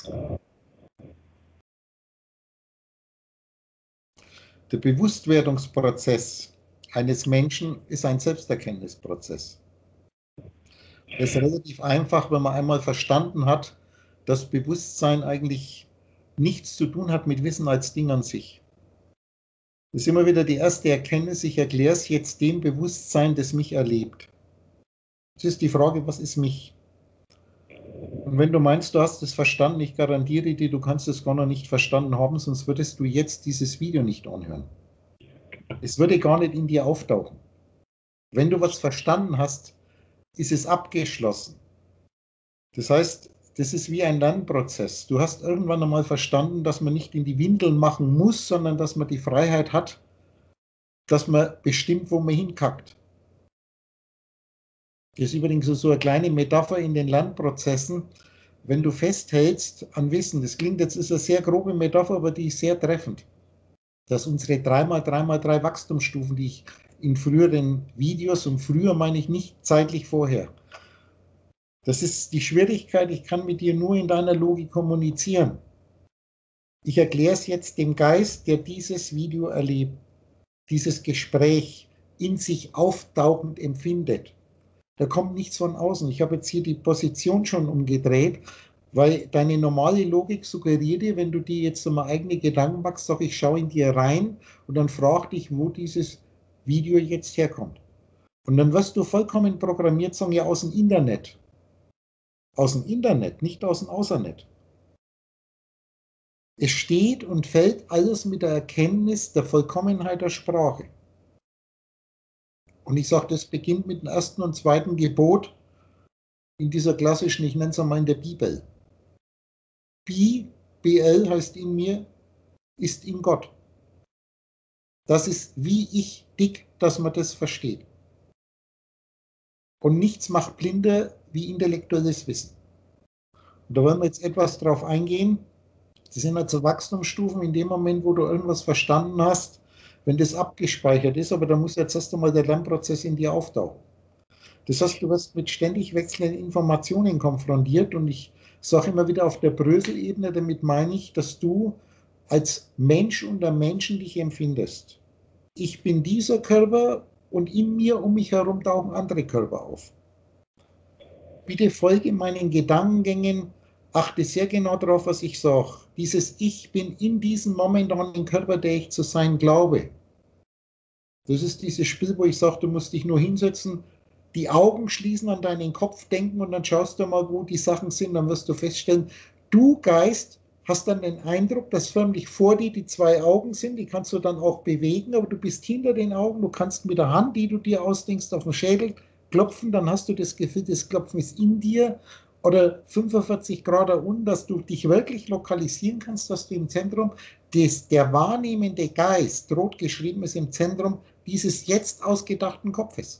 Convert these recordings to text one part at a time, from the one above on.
Der Bewusstwerdungsprozess eines Menschen ist ein Selbsterkenntnisprozess. Das ist relativ einfach, wenn man einmal verstanden hat, dass Bewusstsein eigentlich nichts zu tun hat mit Wissen als Ding an sich. Das ist immer wieder die erste Erkenntnis, ich erkläre es jetzt dem Bewusstsein, das mich erlebt. Es ist die Frage, was ist mich? Und wenn du meinst, du hast es verstanden, ich garantiere dir, du kannst es gar noch nicht verstanden haben, sonst würdest du jetzt dieses Video nicht anhören. Es würde gar nicht in dir auftauchen. Wenn du was verstanden hast, ist es abgeschlossen. Das heißt, das ist wie ein Lernprozess. Du hast irgendwann einmal verstanden, dass man nicht in die Windeln machen muss, sondern dass man die Freiheit hat, dass man bestimmt, wo man hinkackt. Das ist übrigens so eine kleine Metapher in den Lernprozessen. Wenn du festhältst an Wissen, das klingt jetzt, ist eine sehr grobe Metapher, aber die ist sehr treffend. Dass unsere 3x3x3 Wachstumsstufen, die ich in früheren Videos, und früher meine ich nicht zeitlich vorher, das ist die Schwierigkeit, ich kann mit dir nur in deiner Logik kommunizieren. Ich erkläre es jetzt dem Geist, der dieses Video erlebt, dieses Gespräch in sich auftauchend empfindet. Da kommt nichts von außen. Ich habe jetzt hier die Position schon umgedreht, weil deine normale Logik suggeriert dir, wenn du dir jetzt mal eigene Gedanken machst, sag ich, schau in dir rein und dann frag dich, wo dieses Video jetzt herkommt. Und dann wirst du vollkommen programmiert sagen, ja, aus dem Internet. Aus dem Internet, nicht aus dem Außernet. Es steht und fällt alles mit der Erkenntnis der Vollkommenheit der Sprache. Und ich sage, das beginnt mit dem ersten und zweiten Gebot in dieser klassischen, ich nenne es einmal in der Bibel. BL heißt in mir, ist in Gott. Das ist wie ich dick, dass man das versteht. Und nichts macht blinder wie intellektuelles Wissen. Und da wollen wir jetzt etwas drauf eingehen. Das sind also Wachstumsstufen in dem Moment, wo du irgendwas verstanden hast, wenn das abgespeichert ist, aber da muss jetzt erst einmal der Lernprozess in dir auftauchen. Das heißt, du wirst mit ständig wechselnden Informationen konfrontiert und ich sage immer wieder auf der Bröselebene, damit meine ich, dass du als Mensch unter Menschen dich empfindest. Ich bin dieser Körper und in mir, um mich herum tauchen andere Körper auf. Bitte folge meinen Gedankengängen, achte sehr genau darauf, was ich sage. Dieses Ich bin in diesem momentanen Körper, der ich zu sein glaube. Das ist dieses Spiel, wo ich sage, du musst dich nur hinsetzen, die Augen schließen, an deinen Kopf denken und dann schaust du mal, wo die Sachen sind. Dann wirst du feststellen, du Geist hast dann den Eindruck, dass förmlich vor dir die zwei Augen sind. Die kannst du dann auch bewegen, aber du bist hinter den Augen. Du kannst mit der Hand, die du dir ausdenkst, auf den Schädel klopfen. Dann hast du das Gefühl, das Klopfen ist in dir. Oder 45 Grad da unten, dass du dich wirklich lokalisieren kannst, dass du im Zentrum, der wahrnehmende Geist, rot geschrieben ist im Zentrum dieses jetzt ausgedachten Kopfes.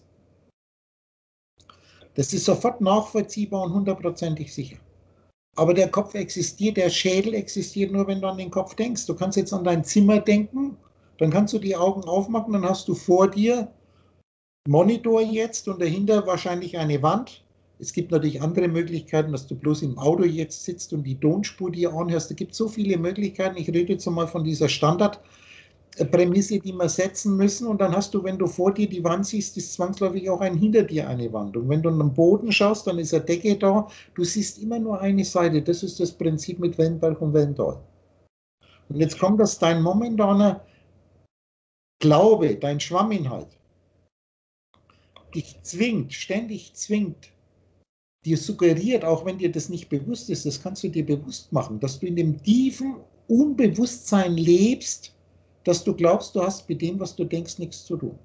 Das ist sofort nachvollziehbar und hundertprozentig sicher. Aber der Kopf existiert, der Schädel existiert nur, wenn du an den Kopf denkst. Du kannst jetzt an dein Zimmer denken, dann kannst du die Augen aufmachen, dann hast du vor dir Monitor jetzt und dahinter wahrscheinlich eine Wand. Es gibt natürlich andere Möglichkeiten, dass du bloß im Auto jetzt sitzt und die Tonspur dir anhörst. Es gibt so viele Möglichkeiten. Ich rede jetzt einmal von dieser Standardprämisse, die wir setzen müssen. Und dann hast du, wenn du vor dir die Wand siehst, ist zwangsläufig auch hinter dir eine Wand. Und wenn du am Boden schaust, dann ist eine Decke da. Du siehst immer nur eine Seite. Das ist das Prinzip mit Wellenberg und Wellental. Und jetzt kommt das dein momentaner Glaube, dein Schwamminhalt, dich zwingt, ständig zwingt, dir suggeriert, auch wenn dir das nicht bewusst ist, das kannst du dir bewusst machen, dass du in dem tiefen Unbewusstsein lebst, dass du glaubst, du hast mit dem, was du denkst, nichts zu tun.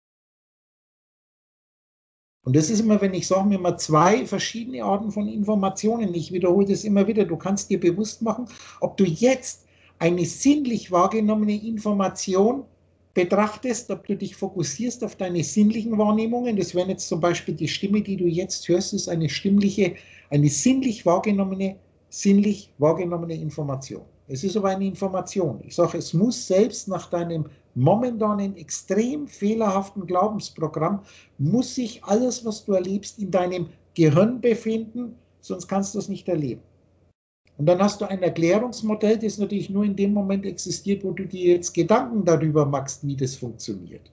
Und das ist immer, wenn ich sage mir mal zwei verschiedene Arten von Informationen, ich wiederhole das immer wieder, du kannst dir bewusst machen, ob du jetzt eine sinnlich wahrgenommene Information betrachtest, ob du dich fokussierst auf deine sinnlichen Wahrnehmungen. Das wäre jetzt zum Beispiel die Stimme, die du jetzt hörst, ist eine sinnlich wahrgenommene Information. Es ist aber eine Information. Ich sage, es muss selbst nach deinem momentanen extrem fehlerhaften Glaubensprogramm, muss sich alles, was du erlebst, in deinem Gehirn befinden, sonst kannst du es nicht erleben. Und dann hast du ein Erklärungsmodell, das natürlich nur in dem Moment existiert, wo du dir jetzt Gedanken darüber machst, wie das funktioniert.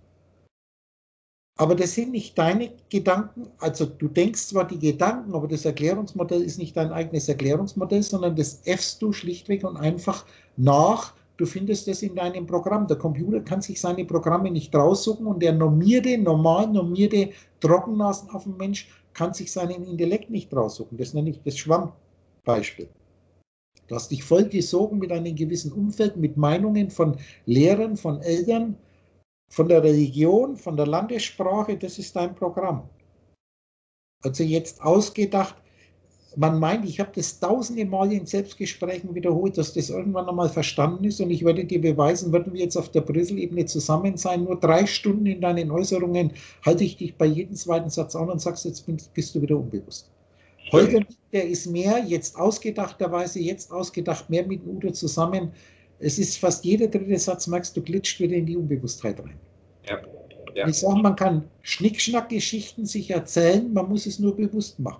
Aber das sind nicht deine Gedanken, also du denkst zwar die Gedanken, aber das Erklärungsmodell ist nicht dein eigenes Erklärungsmodell, sondern das äffst du schlichtweg und einfach nach. Du findest das in deinem Programm. Der Computer kann sich seine Programme nicht raussuchen und der normal normierte Trockennasenaffenmensch kann sich seinen Intellekt nicht raussuchen. Das nenne ich das Schwammbeispiel. Du hast dich voll gesogen mit einem gewissen Umfeld, mit Meinungen von Lehrern, von Eltern, von der Religion, von der Landessprache, das ist dein Programm. Also jetzt ausgedacht, man meint, ich habe das tausende Mal in Selbstgesprächen wiederholt, dass das irgendwann einmal verstanden ist und ich werde dir beweisen, würden wir jetzt auf der Brüssel-Ebene zusammen sein, nur 3 Stunden in deinen Äußerungen halte ich dich bei jedem zweiten Satz an und sagst, jetzt bist du wieder unbewusst. Holger, der ist mehr, jetzt ausgedachterweise, jetzt ausgedacht, mehr mit Udo zusammen. Es ist fast jeder dritte Satz, merkst du, glitscht wieder in die Unbewusstheit rein. Ja. Ja. Ich sage, man kann Schnickschnack-Geschichten sich erzählen, man muss es nur bewusst machen.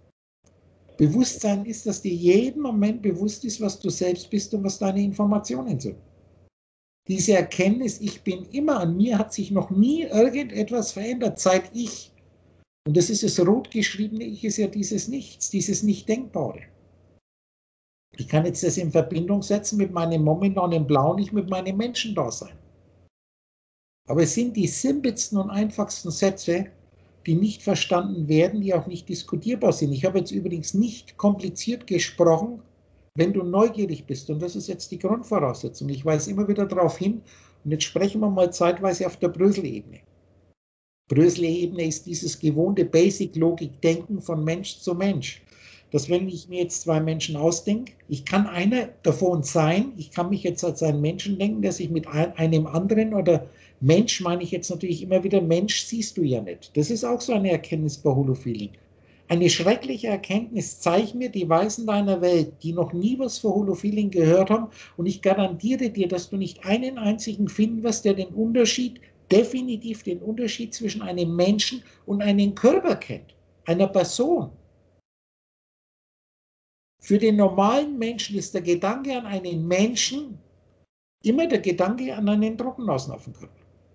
Bewusstsein ist, dass dir jeden Moment bewusst ist, was du selbst bist und was deine Informationen sind. Diese Erkenntnis, ich bin immer, an mir hat sich noch nie irgendetwas verändert, seit ich. Und das ist das rot geschriebene Ich, ist ja dieses Nichts, dieses Nicht-Denkbare. Ich kann jetzt das in Verbindung setzen mit meinem momentanen Blau, nicht mit meinem Menschendasein. Aber es sind die simpelsten und einfachsten Sätze, die nicht verstanden werden, die auch nicht diskutierbar sind. Ich habe jetzt übrigens nicht kompliziert gesprochen, wenn du neugierig bist. Und das ist jetzt die Grundvoraussetzung. Ich weise immer wieder darauf hin. Und jetzt sprechen wir mal zeitweise auf der Brösel-Ebene. Brösel-Ebene ist dieses gewohnte Basic-Logik-Denken von Mensch zu Mensch. Dass wenn ich mir jetzt 2 Menschen ausdenke, ich kann einer davon sein, ich kann mich jetzt als einen Menschen denken, der sich mit einem anderen oder Mensch meine ich jetzt natürlich immer wieder, Mensch siehst du ja nicht. Das ist auch so eine Erkenntnis bei Holofeeling. Eine schreckliche Erkenntnis, zeig mir die Weisen deiner Welt, die noch nie was von Holofeeling gehört haben und ich garantiere dir, dass du nicht einen einzigen finden wirst, der den Unterschied, definitiv den Unterschied zwischen einem Menschen und einem Körper kennt, einer Person. Für den normalen Menschen ist der Gedanke an einen Menschen immer der Gedanke an einen Trockennasenaffenkörper.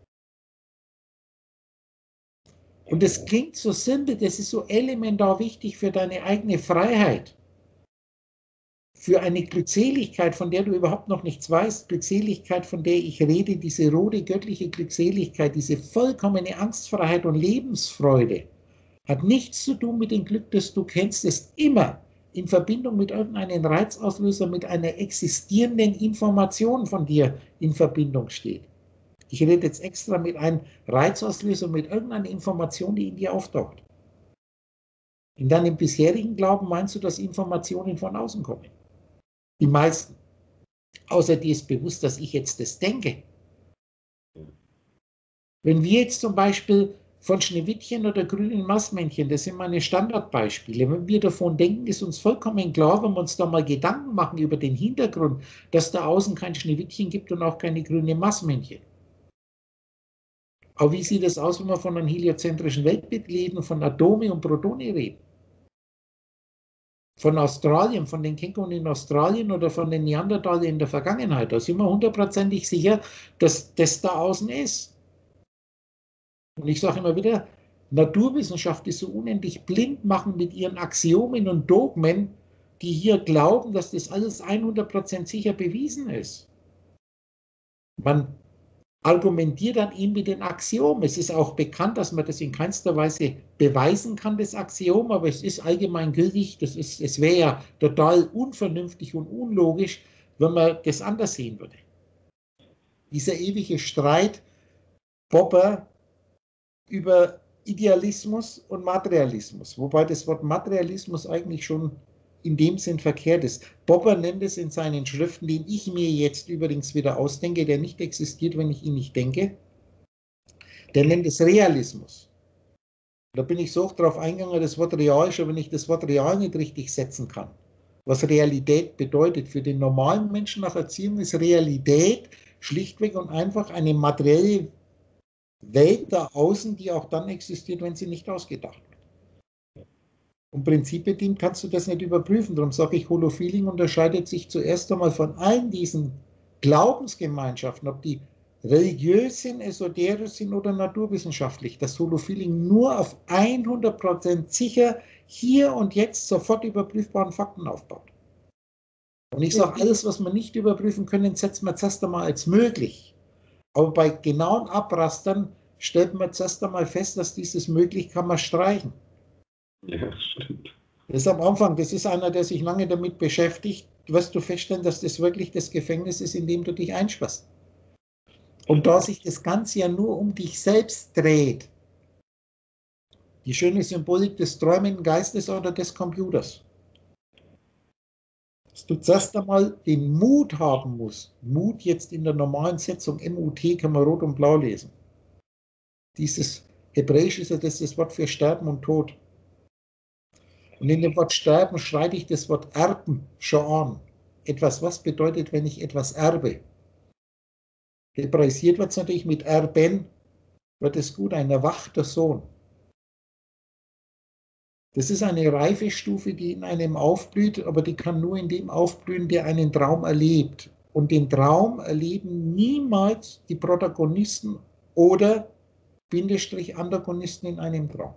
Und das klingt so simpel, das ist so elementar wichtig für deine eigene Freiheit, für eine Glückseligkeit, von der du überhaupt noch nichts weißt, Glückseligkeit, von der ich rede, diese rote göttliche Glückseligkeit, diese vollkommene Angstfreiheit und Lebensfreude, hat nichts zu tun mit dem Glück, das du kennst, das immer in Verbindung mit irgendeinem Reizauslöser, mit einer existierenden Information von dir in Verbindung steht. Ich rede jetzt extra mit einem Reizauslöser, mit irgendeiner Information, die in dir auftaucht. In deinem bisherigen Glauben meinst du, dass Informationen von außen kommen. Die meisten. Außer dir ist bewusst, dass ich jetzt das denke. Wenn wir jetzt zum Beispiel von Schneewittchen oder grünen Marsmännchen, das sind meine Standardbeispiele, wenn wir davon denken, ist uns vollkommen klar, wenn wir uns da mal Gedanken machen über den Hintergrund, dass da außen kein Schneewittchen gibt und auch keine grünen Marsmännchen. Aber wie sieht es aus, wenn wir von einem heliozentrischen Weltbild reden, von Atome und Protone reden? Von Australien, von den Känguruen in Australien oder von den Neandertalern in der Vergangenheit. Da sind wir hundertprozentig sicher, dass das da außen ist. Und ich sage immer wieder, Naturwissenschaft ist so unendlich blind machen mit ihren Axiomen und Dogmen, die hier glauben, dass das alles 100% sicher bewiesen ist. Man argumentiert an ihm mit den Axiomen. Es ist auch bekannt, dass man das in keinster Weise beweisen kann, das Axiom, aber es ist allgemeingültig. Es wäre ja total unvernünftig und unlogisch, wenn man das anders sehen würde. Dieser ewige Streit, Popper, über Idealismus und Materialismus, wobei das Wort Materialismus eigentlich schon in dem Sinn verkehrt ist. Popper nennt es in seinen Schriften, den ich mir jetzt übrigens wieder ausdenke, der nicht existiert, wenn ich ihn nicht denke, der nennt es Realismus. Da bin ich so oft darauf eingegangen, das Wort real, schon wenn ich das Wort real nicht richtig setzen kann. Was Realität bedeutet für den normalen Menschen nach Erziehung ist Realität schlichtweg und einfach eine materielle Welt da außen, die auch dann existiert, wenn sie nicht ausgedacht wird. Und prinzipbedingt kannst du das nicht überprüfen. Darum sage ich, Holofeeling unterscheidet sich zuerst einmal von allen diesen Glaubensgemeinschaften, ob die religiös sind, esoterisch sind oder naturwissenschaftlich, dass Holofeeling nur auf 100% sicher hier und jetzt sofort überprüfbaren Fakten aufbaut. Und ich sage, alles, was wir nicht überprüfen können, setzen wir zuerst einmal als möglich. Aber bei genauen Abrastern stellt man zuerst einmal fest, dass dieses möglich kann man streichen. Ja, stimmt. Das ist am Anfang, das ist einer, der sich lange damit beschäftigt, wirst du feststellen, dass das wirklich das Gefängnis ist, in dem du dich einsperrst. Und da sich das Ganze ja nur um dich selbst dreht, die schöne Symbolik des träumenden Geistes oder des Computers, dass du zuerst einmal den Mut haben musst, Mut jetzt in der normalen Setzung, M-U-T, kann man rot und blau lesen. Dieses Hebräisch ist ja das Wort für Sterben und Tod. Und in dem Wort Sterben schreibe ich das Wort Erben schon an. Etwas, was bedeutet, wenn ich etwas erbe? Hebraisiert wird es natürlich mit Erben, wird es gut, ein erwachter Sohn. Das ist eine Reifestufe, die in einem aufblüht, aber die kann nur in dem aufblühen, der einen Traum erlebt. Und den Traum erleben niemals die Protagonisten oder Bindestrich Antagonisten in einem Traum.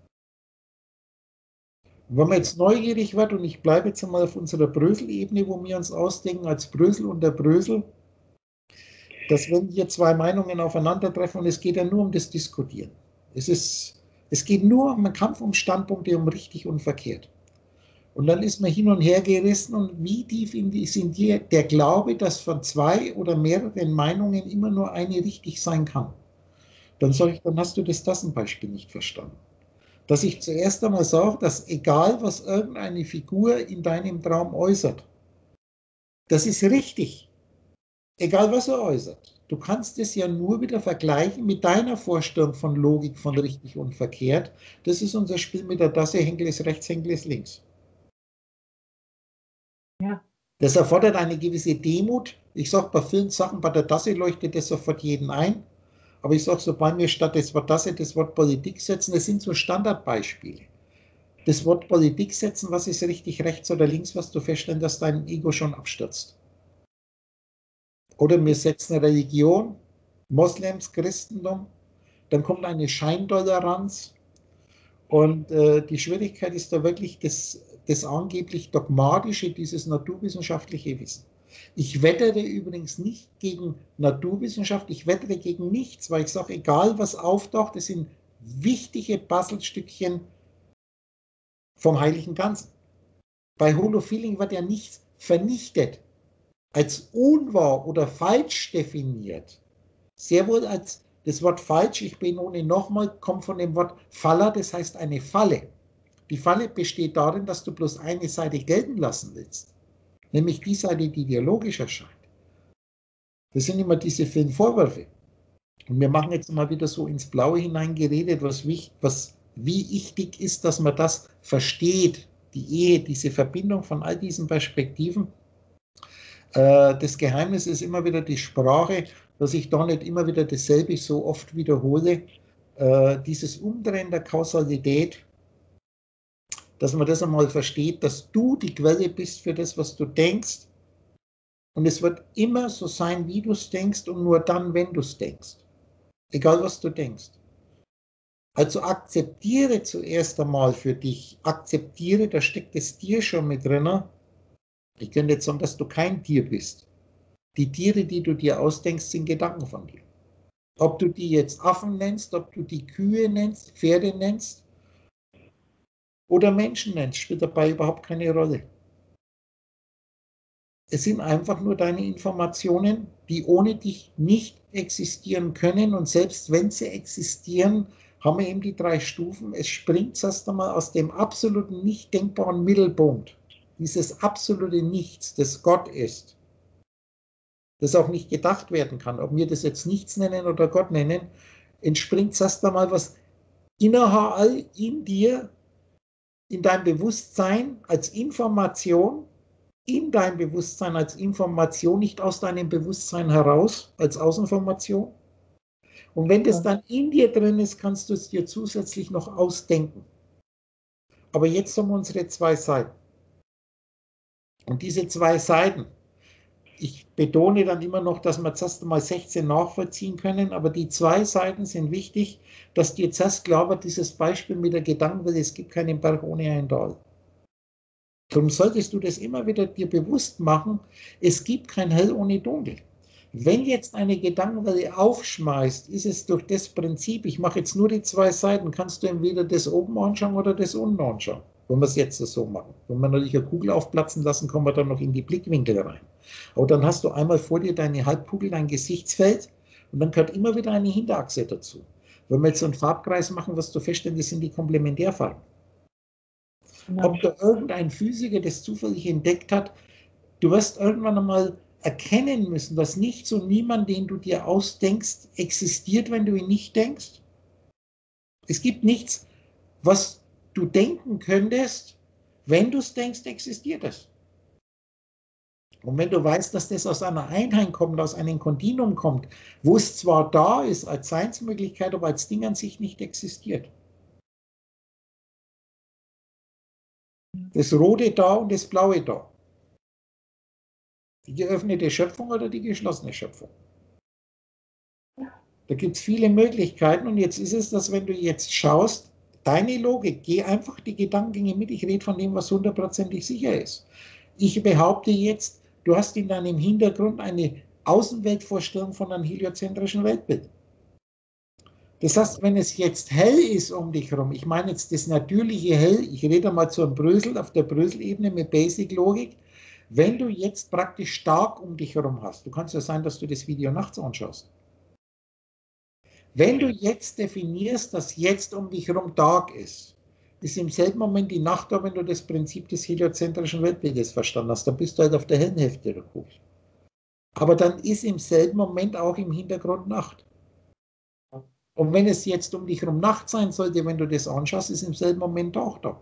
Und wenn man jetzt neugierig wird, und ich bleibe jetzt einmal auf unserer Brösel-Ebene, wo wir uns ausdenken als Brösel und der Brösel, dass wenn hier zwei Meinungen aufeinandertreffen, und es geht ja nur um das Diskutieren. Es geht nur um einen Kampf um Standpunkte, um richtig und verkehrt. Und dann ist man hin und her gerissen, und wie tief ist in dir der Glaube, dass von zwei oder mehreren Meinungen immer nur eine richtig sein kann. Dann sage ich, dann hast du das Tassenbeispiel nicht verstanden. Dass ich zuerst einmal sage, dass egal, was irgendeine Figur in deinem Traum äußert, das ist richtig. Egal, was er äußert. Du kannst es ja nur wieder vergleichen mit deiner Vorstellung von Logik, von richtig und verkehrt. Das ist unser Spiel mit der Tasse, Henkel ist rechts, Henkel ist links. Ja. Das erfordert eine gewisse Demut. Ich sage, bei vielen Sachen, bei der Tasse leuchtet das sofort jeden ein. Aber ich sage, sobald wir statt das Wort Tasse das Wort Politik setzen, das sind so Standardbeispiele. Das Wort Politik setzen, was ist richtig, rechts oder links, was du feststellen, dass dein Ego schon abstürzt. Oder wir setzen Religion, Moslems, Christentum, dann kommt eine Scheintoleranz. Und die Schwierigkeit ist da wirklich das angeblich dogmatische, dieses naturwissenschaftliche Wissen. Ich wettere übrigens nicht gegen Naturwissenschaft, ich wettere gegen nichts, weil ich sage, egal was auftaucht, das sind wichtige Puzzlestückchen vom heiligen Ganzen. Bei Holofeeling wird ja nichts vernichtet, als unwahr oder falsch definiert. Sehr wohl als das Wort falsch, ich benenne nochmal, kommt von dem Wort Falla, das heißt eine Falle. Die Falle besteht darin, dass du bloß eine Seite gelten lassen willst, nämlich die Seite, die dir logisch erscheint. Das sind immer diese vielen Vorwürfe. Und wir machen jetzt mal wieder so ins Blaue hineingeredet, was wie wichtig ist, dass man das versteht, die Ehe, diese Verbindung von all diesen Perspektiven. Das Geheimnis ist immer wieder die Sprache, dass ich da nicht immer wieder dasselbe so oft wiederhole. Dieses Umdrehen der Kausalität, dass man das einmal versteht, dass du die Quelle bist für das, was du denkst. Und es wird immer so sein, wie du es denkst, und nur dann, wenn du es denkst. Egal, was du denkst. Also akzeptiere zuerst einmal für dich, akzeptiere, da steckt das Tier schon mit drin. Ich könnte jetzt sagen, dass du kein Tier bist. Die Tiere, die du dir ausdenkst, sind Gedanken von dir. Ob du die jetzt Affen nennst, ob du die Kühe nennst, Pferde nennst oder Menschen nennst, spielt dabei überhaupt keine Rolle. Es sind einfach nur deine Informationen, die ohne dich nicht existieren können, und selbst wenn sie existieren, haben wir eben die 3 Stufen. Es springt erst einmal aus dem absoluten nicht denkbaren Mittelpunkt, dieses absolute Nichts, das Gott ist, das auch nicht gedacht werden kann, ob wir das jetzt Nichts nennen oder Gott nennen, entspringt erst einmal was innerhalb in dir, in deinem Bewusstsein als Information, in dein Bewusstsein als Information, nicht aus deinem Bewusstsein heraus als Außenformation. Und wenn das dann in dir drin ist, kannst du es dir zusätzlich noch ausdenken. Aber jetzt haben wir unsere 2 Seiten. Und diese 2 Seiten, ich betone dann immer noch, dass wir zuerst einmal 16 nachvollziehen können, aber die 2 Seiten sind wichtig, dass dir zuerst klar wird, dieses Beispiel mit der Gedankenwelt, es gibt keinen Berg ohne ein Tal. Darum solltest du das immer wieder dir bewusst machen, es gibt kein Hell ohne Dunkel. Wenn jetzt eine Gedankenwelle aufschmeißt, ist es durch das Prinzip, ich mache jetzt nur die 2 Seiten, kannst du entweder das oben anschauen oder das unten anschauen, wenn wir es jetzt so machen. Wenn wir natürlich eine Kugel aufplatzen lassen, kommen wir dann noch in die Blickwinkel rein. Aber dann hast du einmal vor dir deine Halbkugel, dein Gesichtsfeld und dann gehört immer wieder eine Hinterachse dazu. Wenn wir jetzt so einen Farbkreis machen, wirst du feststellen, das sind die Komplementärfarben. Genau. Ob da irgendein Physiker das zufällig entdeckt hat, du wirst irgendwann einmal erkennen müssen, dass nichts und niemand, den du dir ausdenkst, existiert, wenn du ihn nicht denkst. Es gibt nichts, was du denken könntest, wenn du es denkst, existiert es. Und wenn du weißt, dass das aus einer Einheit kommt, aus einem Kontinuum kommt, wo es zwar da ist als Seinsmöglichkeit, aber als Ding an sich nicht existiert. Das Rote da und das Blaue da. Die geöffnete Schöpfung oder die geschlossene Schöpfung. Da gibt es viele Möglichkeiten und jetzt ist es, dass wenn du jetzt schaust, deine Logik, geh einfach die Gedankengänge mit, ich rede von dem, was hundertprozentig sicher ist. Ich behaupte jetzt, du hast in deinem Hintergrund eine Außenweltvorstellung von einem heliozentrischen Weltbild. Das heißt, wenn es jetzt hell ist um dich herum, ich meine jetzt das natürliche Hell, ich rede mal zu einem Brösel, auf der Brösel-Ebene mit Basic-Logik, wenn du jetzt praktisch stark um dich herum hast, du kannst ja sein, dass du das Video nachts anschaust. Wenn du jetzt definierst, dass jetzt um dich herum Tag ist im selben Moment die Nacht da, wenn du das Prinzip des heliozentrischen Weltbildes verstanden hast, dann bist du halt auf der hellen Hälfte der Kugel. Aber dann ist im selben Moment auch im Hintergrund Nacht. Und wenn es jetzt um dich herum Nacht sein sollte, wenn du das anschaust, ist im selben Moment auch da.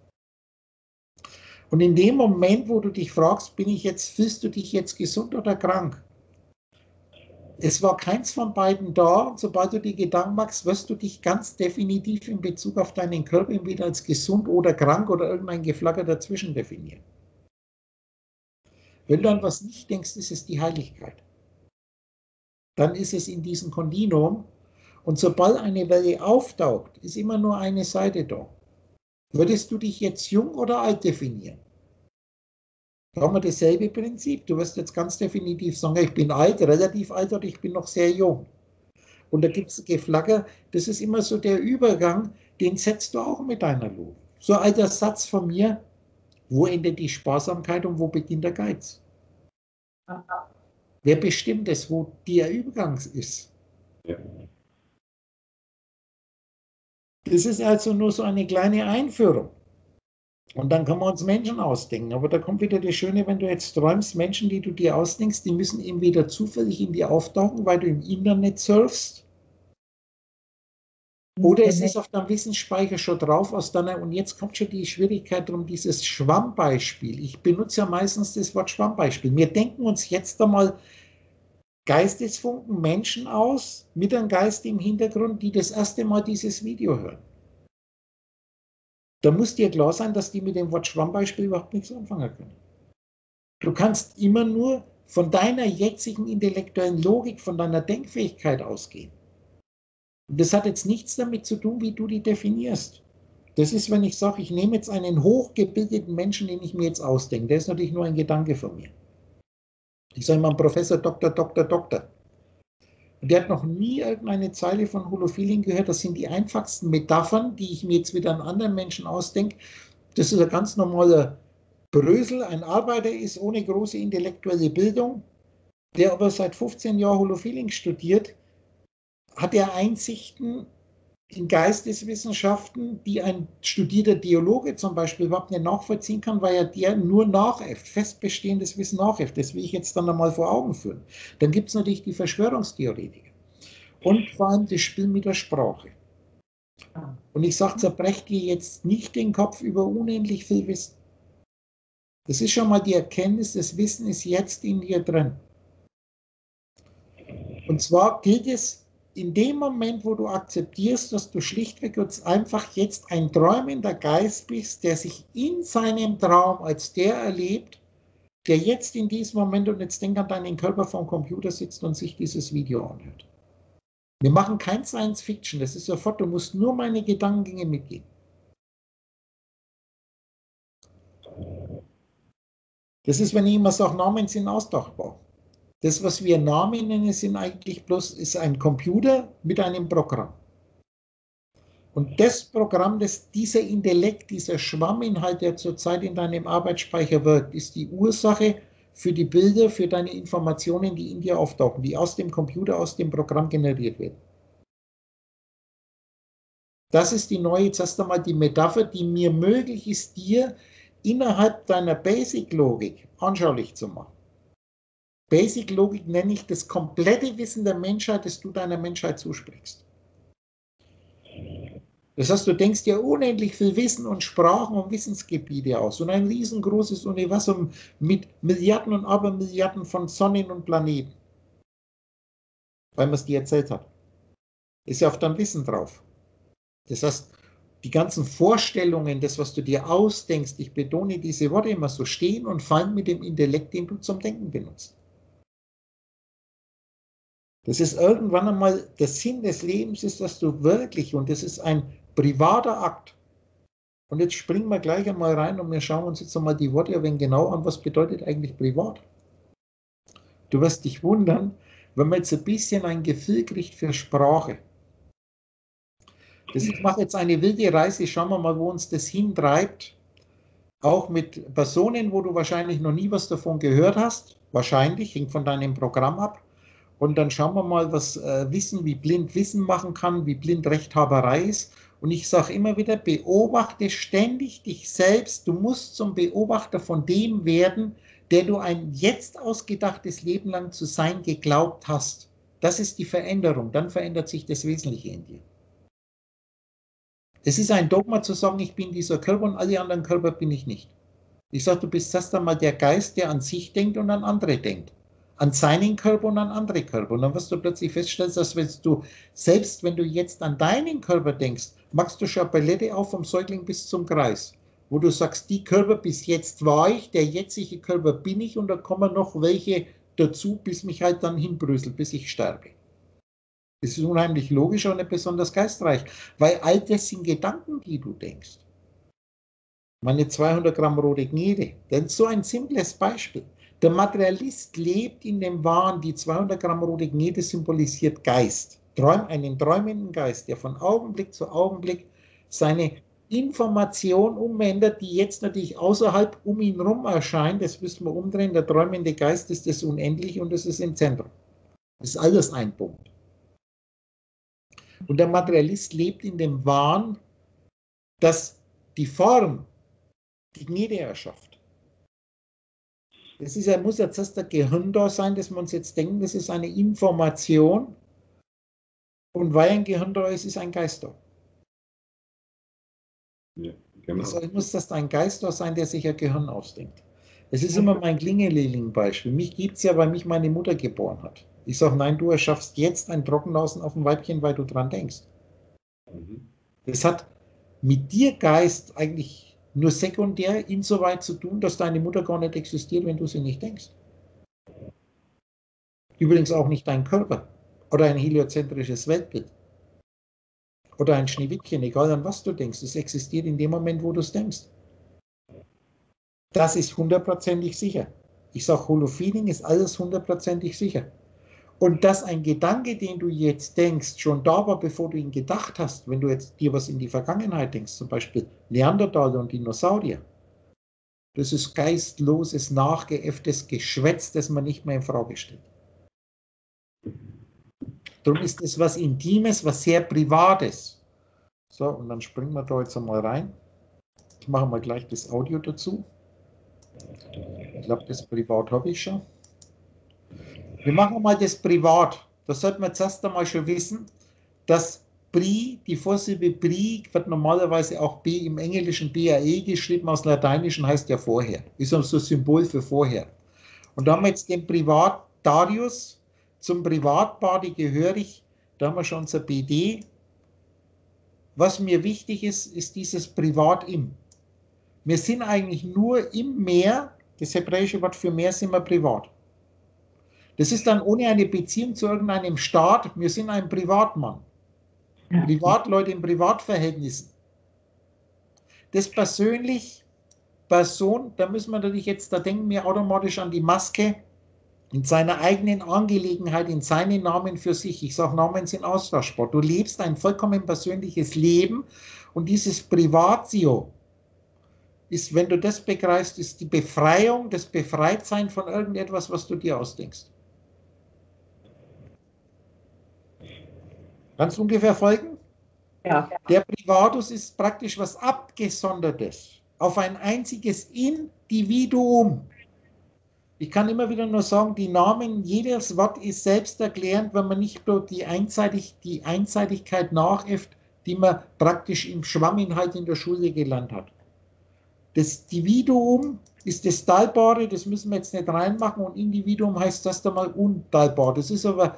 Und in dem Moment, wo du dich fragst, fühlst du dich jetzt gesund oder krank? Es war keins von beiden da und sobald du die Gedanken machst, wirst du dich ganz definitiv in Bezug auf deinen Körper entweder als gesund oder krank oder irgendein Geflacker dazwischen definieren. Wenn du an was nicht denkst, ist es die Heiligkeit. Dann ist es in diesem Kontinuum und sobald eine Welle auftaucht, ist immer nur eine Seite da. Würdest du dich jetzt jung oder alt definieren? Da haben wir dasselbe Prinzip. Du wirst jetzt ganz definitiv sagen, ich bin alt, relativ alt oder ich bin noch sehr jung. Und da gibt es Geflacker, das ist immer so der Übergang, den setzt du auch mit deiner Logik. So ein alter Satz von mir, wo endet die Sparsamkeit und wo beginnt der Geiz? Wer bestimmt es, wo der Übergang ist? Ja. Das ist also nur so eine kleine Einführung. Und dann kann man uns Menschen ausdenken. Aber da kommt wieder das Schöne, wenn du jetzt träumst, Menschen, die du dir ausdenkst, die müssen entweder zufällig in dir auftauchen, weil du im Internet surfst, oder es ist auf deinem Wissensspeicher schon drauf aus deiner, und jetzt kommt schon die Schwierigkeit drum, dieses Schwammbeispiel. Ich benutze ja meistens das Wort Schwammbeispiel. Wir denken uns jetzt einmal Geistesfunken, Menschen aus, mit einem Geist im Hintergrund, die das erste Mal dieses Video hören. Da muss dir klar sein, dass die mit dem Wort Schwammbeispiel überhaupt nichts anfangen können. Du kannst immer nur von deiner jetzigen intellektuellen Logik, von deiner Denkfähigkeit ausgehen. Und das hat jetzt nichts damit zu tun, wie du die definierst. Das ist, wenn ich sage, ich nehme jetzt einen hochgebildeten Menschen, den ich mir jetzt ausdenke. Der ist natürlich nur ein Gedanke von mir. Ich sage mal, Professor, Doktor, Doktor, Doktor. Und der hat noch nie irgendeine Zeile von Holofeeling gehört. Das sind die einfachsten Metaphern, die ich mir jetzt wieder an anderen Menschen ausdenke. Das ist ein ganz normaler Brösel, ein Arbeiter ist ohne große intellektuelle Bildung, der aber seit 15 Jahren Holofeeling studiert, hat er Einsichten in Geisteswissenschaften, die ein studierter Theologe zum Beispiel überhaupt nicht nachvollziehen kann, weil er der nur nachäfft, festbestehendes Wissen nachäfft. Das will ich jetzt dann einmal vor Augen führen. Dann gibt es natürlich die Verschwörungstheoretiker und vor allem das Spiel mit der Sprache. Und ich sage, zerbrecht dir jetzt nicht den Kopf über unendlich viel Wissen. Das ist schon mal die Erkenntnis, das Wissen ist jetzt in dir drin. Und zwar gilt es, in dem Moment, wo du akzeptierst, dass du schlichtweg und einfach jetzt ein träumender Geist bist, der sich in seinem Traum als der erlebt, der jetzt in diesem Moment, und jetzt denk an deinen Körper vom Computer sitzt und sich dieses Video anhört. Wir machen kein Science Fiction, das ist sofort, du musst nur meine Gedankengänge mitgehen. Das ist, wenn ich immer sage, Namen sind austauschbar. Das, was wir Namen nennen, sind eigentlich bloß ist ein Computer mit einem Programm. Und das Programm, dieser Intellekt, dieser Schwamminhalt, der zurzeit in deinem Arbeitsspeicher wirkt, ist die Ursache für die Bilder, für deine Informationen, die in dir auftauchen, die aus dem Computer, aus dem Programm generiert werden. Das ist die neue, jetzt erst einmal die Metapher, die mir möglich ist, dir innerhalb deiner Basic-Logik anschaulich zu machen. Basic-Logik nenne ich das komplette Wissen der Menschheit, das du deiner Menschheit zusprichst. Das heißt, du denkst dir unendlich viel Wissen und Sprachen und Wissensgebiete aus und ein riesengroßes Universum mit Milliarden und Abermilliarden von Sonnen und Planeten, weil man es dir erzählt hat. Ist ja auf dein Wissen drauf. Das heißt, die ganzen Vorstellungen, das, was du dir ausdenkst, ich betone diese Worte immer so, stehen und fallen mit dem Intellekt, den du zum Denken benutzt. Das ist irgendwann einmal, der Sinn des Lebens ist, dass du wirklich, und das ist ein privater Akt. Und jetzt springen wir gleich einmal rein und wir schauen uns jetzt einmal die Worte ein wenig genau an, was bedeutet eigentlich privat. Du wirst dich wundern, wenn man jetzt ein bisschen ein Gefühl kriegt für Sprache. Ich mache jetzt eine wilde Reise, schauen wir mal, wo uns das hintreibt. Auch mit Personen, wo du wahrscheinlich noch nie was davon gehört hast. Wahrscheinlich, hängt von deinem Programm ab. Und dann schauen wir mal, was Wissen, wie blind Wissen machen kann, wie blind Rechthaberei ist. Und ich sage immer wieder, beobachte ständig dich selbst. Du musst zum Beobachter von dem werden, der du ein jetzt ausgedachtes Leben lang zu sein geglaubt hast. Das ist die Veränderung. Dann verändert sich das Wesentliche in dir. Es ist ein Dogma zu sagen, ich bin dieser Körper und alle anderen Körper bin ich nicht. Ich sage, du bist erst einmal der Geist, der an sich denkt und an andere denkt. An seinen Körper und an andere Körper. Und dann wirst du plötzlich feststellen, dass selbst wenn du jetzt an deinen Körper denkst, machst du schon Palette auf vom Säugling bis zum Kreis. Wo du sagst, die Körper bis jetzt war ich, der jetzige Körper bin ich und da kommen noch welche dazu, bis mich halt dann hinbröselt, bis ich sterbe. Das ist unheimlich logisch und nicht besonders geistreich, weil all das sind Gedanken, die du denkst. Meine 200 Gramm rote Gnede, das ist so ein simples Beispiel. Der Materialist lebt in dem Wahn, die 200 Gramm rote Gnede symbolisiert Geist. Einen träumenden Geist, der von Augenblick zu Augenblick seine Information umändert, die jetzt natürlich außerhalb um ihn herum erscheint. Das müssen wir umdrehen. Der träumende Geist ist das Unendliche und das ist im Zentrum. Das ist alles ein Punkt. Und der Materialist lebt in dem Wahn, dass die Form die Gnede erschafft. Das ist, muss jetzt erst das Gehirn da sein, dass wir uns jetzt denken, das ist eine Information. Und weil ein Gehirn da ist, ist ein Geist da. Ja, genau. Also muss das ein Geist da sein, der sich ein Gehirn ausdenkt. Es ist immer mein Klingeling-Beispiel. Mich gibt es ja, weil mich meine Mutter geboren hat. Ich sage, nein, du erschaffst jetzt ein Trockenhausen auf dem Weibchen, weil du dran denkst. Das hat mit dir, Geist, eigentlich nur sekundär insoweit zu tun, dass deine Mutter gar nicht existiert, wenn du sie nicht denkst. Übrigens auch nicht dein Körper oder ein heliozentrisches Weltbild oder ein Schneewittchen, egal an was du denkst. Es existiert in dem Moment, wo du es denkst. Das ist hundertprozentig sicher. Ich sage, Holofeeling ist alles hundertprozentig sicher. Und dass ein Gedanke, den du jetzt denkst, schon da war, bevor du ihn gedacht hast, wenn du jetzt dir was in die Vergangenheit denkst, zum Beispiel Neandertaler und Dinosaurier, das ist geistloses, nachgeäfftes Geschwätz, das man nicht mehr in Frage stellt. Darum ist es was Intimes, was sehr Privates. So, und dann springen wir da jetzt einmal rein. Ich mache mal gleich das Audio dazu. Ich glaube, das Privat habe ich schon. Wir machen mal das Privat. Da sollte man zuerst einmal schon wissen, dass Pri, die Vorsilbe Pri, wird normalerweise auch B im Englischen BAE geschrieben, aus Lateinischen heißt ja vorher. Ist so ein Symbol für vorher. Und da haben wir jetzt den Privatarius zum Privatbody gehörig. da haben wir schon unser BD. Was mir wichtig ist, ist dieses Privat-Im. Wir sind eigentlich nur im Meer, das hebräische Wort für Meer sind wir privat. Das ist dann ohne eine Beziehung zu irgendeinem Staat, wir sind ein Privatmann. Ja. Privatleute in Privatverhältnissen. Das persönlich, Person, da müssen wir natürlich jetzt, da denken wir automatisch an die Maske, in seiner eigenen Angelegenheit, in seinen Namen für sich. Ich sage, Namen sind austauschbar. Du lebst ein vollkommen persönliches Leben und dieses Privatio ist, wenn du das begreifst, ist die Befreiung, das Befreitsein von irgendetwas, was du dir ausdenkst. Kannst du ungefähr folgen? Ja. Der Privatus ist praktisch was Abgesondertes auf ein einziges Individuum. Ich kann immer wieder nur sagen, die Namen, jedes Wort ist selbsterklärend, wenn man nicht nur die Einseitigkeit nachäfft, die man praktisch im Schwamminhalt in der Schule gelernt hat. Das Dividuum ist das Teilbare, das müssen wir jetzt nicht reinmachen, und Individuum heißt das einmal unteilbar. Das ist aber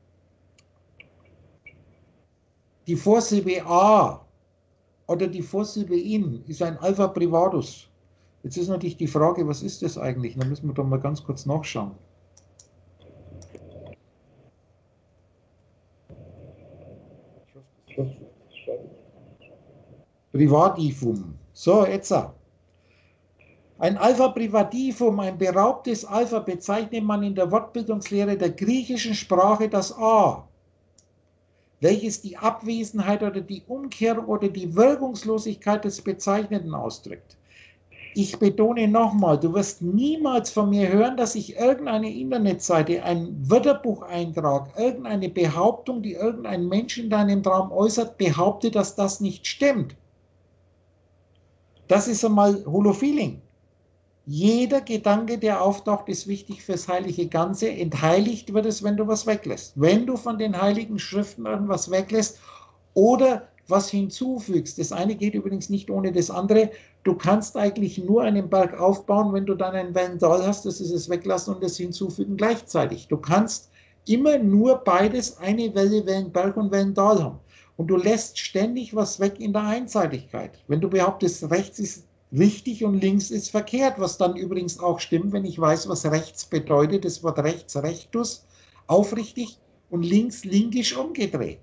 die Vorsilbe A oder die Vorsilbe in ist ein Alpha Privatus. Jetzt ist natürlich die Frage, was ist das eigentlich? Da müssen wir doch mal ganz kurz nachschauen. Privativum. So, jetzt. Ein Alpha Privativum, ein beraubtes Alpha, bezeichnet man in der Wortbildungslehre der griechischen Sprache das A, welches die Abwesenheit oder die Umkehrung oder die Wirkungslosigkeit des Bezeichneten ausdrückt. Ich betone nochmal, du wirst niemals von mir hören, dass ich irgendeine Internetseite, einen Wörterbucheintrag, irgendeine Behauptung, die irgendein Mensch in deinem Traum äußert, behaupte, dass das nicht stimmt. Das ist einmal Holofeeling. Jeder Gedanke, der auftaucht, ist wichtig fürs heilige Ganze. Entheiligt wird es, wenn du was weglässt. Wenn du von den heiligen Schriften irgendwas weglässt oder was hinzufügst. Das eine geht übrigens nicht ohne das andere. Du kannst eigentlich nur einen Berg aufbauen, wenn du dann ein Wellental hast, das ist es weglassen und das hinzufügen gleichzeitig. Du kannst immer nur beides, eine Welle, Wellenberg und Wellental haben. Und du lässt ständig was weg in der Einseitigkeit. Wenn du behauptest, rechts ist richtig und links ist verkehrt, was dann übrigens auch stimmt, wenn ich weiß, was rechts bedeutet, das Wort rechts, rectus, aufrichtig, und links, linkisch umgedreht.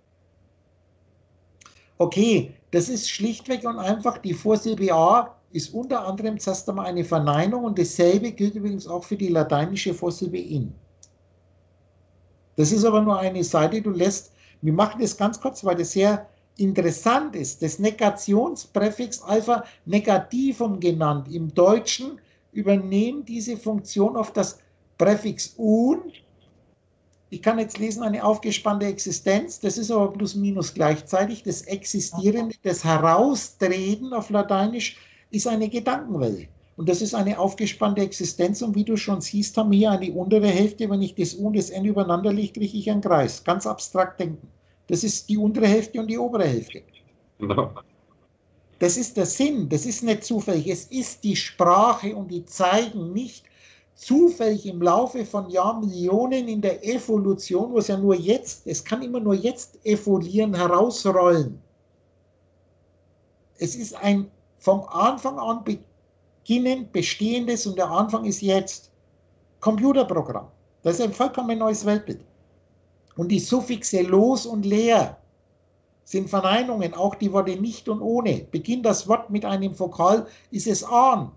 Okay, das ist schlichtweg und einfach, die Vorsilbe A ist unter anderem zuerst einmal eine Verneinung, und dasselbe gilt übrigens auch für die lateinische Vorsilbe in. Das ist aber nur eine Seite, du lässt, wir machen das ganz kurz, weil das sehr interessant ist, das Negationspräfix Alpha Negativum genannt, im Deutschen übernehmen diese Funktion auf das Präfix un. Ich kann jetzt lesen, eine aufgespannte Existenz, das ist aber plus minus gleichzeitig, das Existierende, das Heraustreten auf Lateinisch ist eine Gedankenwelle. Und das ist eine aufgespannte Existenz, und wie du schon siehst, haben wir hier eine untere Hälfte, wenn ich das U und das N übereinander lege, kriege ich einen Kreis. Ganz abstrakt denken. Das ist die untere Hälfte und die obere Hälfte. Genau. Das ist der Sinn, das ist nicht zufällig. Es ist die Sprache, und die zeigen nicht zufällig im Laufe von Jahrmillionen in der Evolution, wo es ja nur jetzt, es kann immer nur jetzt evolieren, herausrollen. Es ist ein vom Anfang an beginnend bestehendes, und der Anfang ist jetzt, Computerprogramm. Das ist ein vollkommen neues Weltbild. Und die Suffixe los und leer sind Verneinungen, auch die Worte nicht und ohne. Beginnt das Wort mit einem Vokal, ist es an.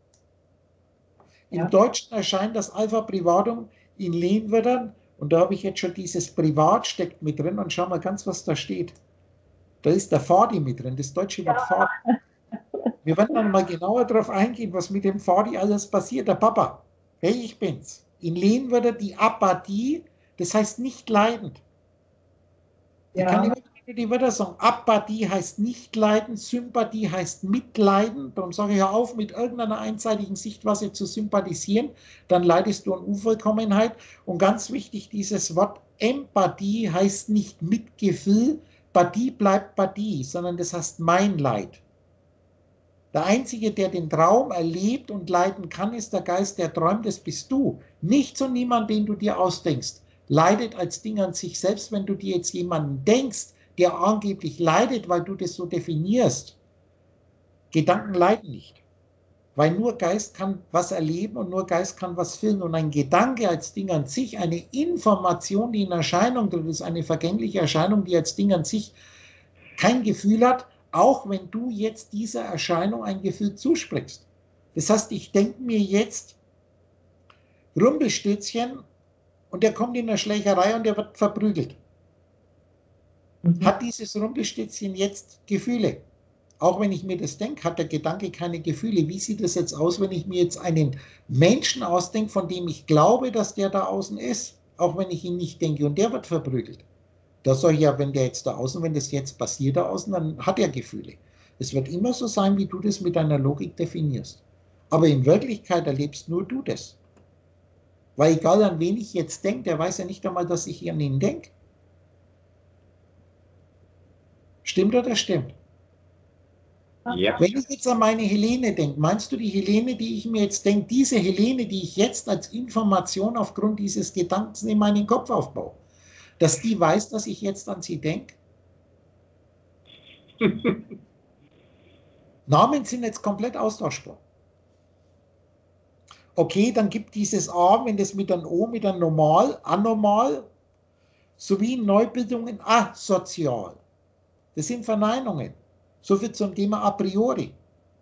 Im Deutschen erscheint das Alpha Privatum in Lehnwörtern, und da habe ich jetzt schon dieses Privat steckt mit drin, und schau mal ganz, was da steht. Da ist der Fadi mit drin, das deutsche Wort Fadi. Wir werden dann mal genauer darauf eingehen, was mit dem Fadi alles passiert. Der Papa, hey, ich bin's. In Lehnwörtern die Apathie, das heißt nicht leidend. Ich kann immer die Wörter sagen. Apathie heißt nicht leiden, Sympathie heißt mitleiden. Darum sage ich, hör auf, mit irgendeiner einseitigen Sichtweise zu sympathisieren, dann leidest du an Unvollkommenheit. Und ganz wichtig, dieses Wort Empathie heißt nicht Mitgefühl, Pathie bleibt Pathie, sondern das heißt mein Leid. Der Einzige, der den Traum erlebt und leiden kann, ist der Geist, der träumt, das bist du. Nichts und niemand, den du dir ausdenkst. leidet als Ding an sich, selbst wenn du dir jetzt jemanden denkst, der angeblich leidet, weil du das so definierst. Gedanken leiden nicht. Weil nur Geist kann was erleben und nur Geist kann was fühlen. Und ein Gedanke als Ding an sich, eine Information, die in Erscheinung tritt, ist eine vergängliche Erscheinung, die als Ding an sich kein Gefühl hat, auch wenn du jetzt dieser Erscheinung ein Gefühl zusprichst. Das heißt, ich denke mir jetzt, Rumpelstilzchen, und der kommt in eine Schlägerei und der wird verprügelt. Hat dieses Rumpelstilzchen jetzt Gefühle? Auch wenn ich mir das denke, hat der Gedanke keine Gefühle. Wie sieht es jetzt aus, wenn ich mir jetzt einen Menschen ausdenke, von dem ich glaube, dass der da außen ist, auch wenn ich ihn nicht denke, und der wird verprügelt? Da sage ich ja, wenn der jetzt da außen, wenn das jetzt passiert da außen, dann hat er Gefühle. Es wird immer so sein, wie du das mit deiner Logik definierst. Aber in Wirklichkeit erlebst nur du das. Weil egal an wen ich jetzt denke, der weiß ja nicht einmal, dass ich an ihn denke. Stimmt oder stimmt? Ja. Wenn ich jetzt an meine Helene denke, meinst du die Helene, die ich mir jetzt denke, diese Helene, die ich jetzt als Information aufgrund dieses Gedankens in meinen Kopf aufbaue, dass die weiß, dass ich jetzt an sie denke? Namen sind jetzt komplett austauschbar. Okay, dann gibt dieses A, wenn das mit einem O, mit einem Normal, anormal, sowie in Neubildungen asozial. Das sind Verneinungen. So viel zum Thema a priori.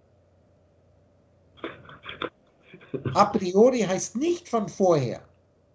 A priori heißt nicht von vorher.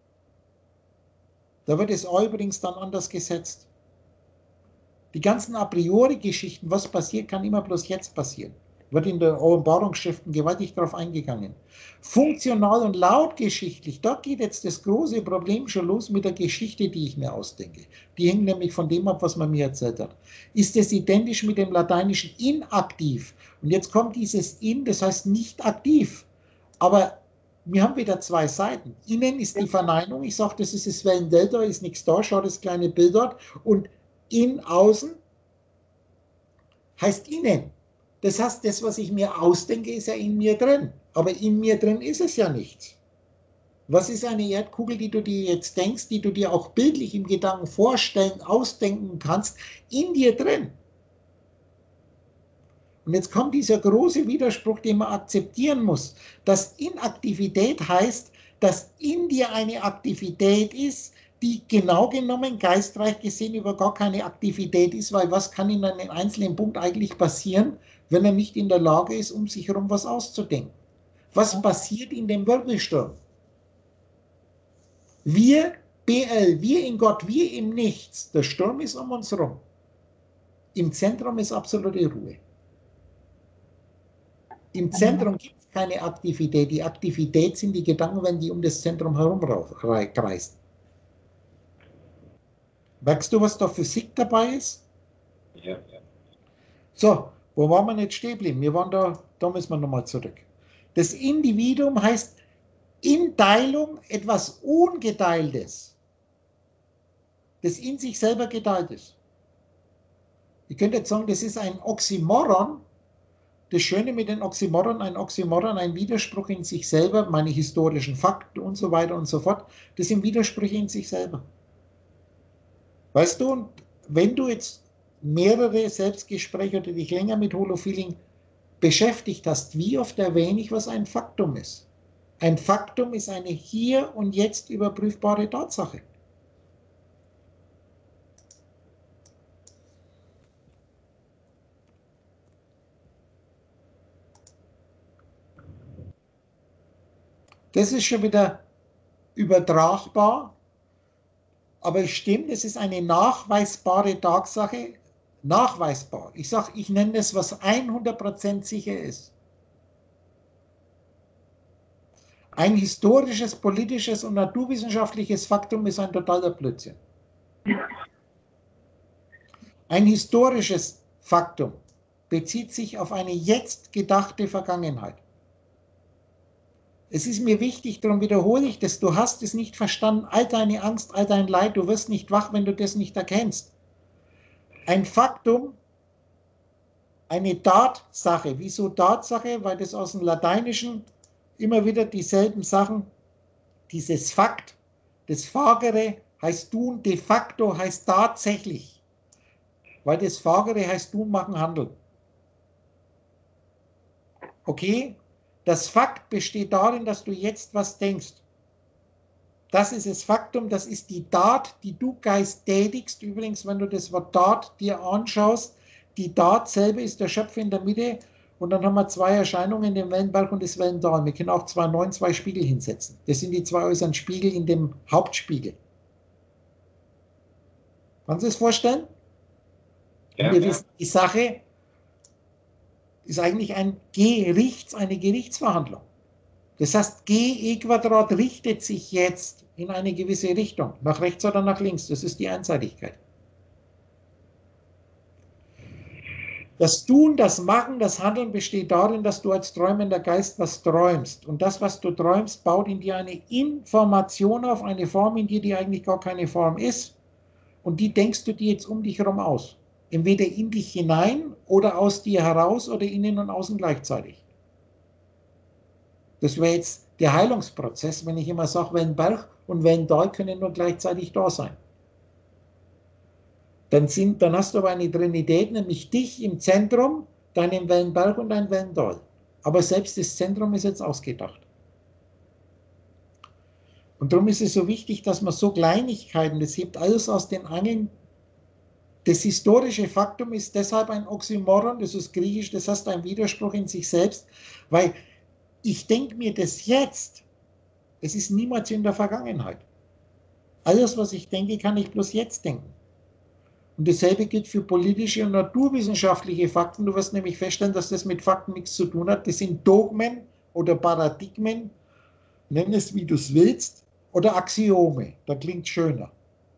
Da wird es A übrigens dann anders gesetzt. Die ganzen a priori Geschichten, was passiert, kann immer bloß jetzt passieren. Wird in der Offenbarungsschriften gewaltig darauf eingegangen. Funktional und lautgeschichtlich, da geht jetzt das große Problem schon los mit der Geschichte, die ich mir ausdenke. Die hängt nämlich von dem ab, was man mir erzählt hat. Ist es identisch mit dem lateinischen inaktiv? Und jetzt kommt dieses in, das heißt nicht aktiv. Aber wir haben wieder zwei Seiten. Innen ist die Verneinung. Ich sage, das ist das Wellendelta, ist nichts da, schau das kleine Bild dort. Und in außen heißt innen. Das heißt, das, was ich mir ausdenke, ist ja in mir drin. Aber in mir drin ist es ja nichts. Was ist eine Erdkugel, die du dir jetzt denkst, die du dir auch bildlich im Gedanken vorstellen, ausdenken kannst, in dir drin? Und jetzt kommt dieser große Widerspruch, den man akzeptieren muss, dass Inaktivität heißt, dass in dir eine Aktivität ist, die genau genommen, geistreich gesehen, über gar keine Aktivität ist, weil was kann in einem einzelnen Punkt eigentlich passieren, wenn er nicht in der Lage ist, um sich herum was auszudenken? Was passiert in dem Wirbelsturm? Wir, BL, wir in Gott, wir im Nichts. Der Sturm ist um uns herum. Im Zentrum ist absolute Ruhe. Im Zentrum gibt es keine Aktivität. Die Aktivität sind die Gedanken, wenn die um das Zentrum herum kreisen. Merkst du, was da Physik dabei ist? Ja, ja. So, wo waren wir jetzt stehen geblieben? Wir waren da müssen wir nochmal zurück. Das Individuum heißt in Teilung etwas Ungeteiltes, das in sich selber geteilt ist. Ich könnte jetzt sagen, das ist ein Oxymoron. Das Schöne mit den Oxymoron, ein Widerspruch in sich selber, meine historischen Fakten und so weiter und so fort, das sind Widersprüche in sich selber. Weißt du, und wenn du jetzt mehrere Selbstgespräche oder dich länger mit Holofeeling beschäftigt hast, wie oft erwähne ich, was ein Faktum ist? Ein Faktum ist eine hier und jetzt überprüfbare Tatsache. Das ist schon wieder übertragbar, aber es stimmt, es ist eine nachweisbare Tatsache, nachweisbar. Ich sage, ich nenne es, was 100% sicher ist. Ein historisches, politisches und naturwissenschaftliches Faktum ist ein totaler Blödsinn. Ein historisches Faktum bezieht sich auf eine jetzt gedachte Vergangenheit. Es ist mir wichtig, darum wiederhole ich das, du hast es nicht verstanden, all deine Angst, all dein Leid, du wirst nicht wach, wenn du das nicht erkennst. Ein Faktum, eine Tatsache. Wieso Tatsache? Weil das aus dem Lateinischen immer wieder dieselben Sachen, dieses Fakt, das Fagere, heißt tun, de facto heißt tatsächlich. Weil das Fagere heißt tun, machen, handeln. Okay? Das Fakt besteht darin, dass du jetzt was denkst. Das ist das Faktum, das ist die Tat, die du Geist tätigst. Übrigens, wenn du das Wort Tat dir anschaust, die Tat selber ist der Schöpfer in der Mitte und dann haben wir zwei Erscheinungen, den Wellenberg und das Wellental. Wir können auch 2,9, zwei Spiegel hinsetzen. Das sind die zwei äußeren Spiegel in dem Hauptspiegel. Kannst du es vorstellen? Ja, Und wir ja. wissen, die Sache ist eigentlich eine Gerichtsverhandlung. Das heißt, GE Quadrat richtet sich jetzt in eine gewisse Richtung, nach rechts oder nach links. Das ist die Einseitigkeit. Das Tun, das Machen, das Handeln besteht darin, dass du als träumender Geist was träumst. Und das, was du träumst, baut in dir eine Information auf, eine Form in dir, die eigentlich gar keine Form ist. Und die denkst du dir jetzt um dich herum aus. Entweder in dich hinein oder aus dir heraus oder innen und außen gleichzeitig. Das wäre jetzt der Heilungsprozess, wenn ich immer sage, Wellenberg und Wellental können nur gleichzeitig da sein. Dann hast du aber eine Trinität, nämlich dich im Zentrum, deinen Wellenberg und dein Wellental. Aber selbst das Zentrum ist jetzt ausgedacht. Und darum ist es so wichtig, dass man so Kleinigkeiten, das hebt alles aus den Angeln. Das historische Faktum ist deshalb ein Oxymoron, das ist griechisch, das heißt ein Widerspruch in sich selbst, weil ich denke mir das jetzt, es ist niemals in der Vergangenheit. Alles, was ich denke, kann ich bloß jetzt denken. Und dasselbe gilt für politische und naturwissenschaftliche Fakten. Du wirst nämlich feststellen, dass das mit Fakten nichts zu tun hat. Das sind Dogmen oder Paradigmen, nenn es wie du es willst, oder Axiome. Da klingt schöner.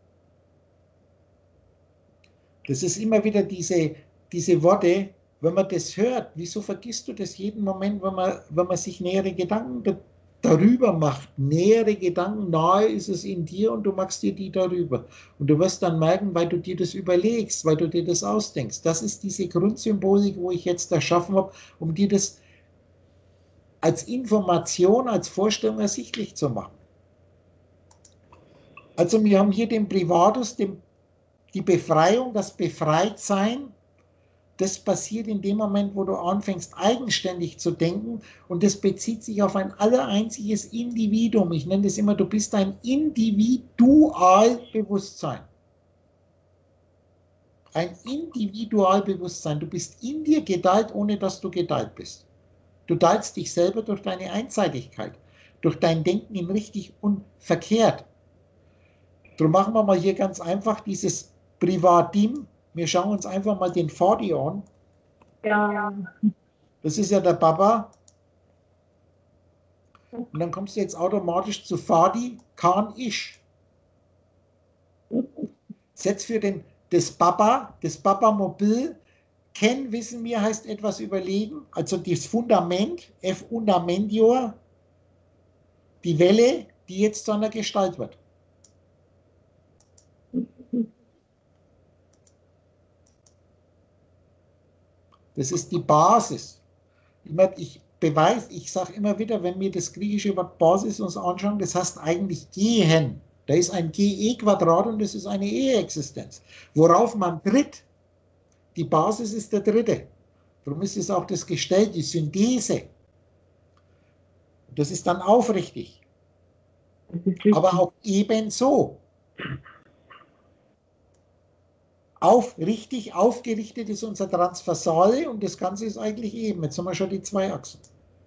Das ist immer wieder diese Worte, wenn man das hört, wieso vergisst du das jeden Moment, wenn man sich nähere Gedanken darüber macht, nähere Gedanken, nahe ist es in dir und du machst dir die darüber. Und du wirst dann merken, weil du dir das überlegst, weil du dir das ausdenkst. Das ist diese Grundsymbolik, wo ich jetzt erschaffen habe, um dir das als Information, als Vorstellung ersichtlich zu machen. Also wir haben hier den Privatus, die Befreiung, das Befreitsein. Das passiert in dem Moment, wo du anfängst, eigenständig zu denken, und das bezieht sich auf ein allereinziges Individuum. Ich nenne das immer, du bist ein Individualbewusstsein. Ein Individualbewusstsein. Du bist in dir geteilt, ohne dass du geteilt bist. Du teilst dich selber durch deine Einseitigkeit, durch dein Denken in richtig und verkehrt. Darum machen wir mal hier ganz einfach dieses Privatim. Wir schauen uns einfach mal den Fadi an. Ja. Das ist ja der Papa. Und dann kommst du jetzt automatisch zu Fadi, Khan Ish. Setz für das Papa-Mobil. Ken, wissen wir, heißt etwas überlegen. Also das Fundament, Fundamentior, die Welle, die jetzt zu einer Gestalt wird. Das ist die Basis. Ich sage immer wieder, wenn wir das griechische Wort Basis uns anschauen, das heißt eigentlich gehen. Da ist ein GE-Quadrat und das ist eine E-Existenz. Worauf man tritt, die Basis ist der dritte. Darum ist es auch das Gestell, die Synthese. Das ist dann aufrichtig. Aber auch ebenso. Richtig aufgerichtet ist unser Transversale und das Ganze ist eigentlich eben. Jetzt haben wir schon die zwei Achsen.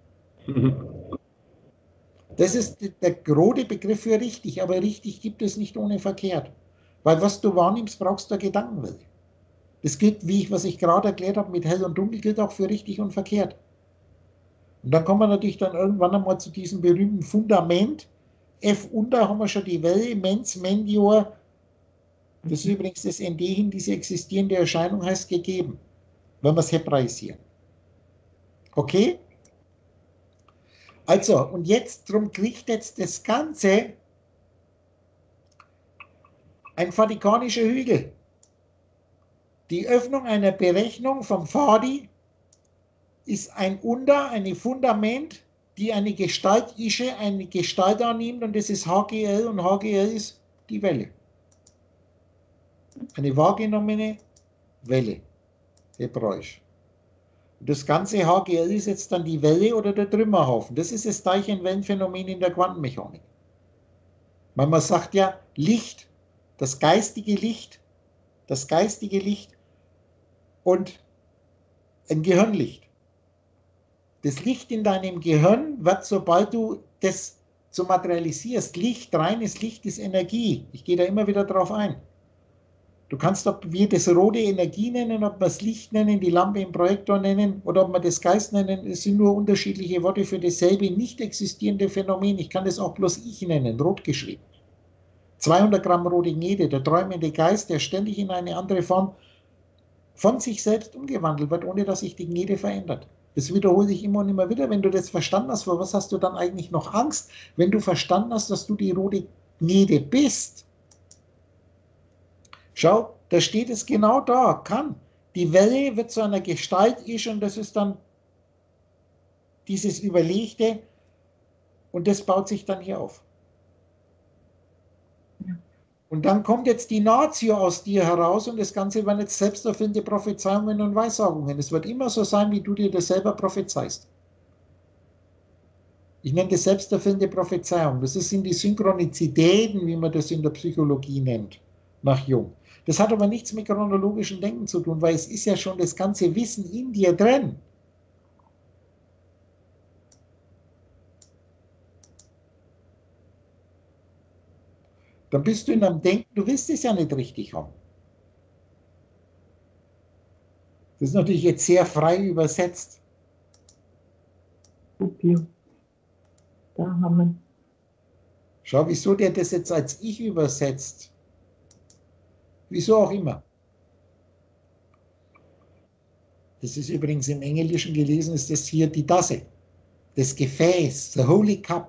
Das ist der grobe Begriff für richtig, aber richtig gibt es nicht ohne verkehrt. Weil was du wahrnimmst, brauchst du eine Gedankenwelt. Das gilt, was ich gerade erklärt habe, mit hell und dunkel, gilt auch für richtig und verkehrt. Und dann kommen wir natürlich dann irgendwann einmal zu diesem berühmten Fundament. F unter haben wir schon die Welle, Mens, Mendior. Das ist übrigens das ND hin, diese existierende Erscheinung heißt gegeben, wenn wir es hebraisieren. Okay? Also, und jetzt, drum kriegt jetzt das Ganze ein Vadikanischer Hügel. Die Öffnung einer Berechnung vom Fadi ist ein Fundament, die eine Gestalt annimmt, und das ist HGL, und HGL ist die Welle. eine wahrgenommene Welle, hebräisch. Und das ganze HGL ist jetzt dann die Welle oder der Trümmerhaufen. Das ist das Teilchenwellenphänomen in der Quantenmechanik. Weil man sagt ja, Licht, das geistige Licht und ein Gehirnlicht. Das Licht in deinem Gehirn wird, sobald du das so materialisierst, Licht, reines Licht ist Energie. Ich gehe da immer wieder drauf ein. Du kannst, ob wir das rote Energie nennen, ob wir es Licht nennen, die Lampe im Projektor nennen oder ob wir das Geist nennen, es sind nur unterschiedliche Worte für dasselbe nicht existierende Phänomen. Ich kann das auch bloß ich nennen, rot geschrieben. 200 Gramm rote Gnede, der träumende Geist, der ständig in eine andere Form von sich selbst umgewandelt wird, ohne dass sich die Gnede verändert. Das wiederhole ich immer und immer wieder. Wenn du das verstanden hast, vor was hast du dann eigentlich noch Angst? Wenn du verstanden hast, dass du die rote Gnede bist. Schau, da steht es genau da, kann. Die Welle wird zu einer Gestalt ist und das ist dann dieses Überlegte und das baut sich dann hier auf. Und dann kommt jetzt die Natio aus dir heraus und das Ganze werden jetzt selbsterfüllende Prophezeiungen und Weissagungen. Es wird immer so sein, wie du dir das selber prophezeist. Ich nenne das selbsterfüllende Prophezeiung. Das sind die Synchronizitäten, wie man das in der Psychologie nennt, nach Jung. Das hat aber nichts mit chronologischem Denken zu tun, weil es ist ja schon das ganze Wissen in dir drin. Dann bist du in einem Denken, du willst es ja nicht richtig haben. Das ist natürlich jetzt sehr frei übersetzt. Da haben wir. Schau, wieso der das jetzt als ich übersetzt? Wieso auch immer. Das ist übrigens im Englischen gelesen, ist das hier die Tasse, das Gefäß, the Holy Cup.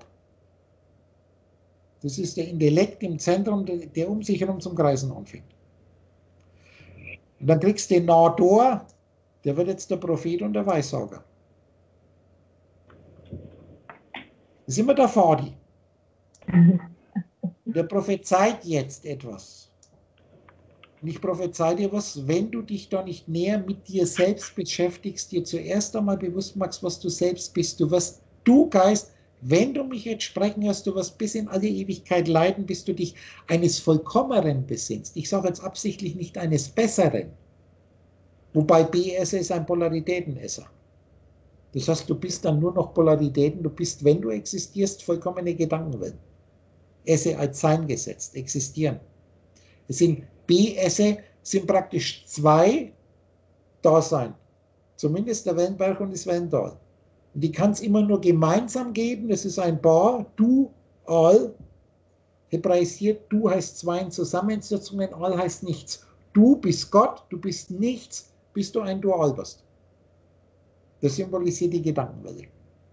Das ist der Intellekt im Zentrum, der um sich herum zum Kreisen anfängt. Und dann kriegst du den Nador, der wird jetzt der Prophet und der Weissager. Das ist immer der Fadi. Der prophezeit jetzt etwas. Und ich prophezei dir was, wenn du dich da nicht näher mit dir selbst beschäftigst, dir zuerst einmal bewusst machst, was du selbst bist. Du wirst, du Geist, wenn du mich jetzt sprechen hörst, du wirst bis in alle Ewigkeit leiden, bis du dich eines Vollkommeneren besinnst. Ich sage jetzt absichtlich nicht eines Besseren. Wobei BS ist ein Polaritätenesser. Das heißt, du bist dann nur noch Polaritäten, du bist, wenn du existierst, vollkommene Gedankenwelt. Esse als Sein gesetzt, existieren. Es sind B-Esse, sind praktisch zwei Dasein. Zumindest der Wellenberg und das Wellental. Und die kann es immer nur gemeinsam geben, das ist ein Bar, du, all, hebräisiert, du heißt zwei in Zusammensetzungen, all heißt nichts. Du bist Gott, du bist nichts, bis du ein Dual bist. Das symbolisiert die Gedankenwelle.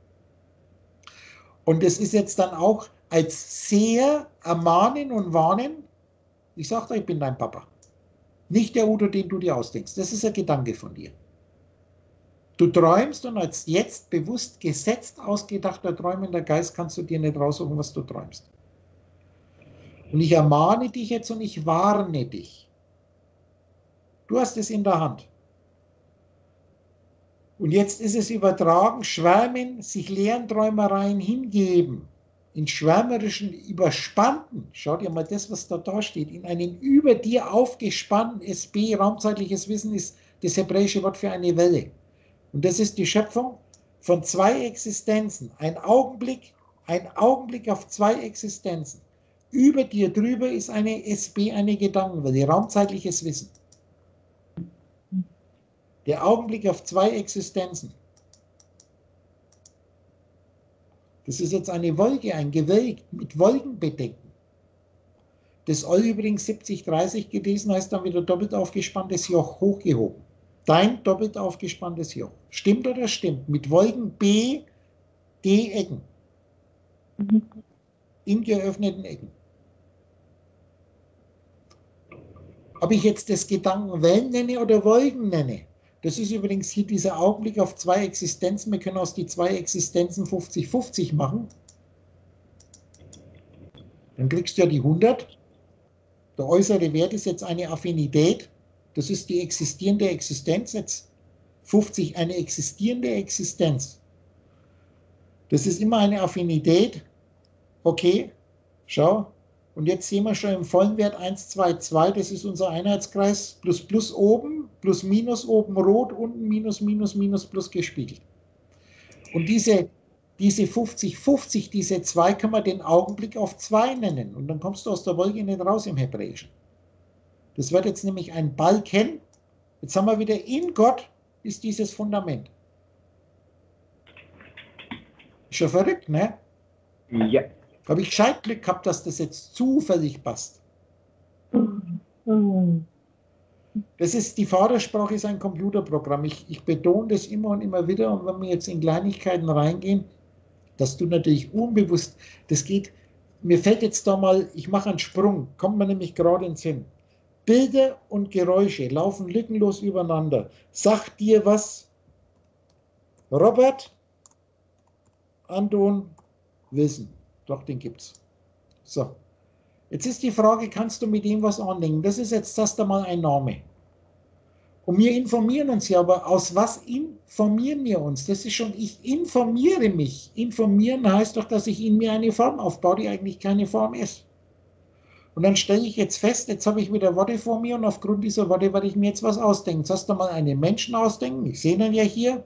Und das ist jetzt dann auch als Seher ermahnen und warnen, ich sage dir, ich bin dein Papa. Nicht der Udo, den du dir ausdenkst. Das ist ein Gedanke von dir. Du träumst und als jetzt bewusst gesetzt ausgedachter träumender Geist kannst du dir nicht raussuchen, was du träumst. Und ich ermahne dich jetzt und ich warne dich. Du hast es in der Hand. Und jetzt ist es übertragen, schwärmen, sich leeren Träumereien hingeben, in schwärmerischen, überspannten, schau dir mal das, was da steht, in einen über dir aufgespannten SB, raumzeitliches Wissen ist das hebräische Wort für eine Welle. Und das ist die Schöpfung von zwei Existenzen, ein Augenblick auf zwei Existenzen. Über dir drüber ist eine SB, eine Gedankenwelle, raumzeitliches Wissen. Der Augenblick auf zwei Existenzen. Das ist jetzt eine Wolke, ein Gewölk mit Wolken bedecken. Das All übrigens 70-30 gelesen heißt dann wieder doppelt aufgespanntes Joch, hochgehoben. Dein doppelt aufgespanntes Joch. Stimmt oder stimmt? Mit Wolken B, D Ecken. In geöffneten Ecken. Ob ich jetzt das Gedankenwellen nenne oder Wolken nenne, das ist übrigens hier dieser Augenblick auf zwei Existenzen. Wir können aus die zwei Existenzen 50-50 machen. Dann kriegst du ja die 100. Der äußere Wert ist jetzt eine Affinität. Das ist die existierende Existenz jetzt. 50, eine existierende Existenz. Das ist immer eine Affinität. Okay, schau. Und jetzt sehen wir schon im vollen Wert 1, 2, 2. Das ist unser Einheitskreis. Plus, plus oben, plus, minus oben rot, unten minus, minus, minus, plus gespiegelt. Und diese 50, 50, diese 2 kann man den Augenblick auf 2 nennen. Und dann kommst du aus der Wolke nicht raus im Hebräischen. Das wird jetzt nämlich ein Balken. Jetzt haben wir wieder in Gott ist dieses Fundament. Ist schon verrückt, ne? Ja. Habe ich gescheit Glück gehabt, dass das jetzt zufällig passt. Das ist, die Vatersprache ist ein Computerprogramm. Ich betone das immer und immer wieder. Und wenn wir jetzt in Kleinigkeiten reingehen, dass du natürlich unbewusst, das geht, mir fällt jetzt da mal, ich mache einen Sprung, kommt mir nämlich gerade ins Sinn. Bilder und Geräusche laufen lückenlos übereinander. Sagt dir was, Robert, Anton, Wissen. Doch, den gibt's. So. Jetzt ist die Frage, kannst du mit dem was anlegen? Das ist jetzt erst einmal ein Name. Und wir informieren uns ja, aber aus was informieren wir uns? Das ist schon, ich informiere mich. Informieren heißt doch, dass ich in mir eine Form aufbaue, die eigentlich keine Form ist. Und dann stelle ich jetzt fest, jetzt habe ich wieder Worte vor mir und aufgrund dieser Worte werde ich mir jetzt was ausdenken. Jetzt hast du mal einen Menschen ausdenken, ich sehe ihn ja hier.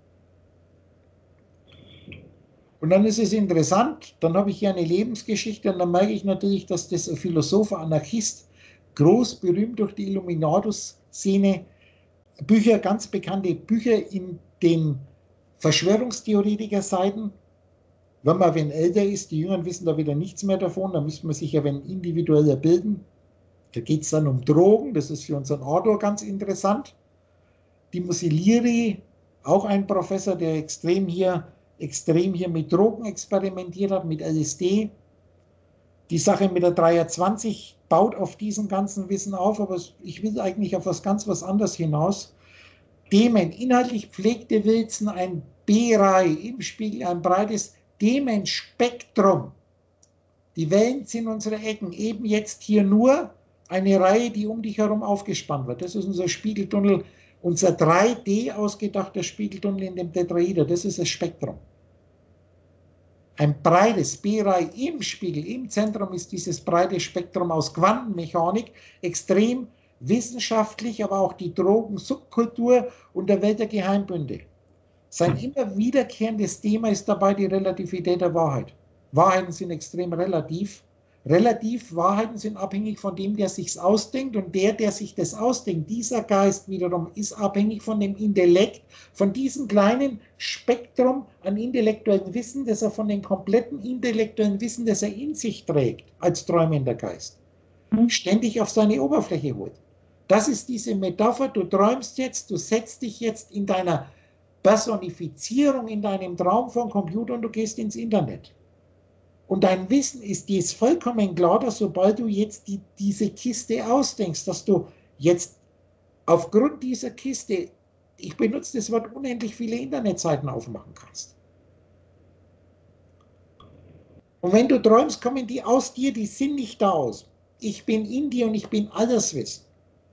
Und dann ist es interessant, dann habe ich hier eine Lebensgeschichte und dann merke ich natürlich, dass das ein Philosoph, ein Anarchist, groß berühmt durch die Illuminatus-Szene, Bücher, ganz bekannte Bücher in den Verschwörungstheoretiker-Seiten. Wenn man wenn älter ist, die Jüngeren wissen da wieder nichts mehr davon, da müsste man sich ja wenn individueller bilden. Da geht es dann um Drogen, das ist für unseren Autor ganz interessant. Die Musilieri, auch ein Professor, der extrem hier mit Drogen experimentiert hat, mit LSD. Die Sache mit der 23 baut auf diesem ganzen Wissen auf, aber ich will eigentlich auf was anderes hinaus. Dämon, inhaltlich pflegte Wilson ein B-Reihe im Spiegel, ein breites Dämonenspektrum. Die Wellen sind unsere Ecken, eben jetzt hier nur eine Reihe, die um dich herum aufgespannt wird. Das ist unser Spiegeltunnel, unser 3D ausgedachter Spiegeltunnel in dem Tetraeder, das ist das Spektrum. Ein breites B-Reihe im Spiegel, im Zentrum ist dieses breite Spektrum aus Quantenmechanik, extrem wissenschaftlich, aber auch die Drogen-Subkultur und der Welt der Geheimbünde. Sein immer wiederkehrendes Thema ist dabei die Relativität der Wahrheit. Wahrheiten sind extrem relativ. Wahrheiten sind abhängig von dem, der sich's ausdenkt und der sich das ausdenkt. Dieser Geist wiederum ist abhängig von dem Intellekt, von diesem kleinen Spektrum an intellektuellem Wissen, das er von dem kompletten intellektuellen Wissen, das er in sich trägt, als träumender Geist, ständig auf seine Oberfläche holt. Das ist diese Metapher, du träumst jetzt, du setzt dich jetzt in deiner Personifizierung, in deinem Traum vom Computer und du gehst ins Internet. Und dein Wissen ist dir ist vollkommen klar, dass sobald du jetzt diese Kiste ausdenkst, dass du jetzt aufgrund dieser Kiste, ich benutze das Wort, unendlich viele Internetseiten aufmachen kannst. Und wenn du träumst, kommen die aus dir, die sind nicht da aus. Ich bin in dir und ich bin alles Wissen.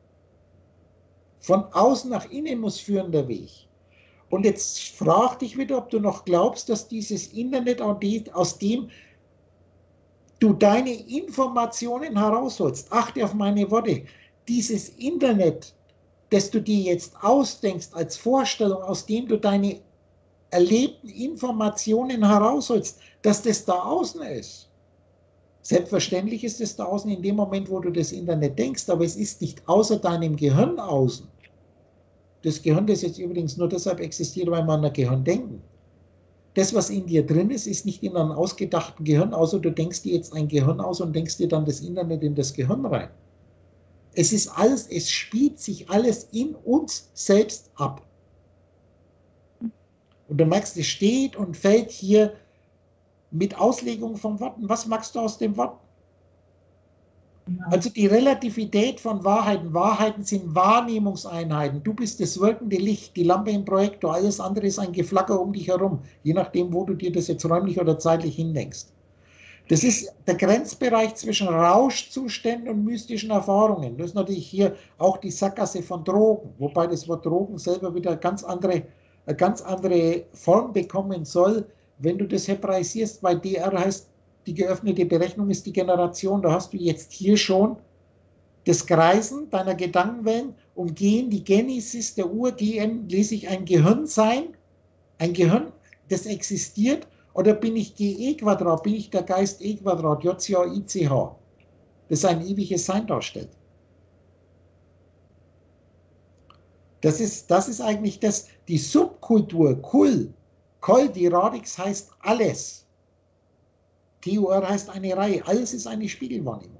Von außen nach innen muss führen der Weg. Und jetzt frag dich wieder, ob du noch glaubst, dass dieses Internet, aus dem du deine Informationen herausholst. Achte auf meine Worte. Dieses Internet, das du dir jetzt ausdenkst als Vorstellung, aus dem du deine erlebten Informationen herausholst, dass das da außen ist. Selbstverständlich ist es da außen in dem Moment, wo du das Internet denkst, aber es ist nicht außer deinem Gehirn außen. Das Gehirn, das jetzt übrigens nur deshalb existiert, weil wir an ein Gehirn denken. Das, was in dir drin ist, ist nicht in einem ausgedachten Gehirn, außer du denkst dir jetzt ein Gehirn aus und denkst dir dann das Internet in das Gehirn rein. Es ist alles, es spielt sich alles in uns selbst ab. Und du merkst, es steht und fällt hier mit Auslegung von Worten. Was magst du aus dem Wort? Also die Relativität von Wahrheiten. Wahrheiten sind Wahrnehmungseinheiten. Du bist das wirkende Licht, die Lampe im Projektor. Alles andere ist ein Geflacker um dich herum, je nachdem, wo du dir das jetzt räumlich oder zeitlich hindenkst. Das ist der Grenzbereich zwischen Rauschzuständen und mystischen Erfahrungen. Das ist natürlich hier auch die Sackgasse von Drogen, wobei das Wort Drogen selber wieder eine ganz andere Form bekommen soll, wenn du das hebraisierst, weil DR heißt, die geöffnete Berechnung ist die Generation. Da hast du jetzt hier schon das Kreisen deiner Gedankenwellen, umgehen die Genesis der Ur-GN, lese ich ein Gehirn sein, ein Gehirn, das existiert, oder bin ich GE Quadrat, bin ich der Geist E Quadrat, JCH, das ein ewiges Sein darstellt. Das ist eigentlich das, die Subkultur, Kol, die Radix heißt alles. TUR heißt eine Reihe, alles ist eine Spiegelwahrnehmung.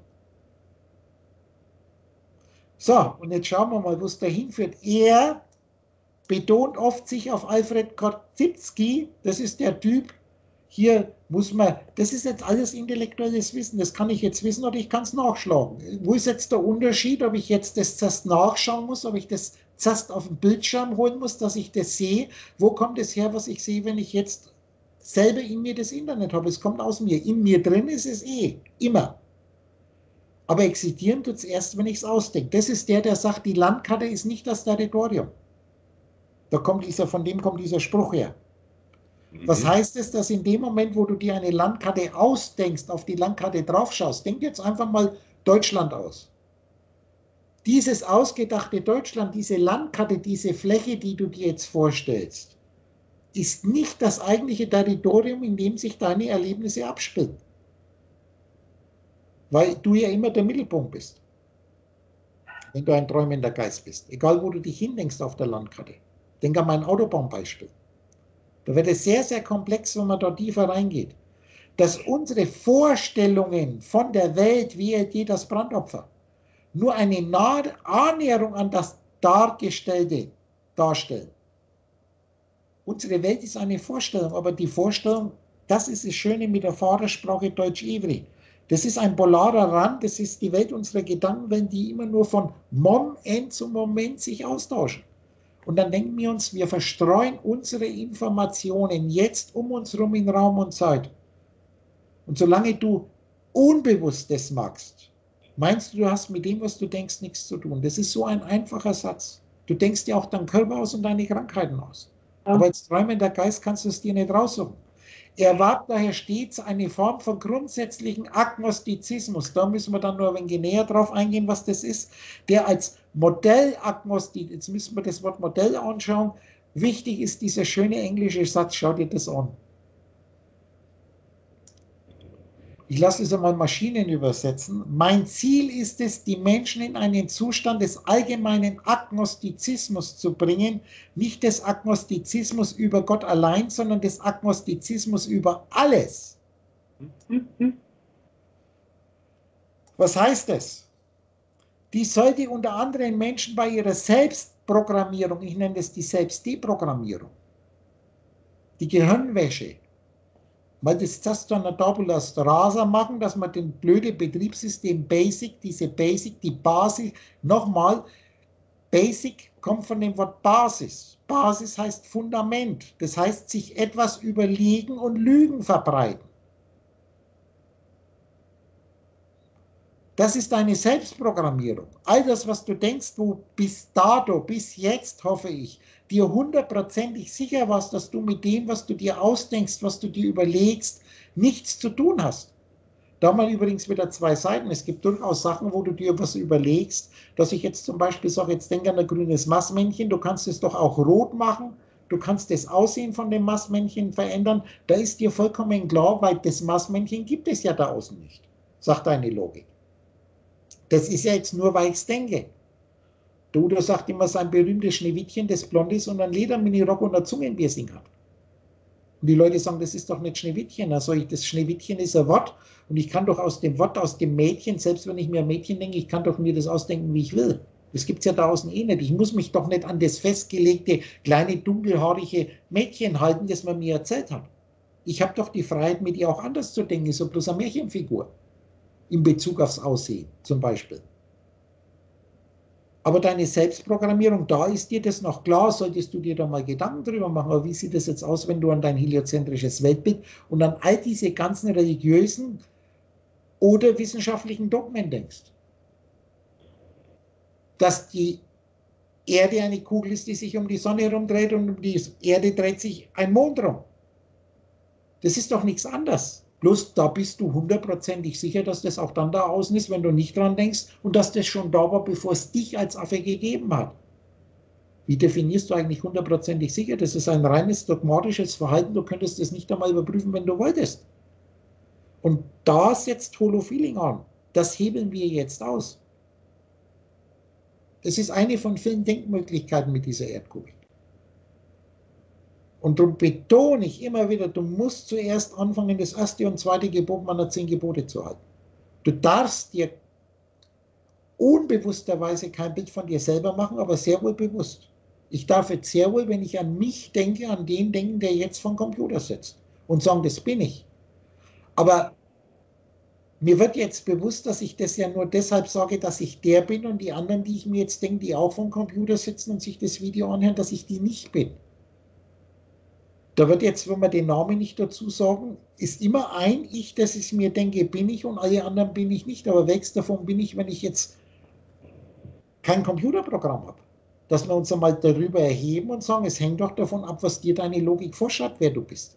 So, und jetzt schauen wir mal, wo es dahin führt. Er betont oft sich auf Alfred Korzybski, das ist der Typ, hier muss man, das ist jetzt alles intellektuelles Wissen, das kann ich jetzt wissen oder ich kann es nachschlagen. Wo ist jetzt der Unterschied, ob ich jetzt das zuerst nachschauen muss, ob ich das zuerst auf den Bildschirm holen muss, dass ich das sehe? Wo kommt es her, was ich sehe, wenn ich jetzt selber in mir das Internet habe? Es kommt aus mir. In mir drin ist es immer. Aber existieren tut es erst, wenn ich es ausdenke. Das ist der sagt, die Landkarte ist nicht das Territorium. Von dem kommt dieser Spruch her. Was heißt es, dass in dem Moment, wo du dir eine Landkarte ausdenkst, auf die Landkarte draufschaust, denk jetzt einfach mal Deutschland aus. Dieses ausgedachte Deutschland, diese Landkarte, diese Fläche, die du dir jetzt vorstellst, ist nicht das eigentliche Territorium, in dem sich deine Erlebnisse abspielen. Weil du ja immer der Mittelpunkt bist, wenn du ein träumender Geist bist. Egal, wo du dich hindenkst auf der Landkarte. Denk an mein Autobahnbeispiel. Da wird es sehr, sehr komplex, wenn man da tiefer reingeht. Dass unsere Vorstellungen von der Welt, wie je das Brandopfer, nur eine nahe Annäherung an das Dargestellte darstellen. Unsere Welt ist eine Vorstellung, aber die Vorstellung, das ist das Schöne mit der Vaarsprache Deutsch-Ivri. Das ist ein polarer Rand, das ist die Welt unserer Gedankenwellen, die immer nur von Moment zu Moment sich austauschen. Und dann denken wir uns, wir verstreuen unsere Informationen jetzt um uns herum in Raum und Zeit. Und solange du unbewusst das magst, meinst du, du hast mit dem, was du denkst, nichts zu tun. Das ist so ein einfacher Satz. Du denkst dir auch deinen Körper aus und deine Krankheiten aus. Ja. Aber als träumender Geist kannst du es dir nicht raussuchen. Er erwartet daher stets eine Form von grundsätzlichen Agnostizismus. Da müssen wir dann nur ein wenig näher drauf eingehen, was das ist. Der als Modellagnostik, jetzt müssen wir das Wort Modell anschauen. Wichtig ist dieser schöne englische Satz, schau dir das an. Ich lasse es einmal Maschinen übersetzen. Mein Ziel ist es, die Menschen in einen Zustand des allgemeinen Agnostizismus zu bringen. Nicht des Agnostizismus über Gott allein, sondern des Agnostizismus über alles. Was heißt das? Dies sollte unter anderem Menschen bei ihrer Selbstprogrammierung, ich nenne das die Selbstdeprogrammierung, die Gehirnwäsche, weil das zuerst an der Tabula rasa machen, dass man den blöden Betriebssystem Basic, die Basis, nochmal, Basic kommt von dem Wort Basis. Basis heißt Fundament, das heißt sich etwas überlegen und Lügen verbreiten. Das ist eine Selbstprogrammierung. All das, was du denkst, wo bis dato, bis jetzt, hoffe ich, dir hundertprozentig sicher warst, dass du mit dem, was du dir ausdenkst, was du dir überlegst, nichts zu tun hast. Da haben wir übrigens wieder zwei Seiten. Es gibt durchaus Sachen, wo du dir was überlegst, dass ich jetzt zum Beispiel sage, jetzt denk an ein grünes Maßmännchen, du kannst es doch auch rot machen, du kannst das Aussehen von dem Maßmännchen verändern. Da ist dir vollkommen klar, weil das Maßmännchen gibt es ja da außen nicht, sagt deine Logik. Das ist ja jetzt nur, weil ich es denke. Der Udo sagt immer, sein berühmtes Schneewittchen, das blond ist und einen Lederminirock und ein Zungenpiercing hat. Und die Leute sagen, das ist doch nicht Schneewittchen. Also das Schneewittchen ist ein Wort und ich kann doch aus dem Wort, aus dem Mädchen, selbst wenn ich mir ein Mädchen denke, ich kann doch mir das ausdenken, wie ich will. Das gibt es ja da außen eh nicht. Ich muss mich doch nicht an das festgelegte, kleine, dunkelhaarige Mädchen halten, das man mir erzählt hat. Ich habe doch die Freiheit, mit ihr auch anders zu denken, so bloß eine Märchenfigur. In Bezug aufs Aussehen zum Beispiel. Aber deine Selbstprogrammierung, da ist dir das noch klar, solltest du dir da mal Gedanken drüber machen, aber wie sieht das jetzt aus, wenn du an dein heliozentrisches Weltbild und an all diese ganzen religiösen oder wissenschaftlichen Dogmen denkst. Dass die Erde eine Kugel ist, die sich um die Sonne herumdreht und um die Erde dreht sich ein Mond rum. Das ist doch nichts anderes. Bloß da bist du hundertprozentig sicher, dass das auch dann da außen ist, wenn du nicht dran denkst und dass das schon da war, bevor es dich als Affe gegeben hat. Wie definierst du eigentlich hundertprozentig sicher? Das ist ein reines dogmatisches Verhalten. Du könntest das nicht einmal überprüfen, wenn du wolltest. Und da setzt Holofeeling an. Das hebeln wir jetzt aus. Das ist eine von vielen Denkmöglichkeiten mit dieser Erdkugel. Und darum betone ich immer wieder, du musst zuerst anfangen, das erste und zweite Gebot meiner 10 Gebote zu halten. Du darfst dir unbewussterweise kein Bild von dir selber machen, aber sehr wohl bewusst. Ich darf jetzt sehr wohl, wenn ich an mich denke, an den denken, der jetzt vom Computer sitzt und sagen, das bin ich. Aber mir wird jetzt bewusst, dass ich das ja nur deshalb sage, dass ich der bin und die anderen, die ich mir jetzt denke, die auch vom Computer sitzen und sich das Video anhören, dass ich die nicht bin. Da wird jetzt, wenn wir den Namen nicht dazu sagen, ist immer ein Ich, das ich mir denke, bin ich und alle anderen bin ich nicht. Aber welches davon bin ich, wenn ich jetzt kein Computerprogramm habe? Dass wir uns einmal darüber erheben und sagen, es hängt doch davon ab, was dir deine Logik vorschreibt, wer du bist.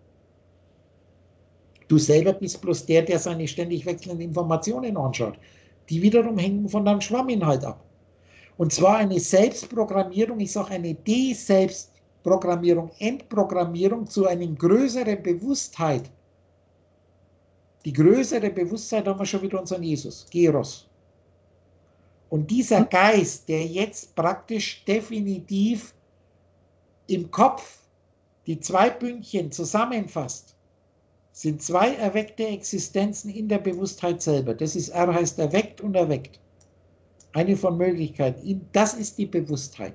Du selber bist bloß der, der seine ständig wechselnden Informationen anschaut. Die wiederum hängen von deinem Schwamminhalt ab. Und zwar eine Selbstprogrammierung, ich sage eine De-Selbstprogrammierung, Entprogrammierung zu einer größeren Bewusstheit. Die größere Bewusstheit haben wir schon wieder unseren Jesus, Geros. Und dieser Geist, der jetzt praktisch definitiv im Kopf die 2 Bündchen zusammenfasst, sind 2 erweckte Existenzen in der Bewusstheit selber. Das ist R heißt erweckt und erweckt. Eine von Möglichkeiten. Das ist die Bewusstheit.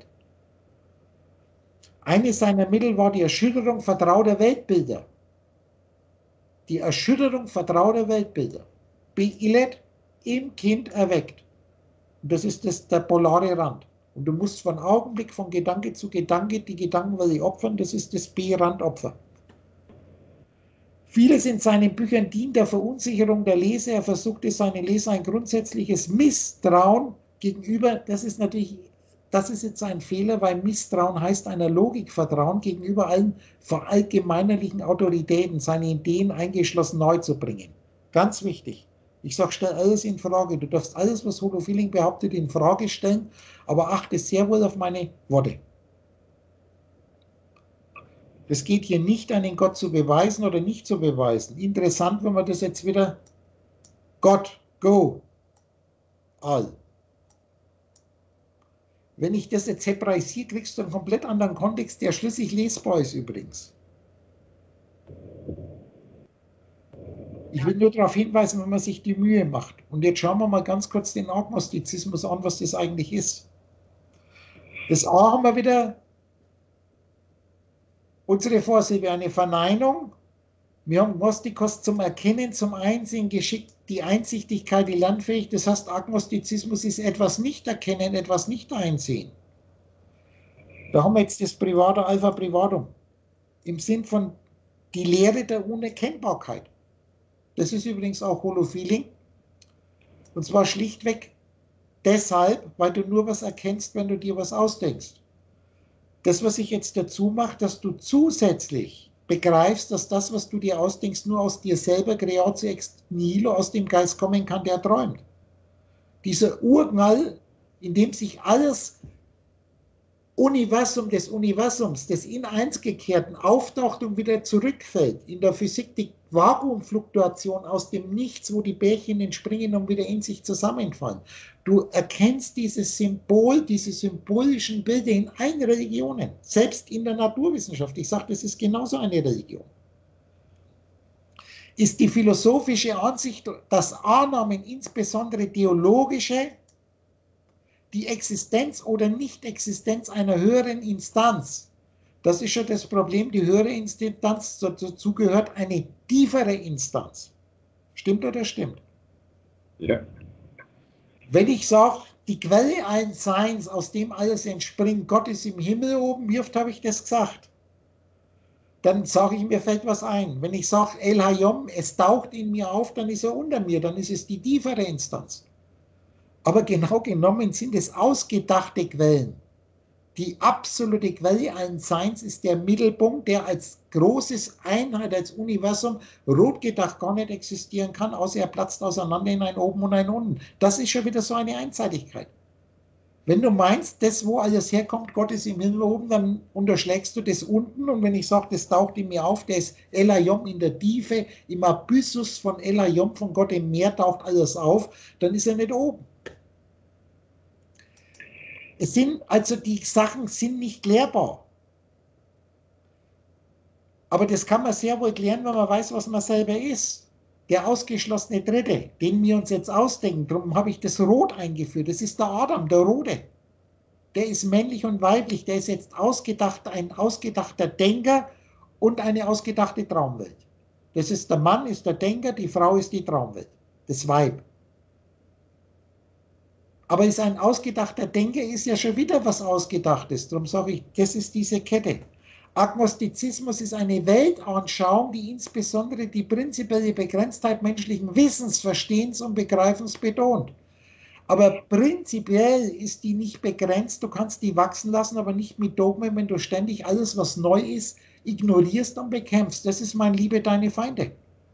Eines seiner Mittel war die Erschütterung vertrauter Weltbilder. Die Erschütterung vertrauter Weltbilder. Beillet im Kind erweckt. Und das ist der polare Rand. Und du musst von Augenblick, von Gedanke zu Gedanke, die Gedanken will ich opfern, das ist das B-Randopfer. Vieles in seinen Büchern dient der Verunsicherung der Leser. Er versuchte seinen Leser ein grundsätzliches Misstrauen gegenüber, das ist jetzt ein Fehler, weil Misstrauen heißt einer Logik vertrauen, gegenüber allen verallgemeinerlichen Autoritäten, seine Ideen eingeschlossen neu zu bringen. Ganz wichtig. Ich sage, stell alles in Frage. Du darfst alles, was Holofeeling behauptet, in Frage stellen, aber achte sehr wohl auf meine Worte. Es geht hier nicht, einen Gott zu beweisen oder nicht zu beweisen. Interessant, wenn man das jetzt wieder Gott, go, all. Wenn ich das jetzt hebraisiere, kriegst du einen komplett anderen Kontext, der schlüssig lesbar ist übrigens. Ich will nur darauf hinweisen, wenn man sich die Mühe macht. Und jetzt schauen wir mal ganz kurz den Agnostizismus an, was das eigentlich ist. Das A haben wir wieder unsere Vorsilbe, eine Verneinung. Wir haben Gnostikos zum Erkennen, zum Einsehen geschickt, die Einsichtigkeit, die Lernfähigkeit. Das heißt, Agnostizismus ist etwas nicht erkennen, etwas nicht einsehen. Da haben wir jetzt das Private Alpha Privatum. Im Sinn von die Lehre der Unerkennbarkeit. Das ist übrigens auch Holofeeling. Und zwar schlichtweg deshalb, weil du nur was erkennst, wenn du dir was ausdenkst. Das, was ich jetzt dazu mache, dass du zusätzlich begreifst, dass das, was du dir ausdenkst, nur aus dir selber, creatio ex nihilo, aus dem Geist kommen kann, der träumt. Dieser Urknall, in dem sich alles Universum des Universums, des in eins gekehrten, auftaucht und wieder zurückfällt. In der Physik die Vakuumfluktuation aus dem Nichts, wo die Bärchen entspringen und wieder in sich zusammenfallen. Du erkennst dieses Symbol, diese symbolischen Bilder in allen Religionen, selbst in der Naturwissenschaft. Ich sage, das ist genauso eine Religion. Ist die philosophische Ansicht, dass Annahmen, insbesondere theologische, die Existenz oder Nicht-Existenz einer höheren Instanz, das ist schon das Problem, die höhere Instanz, dazu gehört eine tiefere Instanz. Stimmt oder stimmt? Ja. Wenn ich sage, die Quelle allen Seins, aus dem alles entspringt, Gott ist im Himmel oben, wie oft habe ich das gesagt? dann sage ich, mir fällt was ein. Wenn ich sage, El Hayom, es taucht in mir auf, dann ist er unter mir, dann ist es die tiefere Instanz. Aber genau genommen sind es ausgedachte Quellen. Die absolute Quelle allen Seins ist der Mittelpunkt, der als großes Einheit, als Universum rot gedacht gar nicht existieren kann, außer er platzt auseinander in ein Oben und ein Unten. Das ist schon wieder so eine Einseitigkeit. Wenn du meinst, das, wo alles herkommt, Gott ist im Himmel oben, dann unterschlägst du das unten. Und wenn ich sage, das taucht in mir auf, der ist El Hayom in der Tiefe, im Abyssus von El Hayom, von Gott im Meer taucht alles auf, dann ist er nicht oben. Es sind, also die Sachen sind nicht klärbar. Aber das kann man sehr wohl klären, wenn man weiß, was man selber ist. Der ausgeschlossene Dritte, den wir uns jetzt ausdenken, darum habe ich das Rot eingeführt, das ist der Adam, der Rote. Der ist männlich und weiblich, der ist jetzt ausgedacht, ein ausgedachter Denker und eine ausgedachte Traumwelt. Das ist der Mann, ist der Denker, die Frau ist die Traumwelt, das Weib. Aber ist ein ausgedachter Denker, ist ja schon wieder was Ausgedachtes. Darum sage ich, das ist diese Kette. Agnostizismus ist eine Weltanschauung, die insbesondere die prinzipielle Begrenztheit menschlichen Wissens, Verstehens und Begreifens betont. Aber prinzipiell ist die nicht begrenzt, du kannst die wachsen lassen, aber nicht mit Dogmen, wenn du ständig alles, was neu ist, ignorierst und bekämpfst. Das ist, mein Liebe, deine Feinde.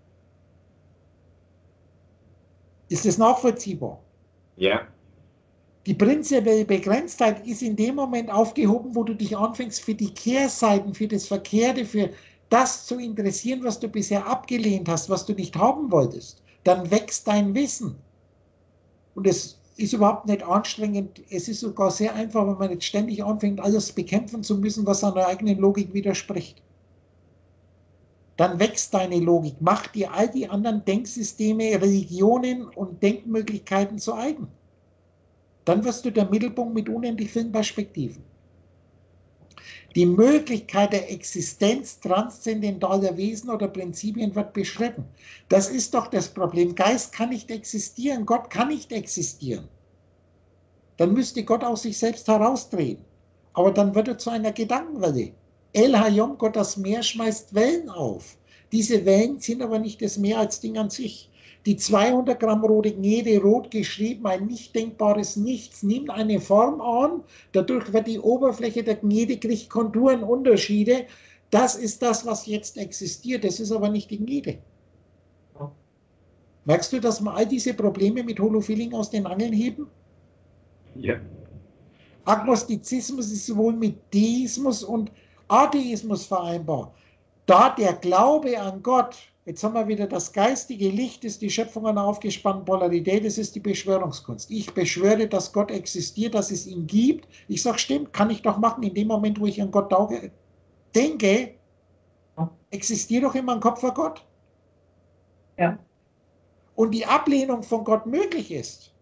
Ist das nachvollziehbar? Ja. Die prinzipielle Begrenztheit ist in dem Moment aufgehoben, wo du dich anfängst, für die Kehrseiten, für das Verkehrte, für das zu interessieren, was du bisher abgelehnt hast, was du nicht haben wolltest. Dann wächst dein Wissen. Und es ist überhaupt nicht anstrengend. Es ist sogar sehr einfach, wenn man nicht ständig anfängt, alles bekämpfen zu müssen, was seiner eigenen Logik widerspricht. Dann wächst deine Logik. Mach dir all die anderen Denksysteme, Religionen und Denkmöglichkeiten zu eigen. Dann wirst du der Mittelpunkt mit unendlich vielen Perspektiven. Die Möglichkeit der Existenz transzendentaler Wesen oder Prinzipien wird beschritten. Das ist doch das Problem. Geist kann nicht existieren, Gott kann nicht existieren. Dann müsste Gott aus sich selbst herausdrehen. Aber dann wird er zu einer Gedankenwelle. El Hayom, Gott, das Meer, schmeißt Wellen auf. Diese Wellen sind aber nicht das Meer als Ding an sich. Die 200 Gramm rote Gnede, rot geschrieben, ein nicht denkbares Nichts, nimmt eine Form an, dadurch wird die Oberfläche der Gnede, kriegt Konturen, Unterschiede. Das ist das, was jetzt existiert, das ist aber nicht die Gnede. Merkst du, dass wir all diese Probleme mit Holofilling aus den Angeln heben? Ja. Agnostizismus ist sowohl mit Deismus und Atheismus vereinbar. Da der Glaube an Gott, jetzt haben wir wieder das geistige Licht, ist die Schöpfung einer aufgespannten Polarität, das ist die Beschwörungskunst. Ich beschwöre, dass Gott existiert, dass es ihn gibt. Ich sage, stimmt, kann ich doch machen. In dem Moment, wo ich an Gott denke, existiert doch in meinem Kopf ein Gott. Ja. Und die Ablehnung von Gott möglich ist.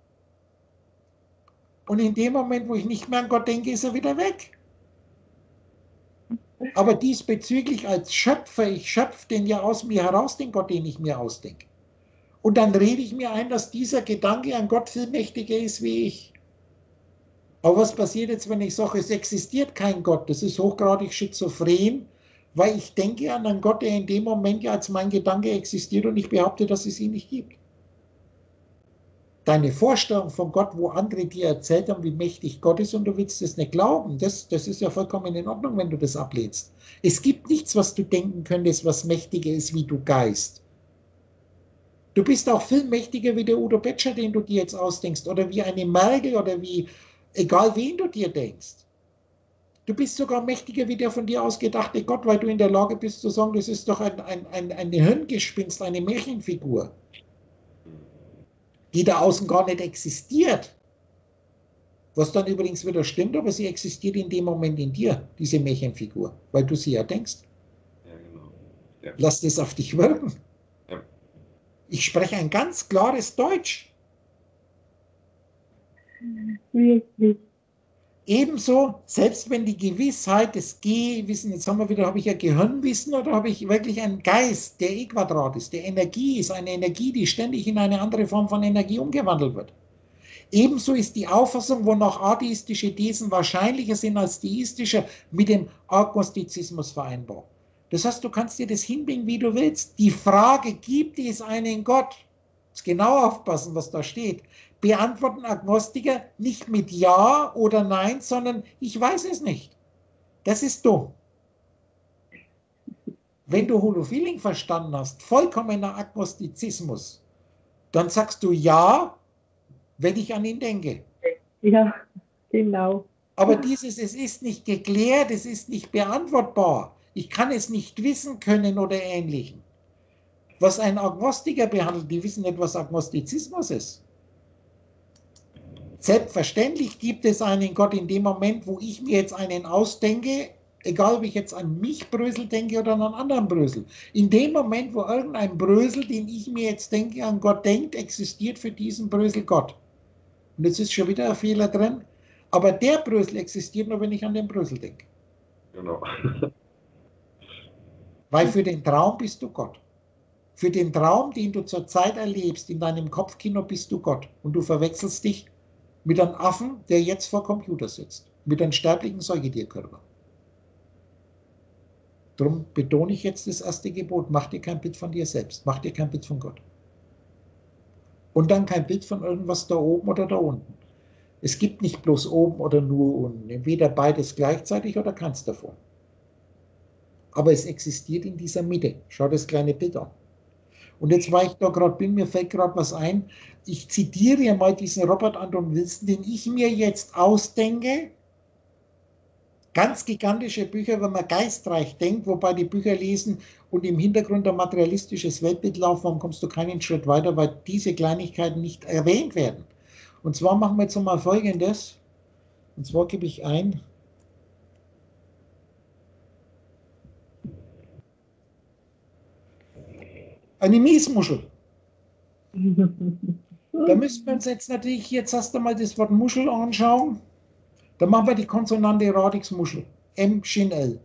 Und in dem Moment, wo ich nicht mehr an Gott denke, ist er wieder weg. Aber diesbezüglich als Schöpfer, ich schöpfe den ja aus mir heraus, den Gott, den ich mir ausdenke. Und dann rede ich mir ein, dass dieser Gedanke an Gott viel mächtiger ist wie ich. Aber was passiert jetzt, wenn ich sage, es existiert kein Gott? Das ist hochgradig schizophren, weil ich denke an einen Gott, der in dem Moment ja als mein Gedanke existiert und ich behaupte, dass es ihn nicht gibt. Deine Vorstellung von Gott, wo andere dir erzählt haben, wie mächtig Gott ist und du willst es nicht glauben, das ist ja vollkommen in Ordnung, wenn du das ablehnst. Es gibt nichts, was du denken könntest, was mächtiger ist wie du Geist. Du bist auch viel mächtiger wie der Udo Betscher, den du dir jetzt ausdenkst, oder wie eine Merkel oder wie, egal wen du dir denkst. Du bist sogar mächtiger wie der von dir ausgedachte Gott, weil du in der Lage bist zu sagen, das ist doch ein Hirngespinst, eine Märchenfigur, die da außen gar nicht existiert. Was dann übrigens wieder stimmt, aber sie existiert in dem Moment in dir, diese Märchenfigur, weil du sie ja denkst. Ja, genau. Ja. Lass das auf dich wirken. Ja. Ich spreche ein ganz klares Deutsch. Wirklich. Ebenso, selbst wenn die Gewissheit des Gehwissen, jetzt haben wir wieder, habe ich ja Gehirnwissen oder habe ich wirklich einen Geist, der E-Quadrat ist, der Energie ist, eine Energie, die ständig in eine andere Form von Energie umgewandelt wird. Ebenso ist die Auffassung, wonach atheistische Thesen wahrscheinlicher sind als deistische, mit dem Agnostizismus vereinbar. Das heißt, du kannst dir das hinbiegen, wie du willst. Die Frage, gibt es einen Gott? Jetzt genau aufpassen, was da steht. Beantworten Agnostiker nicht mit Ja oder Nein, sondern ich weiß es nicht. Das ist dumm. Wenn du Holofeeling verstanden hast, vollkommener Agnostizismus, dann sagst du Ja, wenn ich an ihn denke. Ja, genau. Aber dieses, es ist nicht geklärt, es ist nicht beantwortbar. Ich kann es nicht wissen können oder Ähnlichem. Was ein Agnostiker behandelt, die wissen nicht, was Agnostizismus ist. Selbstverständlich gibt es einen Gott in dem Moment, wo ich mir jetzt einen ausdenke, egal ob ich jetzt an mich Brösel denke oder an einen anderen Brösel. In dem Moment, wo irgendein Brösel, den ich mir jetzt denke, an Gott denkt, existiert für diesen Brösel Gott. Und jetzt ist schon wieder ein Fehler drin. Aber der Brösel existiert nur, wenn ich an den Brösel denke. Genau. Weil für den Traum bist du Gott. Für den Traum, den du zurzeit erlebst, in deinem Kopfkino bist du Gott. Und du verwechselst dich mit einem Affen, der jetzt vor Computer sitzt. Mit einem sterblichen Säugetierkörper. Darum betone ich jetzt das erste Gebot. Mach dir kein Bild von dir selbst. Mach dir kein Bild von Gott. Und dann kein Bild von irgendwas da oben oder da unten. Es gibt nicht bloß oben oder nur unten. Entweder beides gleichzeitig oder keins davon. Aber es existiert in dieser Mitte. Schau das kleine Bild an. Und jetzt, weil ich da gerade bin, mir fällt gerade was ein. Ich zitiere ja mal diesen Robert Anton Wilson, den ich mir jetzt ausdenke. Ganz gigantische Bücher, wenn man geistreich denkt, wobei die Bücher lesen und im Hintergrund ein materialistisches Weltbild laufen, warum kommst du keinen Schritt weiter, weil diese Kleinigkeiten nicht erwähnt werden. Und zwar machen wir jetzt mal Folgendes. Und zwar gebe ich ein, eine Miesmuschel. Da müssen wir uns jetzt natürlich, jetzt hast du mal das Wort Muschel anschauen. Da machen wir die Konsonante Radixmuschel. M, Shin, L.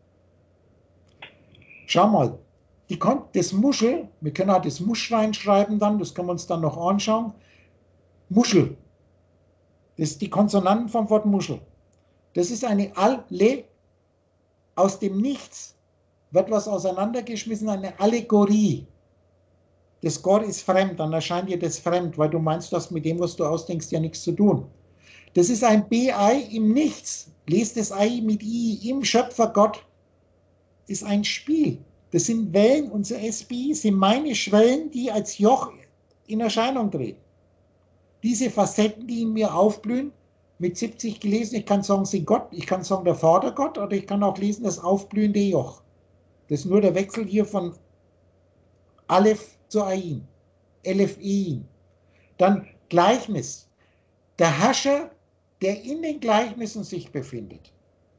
Schau mal. Das Muschel, wir können auch das Musch reinschreiben dann, das können wir uns dann noch anschauen. Muschel. Das ist die Konsonanten vom Wort Muschel. Das ist eine Alle, aus dem Nichts wird was auseinandergeschmissen, eine Allegorie. Das Gor ist fremd, dann erscheint dir das fremd, weil du meinst, du hast mit dem, was du ausdenkst, ja nichts zu tun. Das ist ein BI im Nichts. Lest das I mit I, im Schöpfer Gott, ist ein Spiel. Das sind Wellen, unsere SBI sind meine Schwellen, die als Joch in Erscheinung treten. Diese Facetten, die in mir aufblühen, mit 70 gelesen, ich kann sagen, sie Gott, ich kann sagen, der Vater Gott, oder ich kann auch lesen, das aufblühende Joch. Das ist nur der Wechsel hier von Aleph zu Ain, Elef Ein. Dann Gleichnis. Der Herrscher, der in den Gleichnissen sich befindet.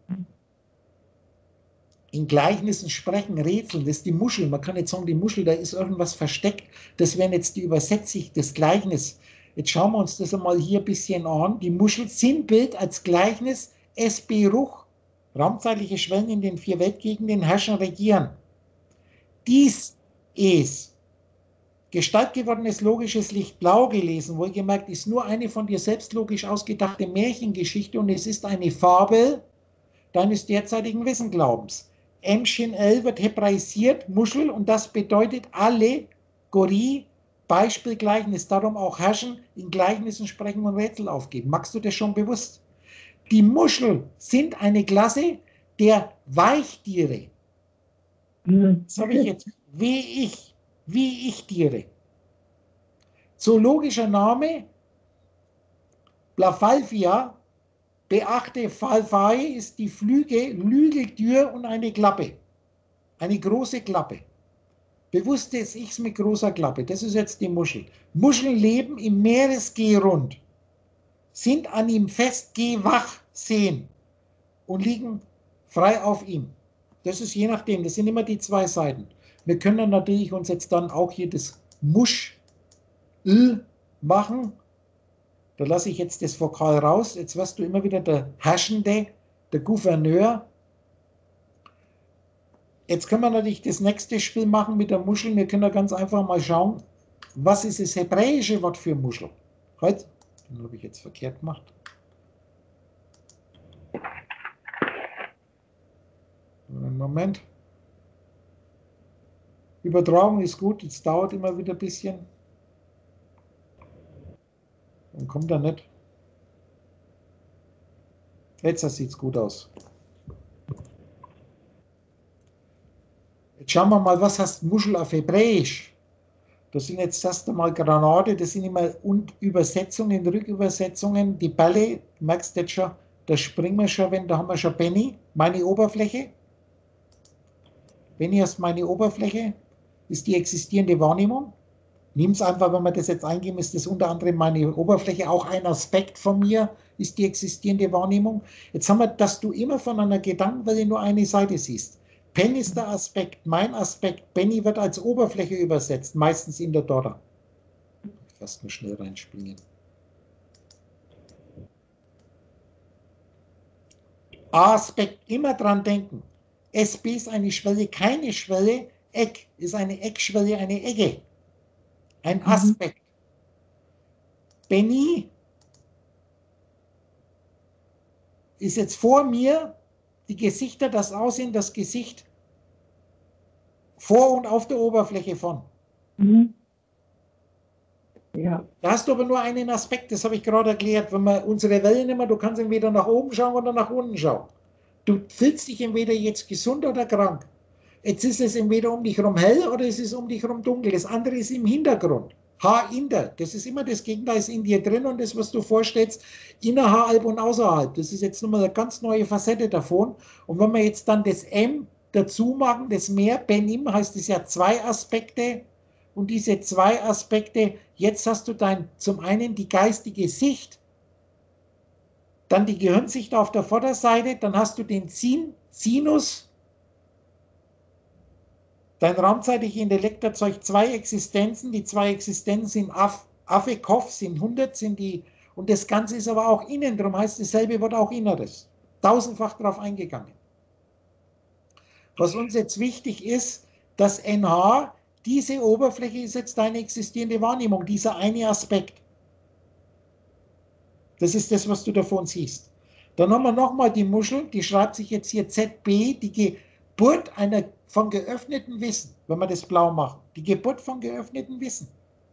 In Gleichnissen sprechen, rätseln, das ist die Muschel. Man kann nicht sagen, die Muschel, da ist irgendwas versteckt. Das wären jetzt die Übersetzung des Gleichnisses. Jetzt schauen wir uns das einmal hier ein bisschen an. Die Muschel, Sinnbild als Gleichnis, SB Ruch, raumzeitliche Schwellen in den 4 Weltgegenden, herrschen, regieren. Dies ist gestaltgewordenes logisches Licht, blau gelesen, wohlgemerkt, ist nur eine von dir selbst logisch ausgedachte Märchengeschichte und es ist eine Fabel deines derzeitigen Wissenglaubens. Shin L wird hebraisiert, Muschel, und das bedeutet Allegorie, Beispiel, Gleichnis, darum auch herrschen, in Gleichnissen sprechen und Rätsel aufgeben. Magst du das schon bewusst? Die Muscheln sind eine Klasse der Weichtiere. Das habe ich jetzt, wie ich Tiere. Zoologischer Name, Blafalfia, beachte, Falfai ist die Flügeltür und eine Klappe. Eine große Klappe. Bewusstes Ichs mit großer Klappe. Das ist jetzt die Muschel. Muscheln leben im Meeresgehrund, sind an ihm festgewachsen und liegen frei auf ihm. Das ist je nachdem, das sind immer die 2 Seiten. Wir können natürlich uns jetzt dann auch hier das Muschel machen. Da lasse ich jetzt das Vokal raus. Jetzt wirst du immer wieder der Herrschende, der Gouverneur. Jetzt können wir natürlich das nächste Spiel machen mit der Muschel. Wir können da ganz einfach mal schauen, was ist das hebräische Wort für Muschel? Halt, den habe ich jetzt verkehrt gemacht. Einen Moment. Übertragung ist gut, jetzt dauert immer wieder ein bisschen. Dann kommt er nicht. Jetzt sieht es gut aus. Jetzt schauen wir mal, was heißt Muschel auf Hebräisch? Das sind jetzt erst einmal Granate, das sind immer Übersetzungen, Rückübersetzungen. Die Bälle, du merkst jetzt schon, da springen wir schon, da haben wir schon Benny, meine Oberfläche. Benny ist meine Oberfläche, ist die existierende Wahrnehmung. Nimm es einfach, wenn wir das jetzt eingeben, ist das unter anderem meine Oberfläche, auch ein Aspekt von mir, ist die existierende Wahrnehmung. Jetzt haben wir, dass du immer von einer Gedankenwelle nur eine Seite siehst. Pen ist der Aspekt, mein Aspekt. Benny wird als Oberfläche übersetzt, meistens in der Dora. Fast nur schnell reinspringen. A-Aspekt, immer dran denken. SB ist eine Schwelle, keine Schwelle. Eck ist eine Eckschwelle, eine Ecke. Ein Aspekt. Benny ist jetzt vor mir, die Gesichter, das Aussehen, das Gesicht vor und auf der Oberfläche von. Ja. Da hast du aber nur einen Aspekt, das habe ich gerade erklärt. Wenn wir unsere Wellen nehmen, du kannst entweder nach oben schauen oder nach unten schauen. Du fühlst dich entweder jetzt gesund oder krank. Jetzt ist es entweder um dich herum hell oder es ist um dich herum dunkel. Das andere ist im Hintergrund. Haar inter, das ist immer das Gegenteil, ist in dir drin und das, was du vorstellst, innerhalb und außerhalb. Das ist jetzt nochmal eine ganz neue Facette davon. Und wenn wir jetzt dann das M dazu machen, das mehr, Benim, heißt es ja 2 Aspekte. Und diese 2 Aspekte, jetzt hast du zum einen die geistige Sicht, dann die Gehirnsicht auf der Vorderseite, dann hast du den Sinus. Dein raumzeitlicher Intellekt erzeugt 2 Existenzen. Die 2 Existenzen sind Affe, Kopf, sind 100, sind die, und das Ganze ist aber auch innen, darum heißt dasselbe Wort auch Inneres. Tausendfach darauf eingegangen. Was uns jetzt wichtig ist, dass NH, diese Oberfläche ist jetzt deine existierende Wahrnehmung, dieser eine Aspekt. Das ist das, was du davon siehst. Dann haben wir nochmal die Muschel, die schreibt sich jetzt hier ZB, die Geburt von geöffnetem Wissen, wenn wir das blau machen. Die Geburt von geöffnetem Wissen.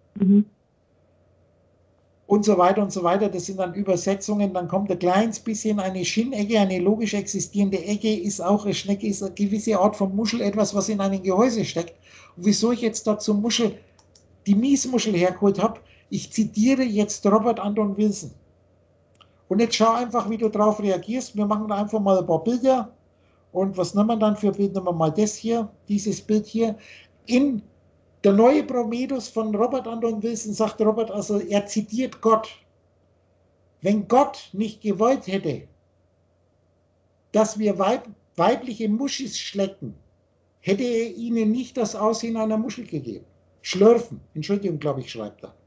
Und so weiter und so weiter. Das sind dann Übersetzungen. Dann kommt ein kleines bisschen eine Schienecke, eine logisch existierende Ecke, ist auch eine Schnecke, ist eine gewisse Art von Muschel, etwas, was in einem Gehäuse steckt. Und wieso ich jetzt dazu Muschel, die Miesmuschel hergeholt habe, ich zitiere jetzt Robert Anton Wilson. Und jetzt schau einfach, wie du darauf reagierst. Wir machen da einfach mal ein paar Bilder. Und was nehmen wir dann für Bild? Nehmen wir mal das hier, dieses Bild hier. In der neue Prometheus von Robert Anton Wilson sagt Robert, also er zitiert Gott. Wenn Gott nicht gewollt hätte, dass wir weibliche Muschis schlecken, hätte er ihnen nicht das Aussehen einer Muschel gegeben. Schlürfen, Entschuldigung, glaube ich, schreibt er.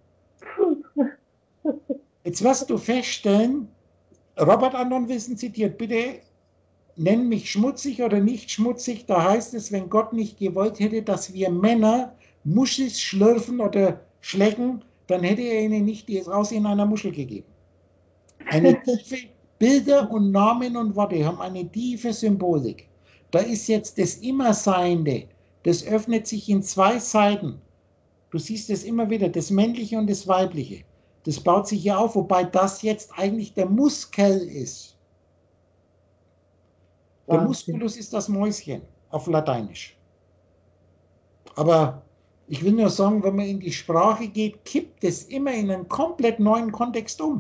Jetzt wirst du feststellen, Robert Anton Wilson zitiert, bitte nenn mich schmutzig oder nicht schmutzig, da heißt es, wenn Gott nicht gewollt hätte, dass wir Männer Muschis schlürfen oder schlecken, dann hätte er ihnen nicht das Aussehen einer Muschel gegeben. Eine tiefe Bilder und Namen und Worte haben eine tiefe Symbolik. Da ist jetzt das Immerseiende, das öffnet sich in 2 Seiten. Du siehst es immer wieder, das Männliche und das Weibliche. Das baut sich hier auf, wobei das jetzt eigentlich der Muskel ist. Der Musculus ist das Mäuschen auf Lateinisch. Aber ich will nur sagen, wenn man in die Sprache geht, kippt es immer in einen komplett neuen Kontext um.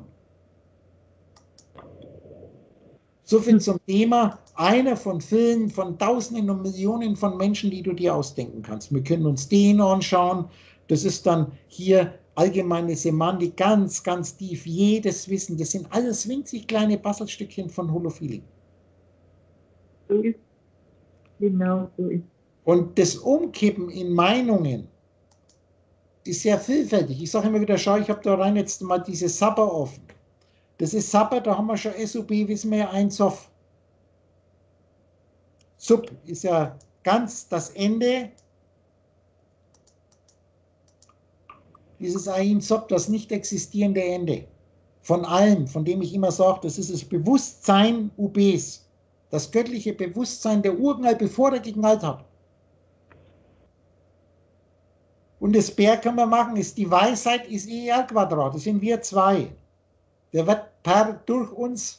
So viel zum Thema, einer von vielen, von Tausenden und Millionen von Menschen, die du dir ausdenken kannst. Wir können uns den anschauen. Das ist dann hier allgemeine Semantik, ganz, ganz tief. Jedes Wissen, das sind alles winzig kleine Puzzlestückchen von Holophilie. So ist. Genau so ist. Und das Umkippen in Meinungen ist sehr vielfältig. Ich sage immer wieder, schau, ich habe da rein jetzt mal diese Sapper offen. Das ist Sapper, da haben wir schon SUB, wissen wir ja, ein Sof. Sub ist ja ganz das Ende. Dieses Ein Sof, das nicht existierende Ende. Von allem, von dem ich immer sage, das ist das Bewusstsein UBs. Das göttliche Bewusstsein der Urknall, bevor er geknallt hat. Und das Bär können wir machen, ist die Weisheit ist ER², das sind wir zwei. Der wird durch uns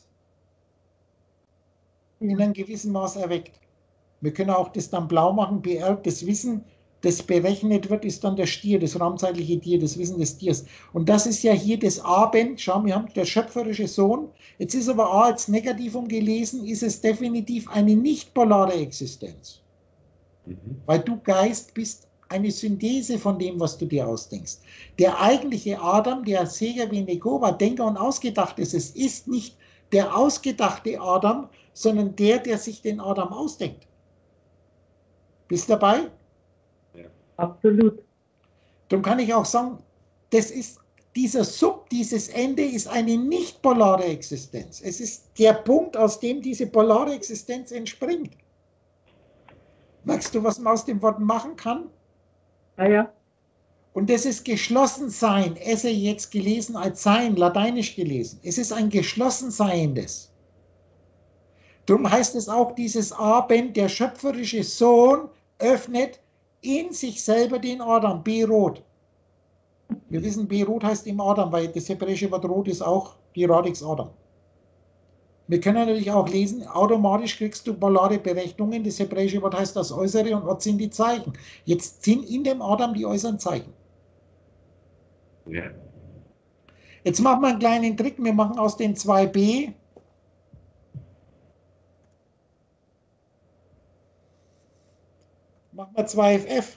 in einem gewissen Maß erweckt. Wir können auch das dann blau machen, BR, das Wissen, das berechnet wird, ist dann der Stier, das raumzeitliche Tier, das Wissen des Tiers. Und das ist ja hier das Abend, schau, wir haben der schöpferische Sohn, jetzt ist aber A als Negativum gelesen, ist es definitiv eine nicht polare Existenz. Weil du Geist bist eine Synthese von dem, was du dir ausdenkst. Der eigentliche Adam, der Seher Venegova, Denker und ausgedacht ist, es ist nicht der ausgedachte Adam, sondern der sich den Adam ausdenkt. Bist du dabei? Ja. Absolut. Darum kann ich auch sagen, das ist dieses Ende ist eine nicht polare Existenz. Es ist der Punkt, aus dem diese polare Existenz entspringt. Merkst du, was man aus dem Wort machen kann? Ja. Und das ist Geschlossensein. Esse jetzt gelesen als Sein, lateinisch gelesen. Es ist ein Geschlossenseiendes. Darum heißt es auch, dieses Abend, der schöpferische Sohn öffnet in sich selber den Adam, Berot. Wir wissen, Berot heißt im Adam, weil das hebräische Wort Rot ist auch die Radix Adam. Wir können natürlich auch lesen, automatisch kriegst du polare Berechnungen. Das hebräische Wort heißt das Äußere und was sind die Zeichen? Jetzt sind in dem Adam die äußeren Zeichen. Ja. Jetzt machen wir einen kleinen Trick. Wir machen aus den 2b machen wir 2ff.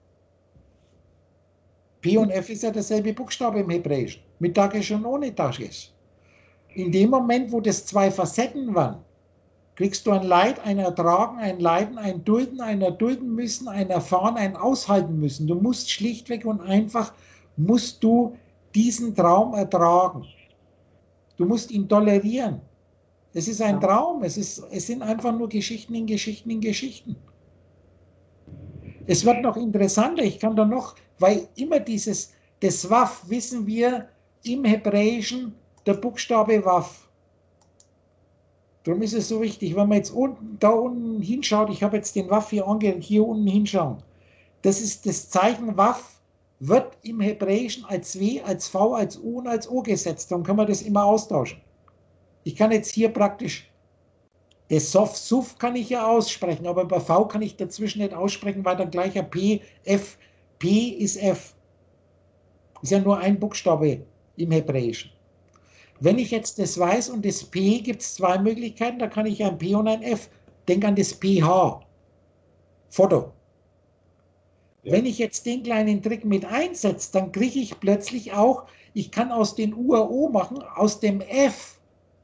P und F ist ja derselbe Buchstabe im Hebräischen. Mit Dagesh und ohne Dagesh. In dem Moment, wo das zwei Facetten waren, kriegst du ein Leid, ein Ertragen, ein Leiden, ein Dulden, ein Erdulden müssen, ein Erfahren, ein Aushalten müssen. Du musst schlichtweg und einfach, musst du diesen Traum ertragen. Du musst ihn tolerieren. Es ist ein Traum, es sind einfach nur Geschichten in Geschichten in Geschichten. Es wird noch interessanter, ich kann da noch, weil immer das Waf, wissen wir, im Hebräischen der Buchstabe Waf. Darum ist es so wichtig, wenn man jetzt da unten hinschaut, ich habe jetzt den Waf hier angehört, hier unten hinschauen. Das ist das Zeichen Waf, wird im Hebräischen als W, als V, als U und als O gesetzt. Darum kann man das immer austauschen. Ich kann jetzt hier praktisch, das Sof, Suf kann ich ja aussprechen, aber bei V kann ich dazwischen nicht aussprechen, weil dann gleich ein P, F, P ist F. Ist ja nur ein Buchstabe im Hebräischen. Wenn ich jetzt das weiß und das P, gibt es zwei Möglichkeiten, da kann ich ein P und ein F. Denk an das PH. Foto. Ja. Wenn ich jetzt den kleinen Trick mit einsetze, dann kriege ich plötzlich auch, ich kann aus den URO machen, aus dem F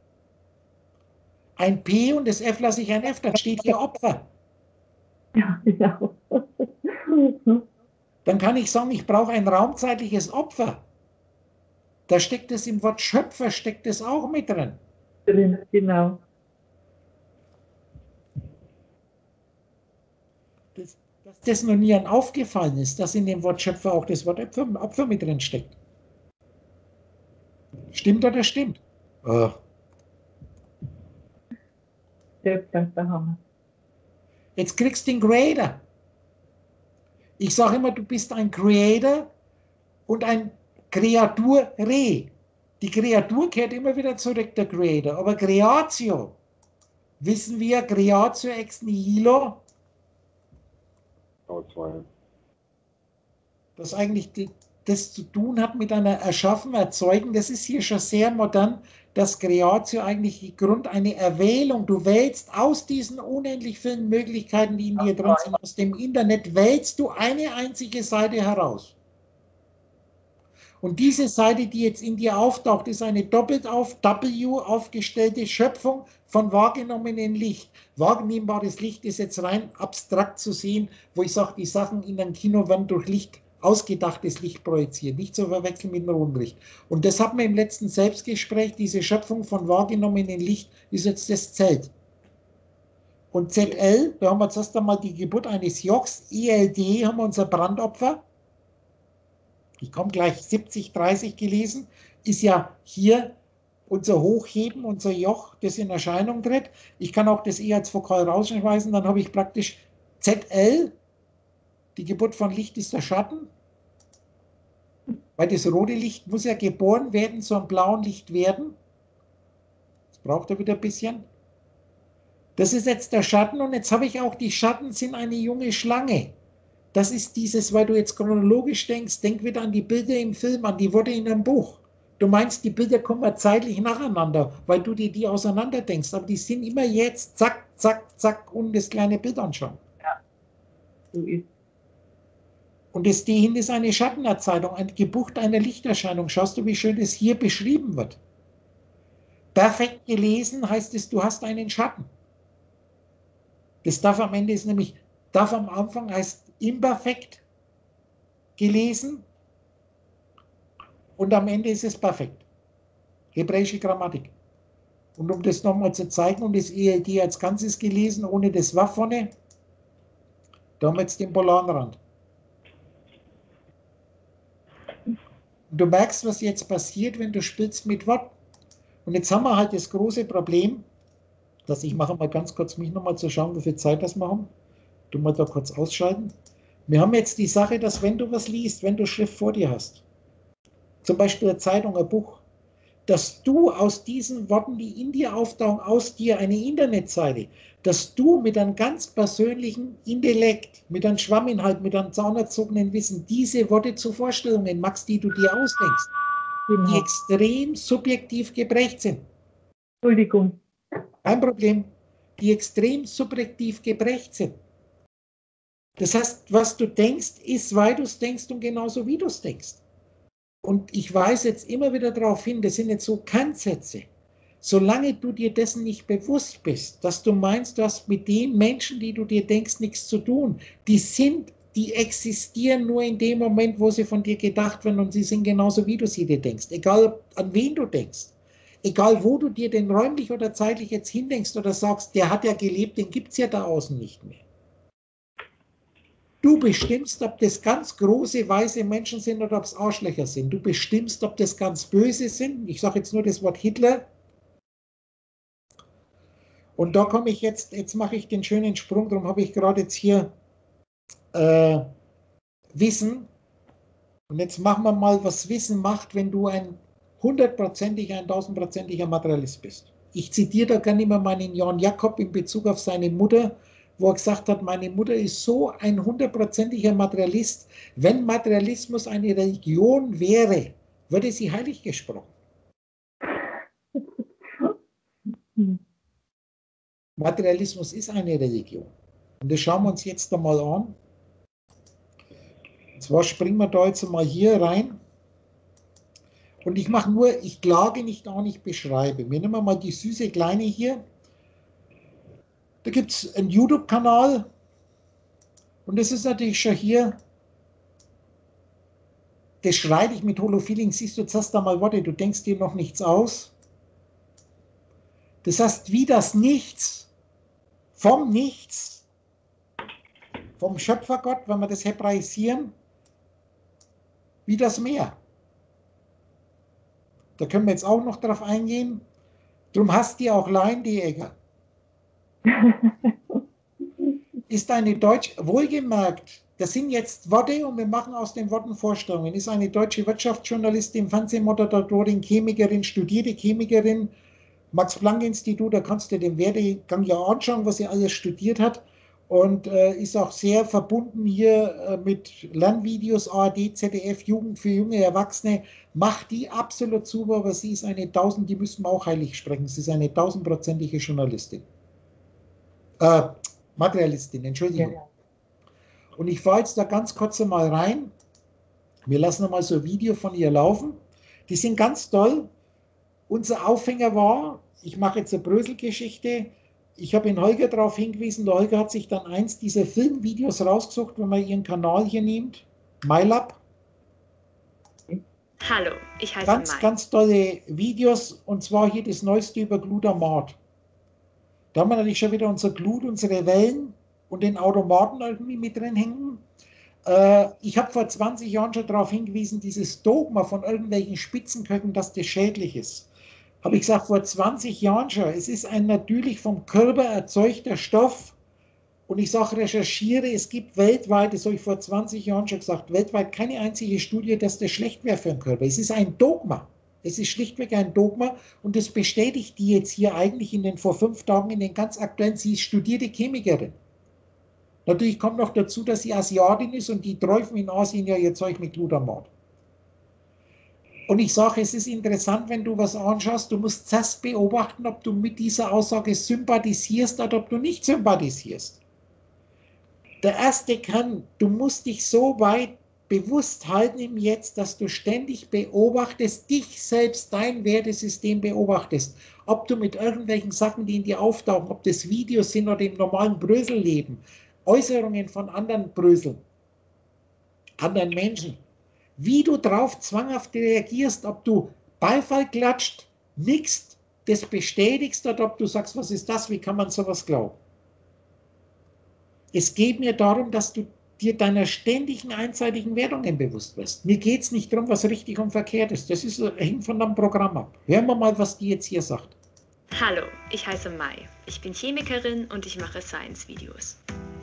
ein P und das F lasse ich ein F, dann steht hier Opfer. Ja, genau. Dann kann ich sagen, ich brauche ein raumzeitliches Opfer. Da steckt es im Wort Schöpfer, steckt es auch mit drin. Genau. Dass das noch nie aufgefallen ist, dass in dem Wort Schöpfer auch das Wort Opfer mit drin steckt. Stimmt oder stimmt? Der Hammer. Jetzt kriegst du den Creator. Ich sage immer, du bist ein Creator und ein Kreatur-Re. Die Kreatur kehrt immer wieder zurück, der Creator. Aber Creatio, wissen wir, Creatio ex nihilo, das eigentlich das zu tun hat mit einer Erschaffen, Erzeugen. Das ist hier schon sehr modern, dass Creatio eigentlich Grund eine Erwählung. Du wählst aus diesen unendlich vielen Möglichkeiten, die in dir drin sind, aus dem Internet, wählst du eine einzige Seite heraus. Und diese Seite, die jetzt in dir auftaucht, ist eine doppelt auf W aufgestellte Schöpfung von wahrgenommenen Licht. Wahrnehmbares Licht ist jetzt rein abstrakt zu sehen, wo ich sage, die Sachen in einem Kino werden durch Licht, ausgedachtes Licht projiziert, nicht zu verwechseln mit dem Rundlicht. Und das hat man im letzten Selbstgespräch, diese Schöpfung von wahrgenommenen Licht ist jetzt das Zelt. Und ZL, da haben wir zuerst einmal die Geburt eines Jochs, ELD haben wir unser Brandopfer. Ich komme gleich 70-30 gelesen, ist ja hier unser Hochheben, unser Joch, das in Erscheinung tritt. Ich kann auch das E als Vokal rausschmeißen, dann habe ich praktisch ZL, die Geburt von Licht ist der Schatten, weil das rote Licht muss ja geboren werden, zu einem blauen Licht werden. Das braucht er wieder ein bisschen. Das ist jetzt der Schatten und jetzt habe ich auch, die Schatten sind eine junge Schlange. Das ist dieses, weil du jetzt chronologisch denkst, denk wieder an die Bilder im Film, an die Worte in einem Buch. Du meinst, die Bilder kommen zeitlich nacheinander, weil du dir die auseinander denkst, aber die sind immer jetzt, zack, zack, zack, und das kleine Bild anschauen. Ja, so ist. Und das dahin ist eine Schattenerzeugung, ein Gebucht einer Lichterscheinung. Schaust du, wie schön das hier beschrieben wird. Perfekt gelesen heißt es, du hast einen Schatten. Das darf am Ende ist nämlich, darf am Anfang heißt imperfekt gelesen und am Ende ist es perfekt. Hebräische Grammatik. Und um das nochmal zu zeigen, und das ELD als Ganzes gelesen, ohne das Waff vorne, da haben wir jetzt den Polarrand. Und du merkst, was jetzt passiert, wenn du spielst mit Worten. Und jetzt haben wir halt das große Problem, dass ich mache mal ganz kurz mich nochmal zu schauen, wie viel Zeit das machen. Du mal da kurz ausschalten. Wir haben jetzt die Sache, dass wenn du was liest, wenn du Schrift vor dir hast, zum Beispiel eine Zeitung, ein Buch, dass du aus diesen Worten, die in dir auftauchen, aus dir eine Internetseite, dass du mit einem ganz persönlichen Intellekt, mit einem Schwamminhalt, mit einem zaunerzogenen Wissen diese Worte zu Vorstellungen machst, die du dir ausdenkst, die Genau. extrem subjektiv geprägt sind. Entschuldigung. Kein Problem, die extrem subjektiv geprägt sind. Das heißt, was du denkst, ist, weil du es denkst und genauso wie du es denkst. Und ich weise jetzt immer wieder darauf hin, das sind jetzt so Kantsätze. Solange du dir dessen nicht bewusst bist, dass du meinst, du hast mit den Menschen, die du dir denkst, nichts zu tun, die existieren nur in dem Moment, wo sie von dir gedacht werden und sie sind genauso, wie du sie dir denkst. Egal, an wen du denkst. Egal, wo du dir den räumlich oder zeitlich jetzt hindenkst oder sagst, der hat ja gelebt, den gibt es ja da außen nicht mehr. Du bestimmst, ob das ganz große, weise Menschen sind oder ob es Arschlöcher sind. Du bestimmst, ob das ganz böse sind. Ich sage jetzt nur das Wort Hitler. Und da komme ich jetzt mache ich den schönen Sprung, darum habe ich gerade jetzt hier Wissen. Und jetzt machen wir mal, was Wissen macht, wenn du ein 1000-prozentiger Materialist bist. Ich zitiere da gerne immer meinen Jan Jakob in Bezug auf seine Mutter, wo er gesagt hat, meine Mutter ist so ein 100-prozentiger Materialist. Wenn Materialismus eine Religion wäre, würde sie heilig gesprochen. Materialismus ist eine Religion. Und das schauen wir uns jetzt einmal an. Und zwar springen wir da jetzt mal hier rein. Und ich mache nur, ich klage nicht an, ich beschreibe. Wir nehmen mal die süße Kleine hier. Da gibt es einen YouTube-Kanal. Und das ist natürlich schon hier, das schreibe ich mit Holofeeling. Siehst du, jetzt hast du mal Worte, du denkst dir noch nichts aus. Das heißt, wie das Nichts, vom Schöpfergott, wenn wir das hebräisieren, wie das Meer. Da können wir jetzt auch noch drauf eingehen. Drum hast du auch Laiendiäger. Ist eine deutsche, wohlgemerkt, das sind jetzt Worte und wir machen aus den Worten Vorstellungen. Ist eine deutsche Wirtschaftsjournalistin, Fernsehmoderatorin, Chemikerin, studierte Chemikerin, Max-Planck-Institut, da kannst du den Werdegang ja anschauen, was sie alles studiert hat. Und ist auch sehr verbunden hier mit Lernvideos, ARD, ZDF, Jugend für junge Erwachsene. Macht die absolut super, aber sie ist eine die müssen wir auch heilig sprechen. Sie ist eine 1000-prozentige Journalistin. Materialistin, Entschuldigung. Ja. Und ich fahre jetzt da ganz kurz mal rein. Wir lassen mal so ein Video von ihr laufen. Die sind ganz toll. Unser Aufhänger war, ich mache jetzt eine Brösel-Geschichte. Ich habe den Holger darauf hingewiesen. Der Holger hat sich dann eins dieser Filmvideos rausgesucht, wenn man ihren Kanal hier nimmt. MyLab. Hallo, ich heiße Ganz, Mai. ganz tolle Videos. Und zwar hier das neueste über Glutamat. Da haben wir natürlich schon wieder unser Glut, unsere Wellen und den Automaten irgendwie mit drin hängen. Ich habe vor 20 Jahren schon darauf hingewiesen, dieses Dogma von irgendwelchen Spitzenköchen, dass das schädlich ist. Habe ich gesagt, vor 20 Jahren schon, es ist ein natürlich vom Körper erzeugter Stoff, Und ich sage, recherchiere, es gibt weltweit, das habe ich vor 20 Jahren schon gesagt, weltweit keine einzige Studie, dass das schlecht wäre für den Körper. Es ist ein Dogma. Es ist schlichtweg ein Dogma und das bestätigt die jetzt hier eigentlich vor 5 Tagen in den ganz aktuellen, sie ist studierte Chemikerin. Natürlich kommt noch dazu, dass sie Asiatin ist und die träufen in Asien ja ihr Zeug mit Glutamat. Und ich sage, es ist interessant, wenn du was anschaust, du musst zuerst beobachten, ob du mit dieser Aussage sympathisierst oder ob du nicht sympathisierst. Der erste kann, du musst dich so weit bewusst halten im Jetzt, dass du ständig beobachtest, dich selbst, dein Wertesystem beobachtest. Ob du mit irgendwelchen Sachen, die in dir auftauchen, ob das Videos sind oder im normalen Bröselleben, Äußerungen von anderen Bröseln, anderen Menschen, wie du drauf zwanghaft reagierst, ob du Beifall klatscht, nickst, das bestätigst oder ob du sagst, was ist das, wie kann man sowas glauben? Es geht mir darum, dass du dir deiner ständigen einseitigen Wertungen bewusst wirst. Mir geht es nicht darum, was richtig und verkehrt ist. Das hängt von deinem Programm ab. Hören wir mal, was die jetzt hier sagt. Hallo, ich heiße Mai. Ich bin Chemikerin und ich mache Science-Videos.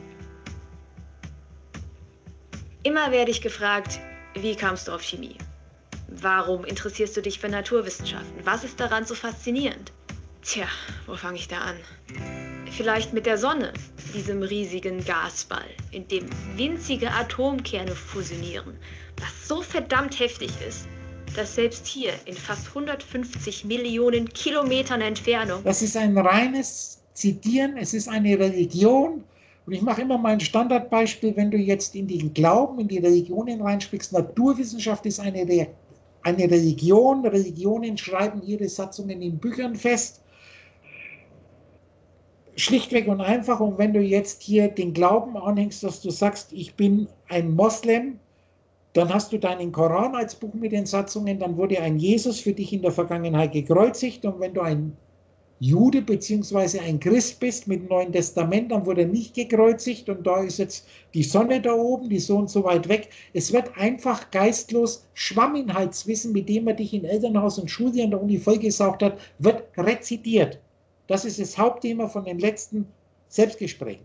Immer werde ich gefragt, wie kamst du auf Chemie? Warum interessierst du dich für Naturwissenschaften? Was ist daran so faszinierend? Tja, wo fange ich da an? Vielleicht mit der Sonne, diesem riesigen Gasball, in dem winzige Atomkerne fusionieren, was so verdammt heftig ist, dass selbst hier in fast 150 Millionen Kilometern Entfernung... Das ist ein reines Zitieren, es ist eine Religion. Und ich mache immer mein Standardbeispiel, wenn du jetzt in den Glauben, in die Religionen reinspielst. Naturwissenschaft ist eine Religion. Religionen schreiben ihre Satzungen in Büchern fest. Schlichtweg und einfach. Und wenn du jetzt hier den Glauben anhängst, dass du sagst, ich bin ein Moslem, dann hast du deinen Koran als Buch mit den Satzungen, dann wurde ein Jesus für dich in der Vergangenheit gekreuzigt. Und wenn du ein Jude bzw. ein Christ bist mit dem Neuen Testament, dann wurde er nicht gekreuzigt und da ist jetzt die Sonne da oben, die so und so weit weg. Es wird einfach geistlos Schwamminhaltswissen, mit dem man dich in Elternhaus und Schule an der Uni vollgesaugt hat, wird rezitiert. Das ist das Hauptthema von den letzten Selbstgesprächen.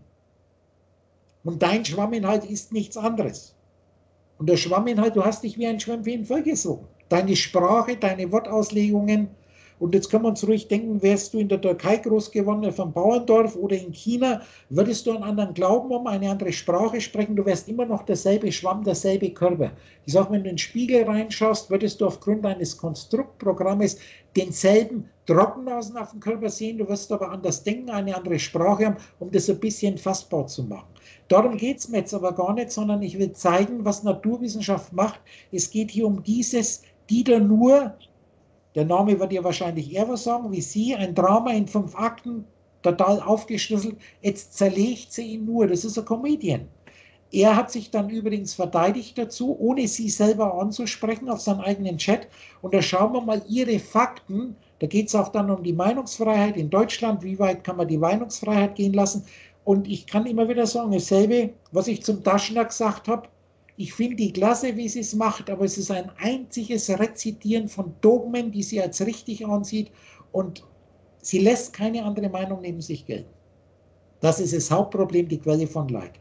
Und dein Schwamminhalt ist nichts anderes. Und der Schwamminhalt, du hast dich wie ein Schwammfäden vollgesogen. Deine Sprache, deine Wortauslegungen. Und jetzt können wir uns ruhig denken, wärst du in der Türkei groß geworden, vom Bauerndorf oder in China, würdest du einen anderen Glauben haben, eine andere Sprache sprechen, du wärst immer noch derselbe Schwamm, derselbe Körper. Ich sage, wenn du in den Spiegel reinschaust, würdest du aufgrund deines Konstruktprogrammes denselben Trockennasen auf dem Körper sehen, du wirst aber anders denken, eine andere Sprache haben, um das ein bisschen fassbar zu machen. Darum geht es mir jetzt aber gar nicht, sondern ich will zeigen, was Naturwissenschaft macht. Es geht hier um dieses, die da nur... Der Name wird dir wahrscheinlich eher was sagen, wie sie, ein Drama in 5 Akten, total aufgeschlüsselt, jetzt zerlegt sie ihn nur, das ist ein Comedian. Er hat sich dann übrigens verteidigt dazu, ohne sie selber anzusprechen, auf seinen eigenen Chat. Und da schauen wir mal ihre Fakten, da geht es auch dann um die Meinungsfreiheit in Deutschland, wie weit kann man die Meinungsfreiheit gehen lassen. Und ich kann immer wieder sagen, dasselbe, was ich zum Daschner gesagt habe, ich finde die klasse, wie sie es macht, aber es ist ein einziges Rezitieren von Dogmen, die sie als richtig ansieht und sie lässt keine andere Meinung neben sich gelten. Das ist das Hauptproblem, die Quelle von Leid.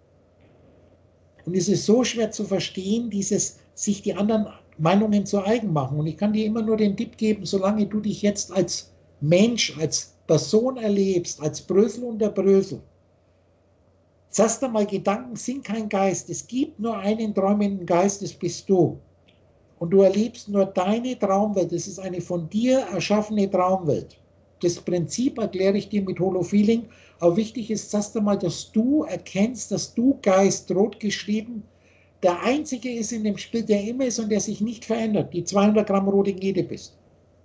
Und es ist so schwer zu verstehen, sich die anderen Meinungen zu eigen machen. Und ich kann dir immer nur den Tipp geben, solange du dich jetzt als Mensch, als Person erlebst, als Brösel unter Brösel, zuerst einmal, Gedanken sind kein Geist. Es gibt nur einen träumenden Geist, das bist du. Und du erlebst nur deine Traumwelt. Das ist eine von dir erschaffene Traumwelt. Das Prinzip erkläre ich dir mit Holofeeling. Aber wichtig ist zuerst einmal, dass du erkennst, dass du Geist, rot geschrieben, der Einzige ist in dem Spiel, der immer ist und der sich nicht verändert. Die 200 Gramm rote Gnede bist.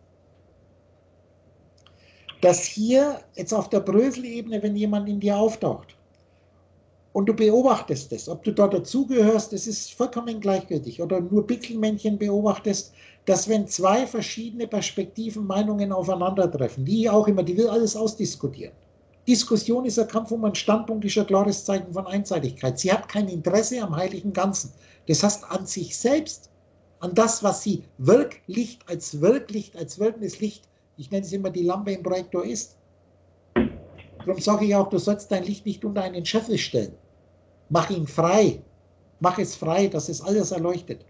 Dass hier jetzt auf der Brösel-Ebene, wenn jemand in dir auftaucht, und du beobachtest es, ob du da dazugehörst, das ist vollkommen gleichgültig, oder nur Pixelmännchen beobachtest, dass wenn 2 verschiedene Perspektiven, Meinungen aufeinandertreffen, die auch immer, die will alles ausdiskutieren. Diskussion ist ein Kampf um einen Standpunkt, ist ein klares Zeichen von Einseitigkeit. Sie hat kein Interesse am heiligen Ganzen. Das heißt an sich selbst, an das, was sie Wirklicht als wirkendes Licht, ich nenne es immer die Lampe im Projektor ist. Darum sage ich auch, du sollst dein Licht nicht unter einen Scheffel stellen. Mach ihn frei. Mach es frei, dass es alles erleuchtet.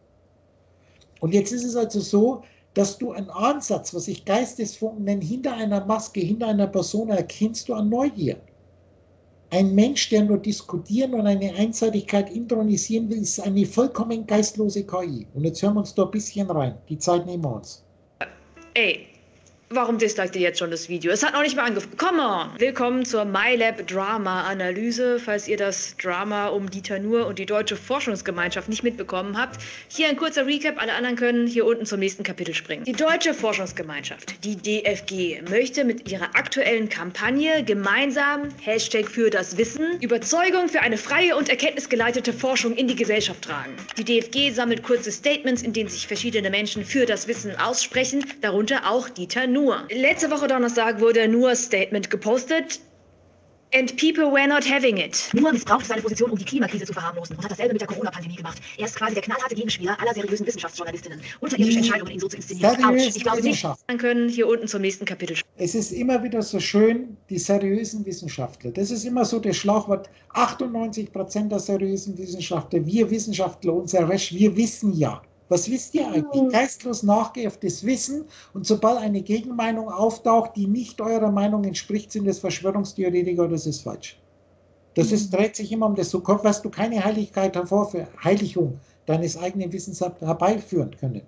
Und jetzt ist es also so, dass du einen Ansatz, was ich Geistesfunken nenne, hinter einer Maske, hinter einer Person erkennst du an Neugier. Ein Mensch, der nur diskutieren und eine Einseitigkeit intronisieren will, ist eine vollkommen geistlose KI. Und jetzt hören wir uns da ein bisschen rein. Die Zeit nehmen wir uns. Ey, warum disliked ihr jetzt schon das Video? Es hat noch nicht mal angefangen. Come on! Willkommen zur MyLab Drama Analyse. Falls ihr das Drama um Dieter Nuhr und die Deutsche Forschungsgemeinschaft nicht mitbekommen habt, hier ein kurzer Recap. Alle anderen können hier unten zum nächsten Kapitel springen. Die Deutsche Forschungsgemeinschaft, die DFG, möchte mit ihrer aktuellen Kampagne gemeinsam Hashtag für das Wissen Überzeugung für eine freie und erkenntnisgeleitete Forschung in die Gesellschaft tragen. Die DFG sammelt kurze Statements, in denen sich verschiedene Menschen für das Wissen aussprechen, darunter auch Dieter Nuhr. Letzte Woche Donnerstag wurde Nuhrs Statement gepostet. And people were not having it. Nuhr missbraucht seine Position, um die Klimakrise zu verharmlosen und hat dasselbe mit der Corona-Pandemie gemacht. Er ist quasi der knallharte Gegenspieler aller seriösen Wissenschaftsjournalistinnen. Unterirdische Entscheidungen, ihn so zu inszenieren. Autsch, ich glaube nicht. Man können hier unten zum nächsten Kapitel. Es ist immer wieder so schön, die seriösen Wissenschaftler. Das ist immer so das Schlagwort. 98% der seriösen Wissenschaftler, wir Wissenschaftler, unser Recht, wir wissen ja. Was wisst ihr eigentlich? Geistlos nachgeäfftes Wissen, und sobald eine Gegenmeinung auftaucht, die nicht eurer Meinung entspricht, sind es Verschwörungstheoretiker, das ist falsch. Das ist, dreht sich immer um das. So wirst du keine Heiligkeit Heiligung deines eigenen Wissens herbeiführen können.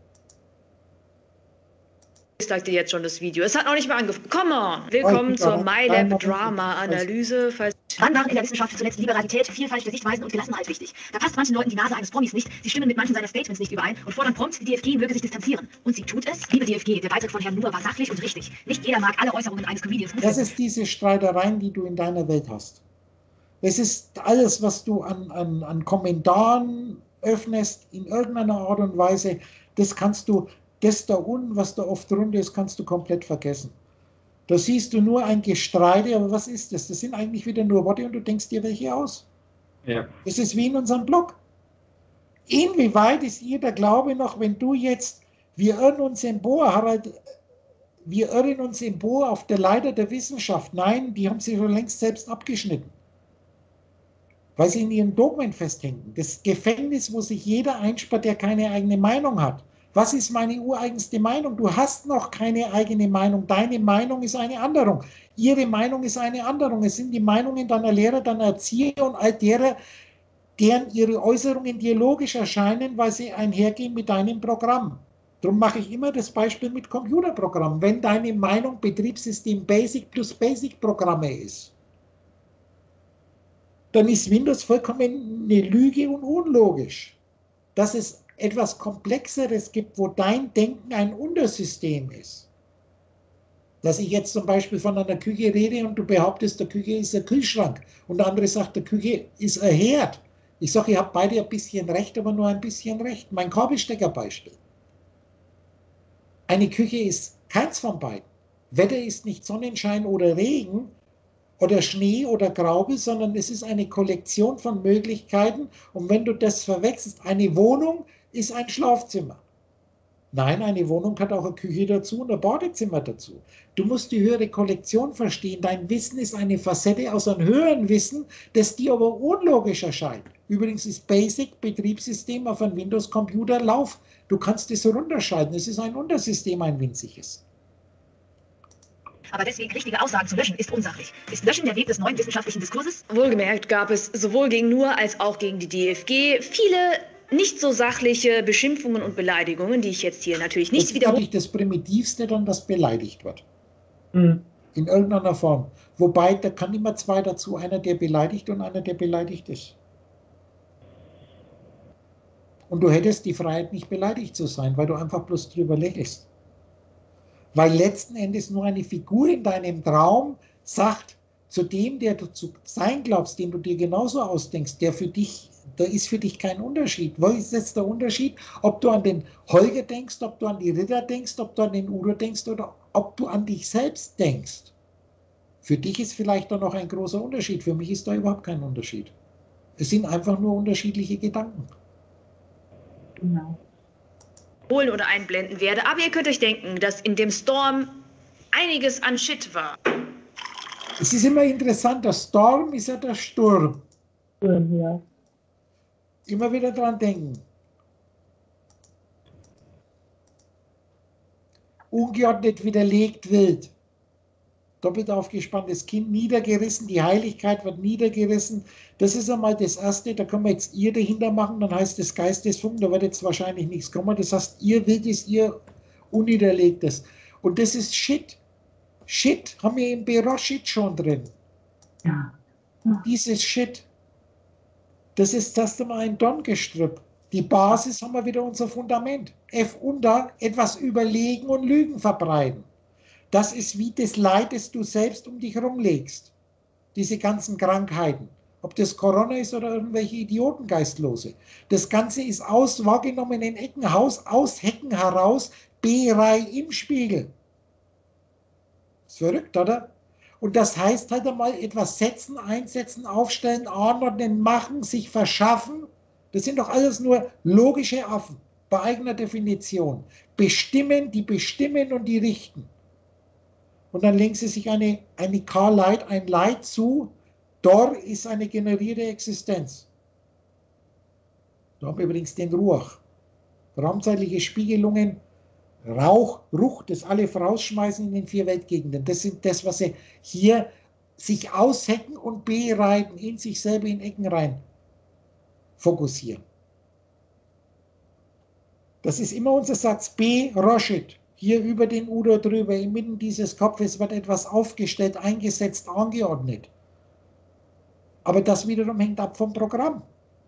Disliked ihr jetzt schon das Video? Es hat noch nicht mal angefangen. Come on! Willkommen zur MyLab Drama Analyse. Wann waren in der Wissenschaft zuletzt Liberalität, vielfältige Sichtweisen und Gelassenheit wichtig? Da passt manchen Leuten die Nase eines Promis nicht, sie stimmen mit manchen seiner Statements nicht überein und fordern prompt, die DFG möge sich distanzieren. Und sie tut es? Liebe DFG, der Beitrag von Herrn Nuhr war sachlich und richtig. Nicht jeder mag alle Äußerungen eines Comedians gut. Das ist diese Streitereien, die du in deiner Welt hast. Es ist alles, was du an Kommentaren öffnest, in irgendeiner Art und Weise, das kannst du, das da unten, was da oft drunter ist, kannst du komplett vergessen. Da siehst du nur ein Gestreite, aber was ist das? Das sind eigentlich wieder nur Worte und du denkst dir welche aus. Ja. Das ist wie in unserem Blog. Inwieweit ist ihr der Glaube noch, wenn du jetzt, wir irren uns empor, Harald, wir irren uns empor auf der Leiter der Wissenschaft. Nein, die haben sich schon längst selbst abgeschnitten. Weil sie in ihren Dogmen festhängen. Das Gefängnis, wo sich jeder einsperrt, der keine eigene Meinung hat. Was ist meine ureigenste Meinung? Du hast noch keine eigene Meinung. Deine Meinung ist eine Anderung. Ihre Meinung ist eine Anderung. Es sind die Meinungen deiner Lehrer, deiner Erzieher und all derer, deren ihre Äußerungen dir logisch erscheinen, weil sie einhergehen mit deinem Programm. Darum mache ich immer das Beispiel mit Computerprogrammen. Wenn deine Meinung Betriebssystem Basic plus Basic-Programme ist, dann ist Windows vollkommen eine Lüge und unlogisch. Dass es etwas Komplexeres gibt, wo dein Denken ein Untersystem ist. Dass ich jetzt zum Beispiel von einer Küche rede und du behauptest, der Küche ist ein Kühlschrank und der andere sagt, der Küche ist ein Herd. Ich sage, ihr habt beide ein bisschen recht, aber nur ein bisschen recht. Mein Kabelsteckerbeispiel. Eine Küche ist keins von beiden. Wetter ist nicht Sonnenschein oder Regen oder Schnee oder Graube, sondern es ist eine Kollektion von Möglichkeiten. Und wenn du das verwechselst, eine Wohnung ist ein Schlafzimmer. Nein, eine Wohnung hat auch eine Küche dazu und ein Badezimmer dazu. Du musst die höhere Kollektion verstehen. Dein Wissen ist eine Facette aus einem höheren Wissen, das dir aber unlogisch erscheint. Übrigens ist Basic Betriebssystem auf einem Windows-Computer Lauf. Du kannst es runterschalten. Es ist ein Untersystem, ein winziges. Aber deswegen richtige Aussagen zu löschen ist unsachlich. Ist Löschen der Weg des neuen wissenschaftlichen Diskurses? Wohlgemerkt gab es sowohl gegen Nuhr als auch gegen die DFG viele nicht so sachliche Beschimpfungen und Beleidigungen, die ich jetzt hier natürlich nicht wiederhole. Das ist das Primitivste dann, das beleidigt wird. In irgendeiner Form. Wobei, da kann immer zwei dazu, einer, der beleidigt und einer, der beleidigt ist. Und du hättest die Freiheit, nicht beleidigt zu sein, weil du einfach bloß drüber lächelst. Weil letzten Endes nur eine Figur in deinem Traum sagt, zu dem, der du zu sein glaubst, den du dir genauso ausdenkst, da ist für dich kein Unterschied. Wo ist jetzt der Unterschied? Ob du an den Holger denkst, ob du an die Ritter denkst, ob du an den Udo denkst oder ob du an dich selbst denkst. Für dich ist vielleicht da noch ein großer Unterschied. Für mich ist da überhaupt kein Unterschied. Es sind einfach nur unterschiedliche Gedanken. Genau. Holen oder einblenden werde, aber ihr könnt euch denken, dass in dem Storm einiges an Shit war. Es ist immer interessant, der Storm ist ja der Sturm. Ja. Immer wieder dran denken. Ungeordnet widerlegt wild. Doppelt aufgespanntes Kind, niedergerissen, die Heiligkeit wird niedergerissen. Das ist einmal das Erste, da können wir jetzt ihr dahinter machen, dann heißt es Geistesfunken, da wird jetzt wahrscheinlich nichts kommen. Das heißt, ihr Wildes, ihr Unniederlegtes. Und das ist Shit. Shit haben wir im Beroshit schon drin. Ja. Dieses Shit. Das ist das erste Mal ein Dorngestrüpp. Die Basis haben wir wieder unser Fundament. F unter, etwas überlegen und Lügen verbreiten. Das ist wie das Leid, das du selbst um dich rumlegst. Diese ganzen Krankheiten. Ob das Corona ist oder irgendwelche Idiotengeistlose. Das Ganze ist aus wahrgenommenen Ecken, aus Hecken heraus, B-Reihe im Spiegel. Ist verrückt, oder? Und das heißt halt einmal etwas setzen, einsetzen, aufstellen, anordnen, machen, sich verschaffen. Das sind doch alles nur logische Affen, bei eigener Definition. Bestimmen, die bestimmen und die richten. Und dann legen sie sich eine K-Leid, ein Leid zu. Dor ist eine generierte Existenz. Da haben wir übrigens den Ruach. Raumzeitliche Spiegelungen, Rauch, Ruch, das alle vorausschmeißen in den 4 Weltgegenden. Das sind das, was sie hier sich aushecken und bereiten, in sich selber in Ecken rein fokussieren. Das ist immer unser Satz, Beroshit. Hier über den Udo drüber, inmitten dieses Kopfes wird etwas aufgestellt, eingesetzt, angeordnet. Aber das wiederum hängt ab vom Programm.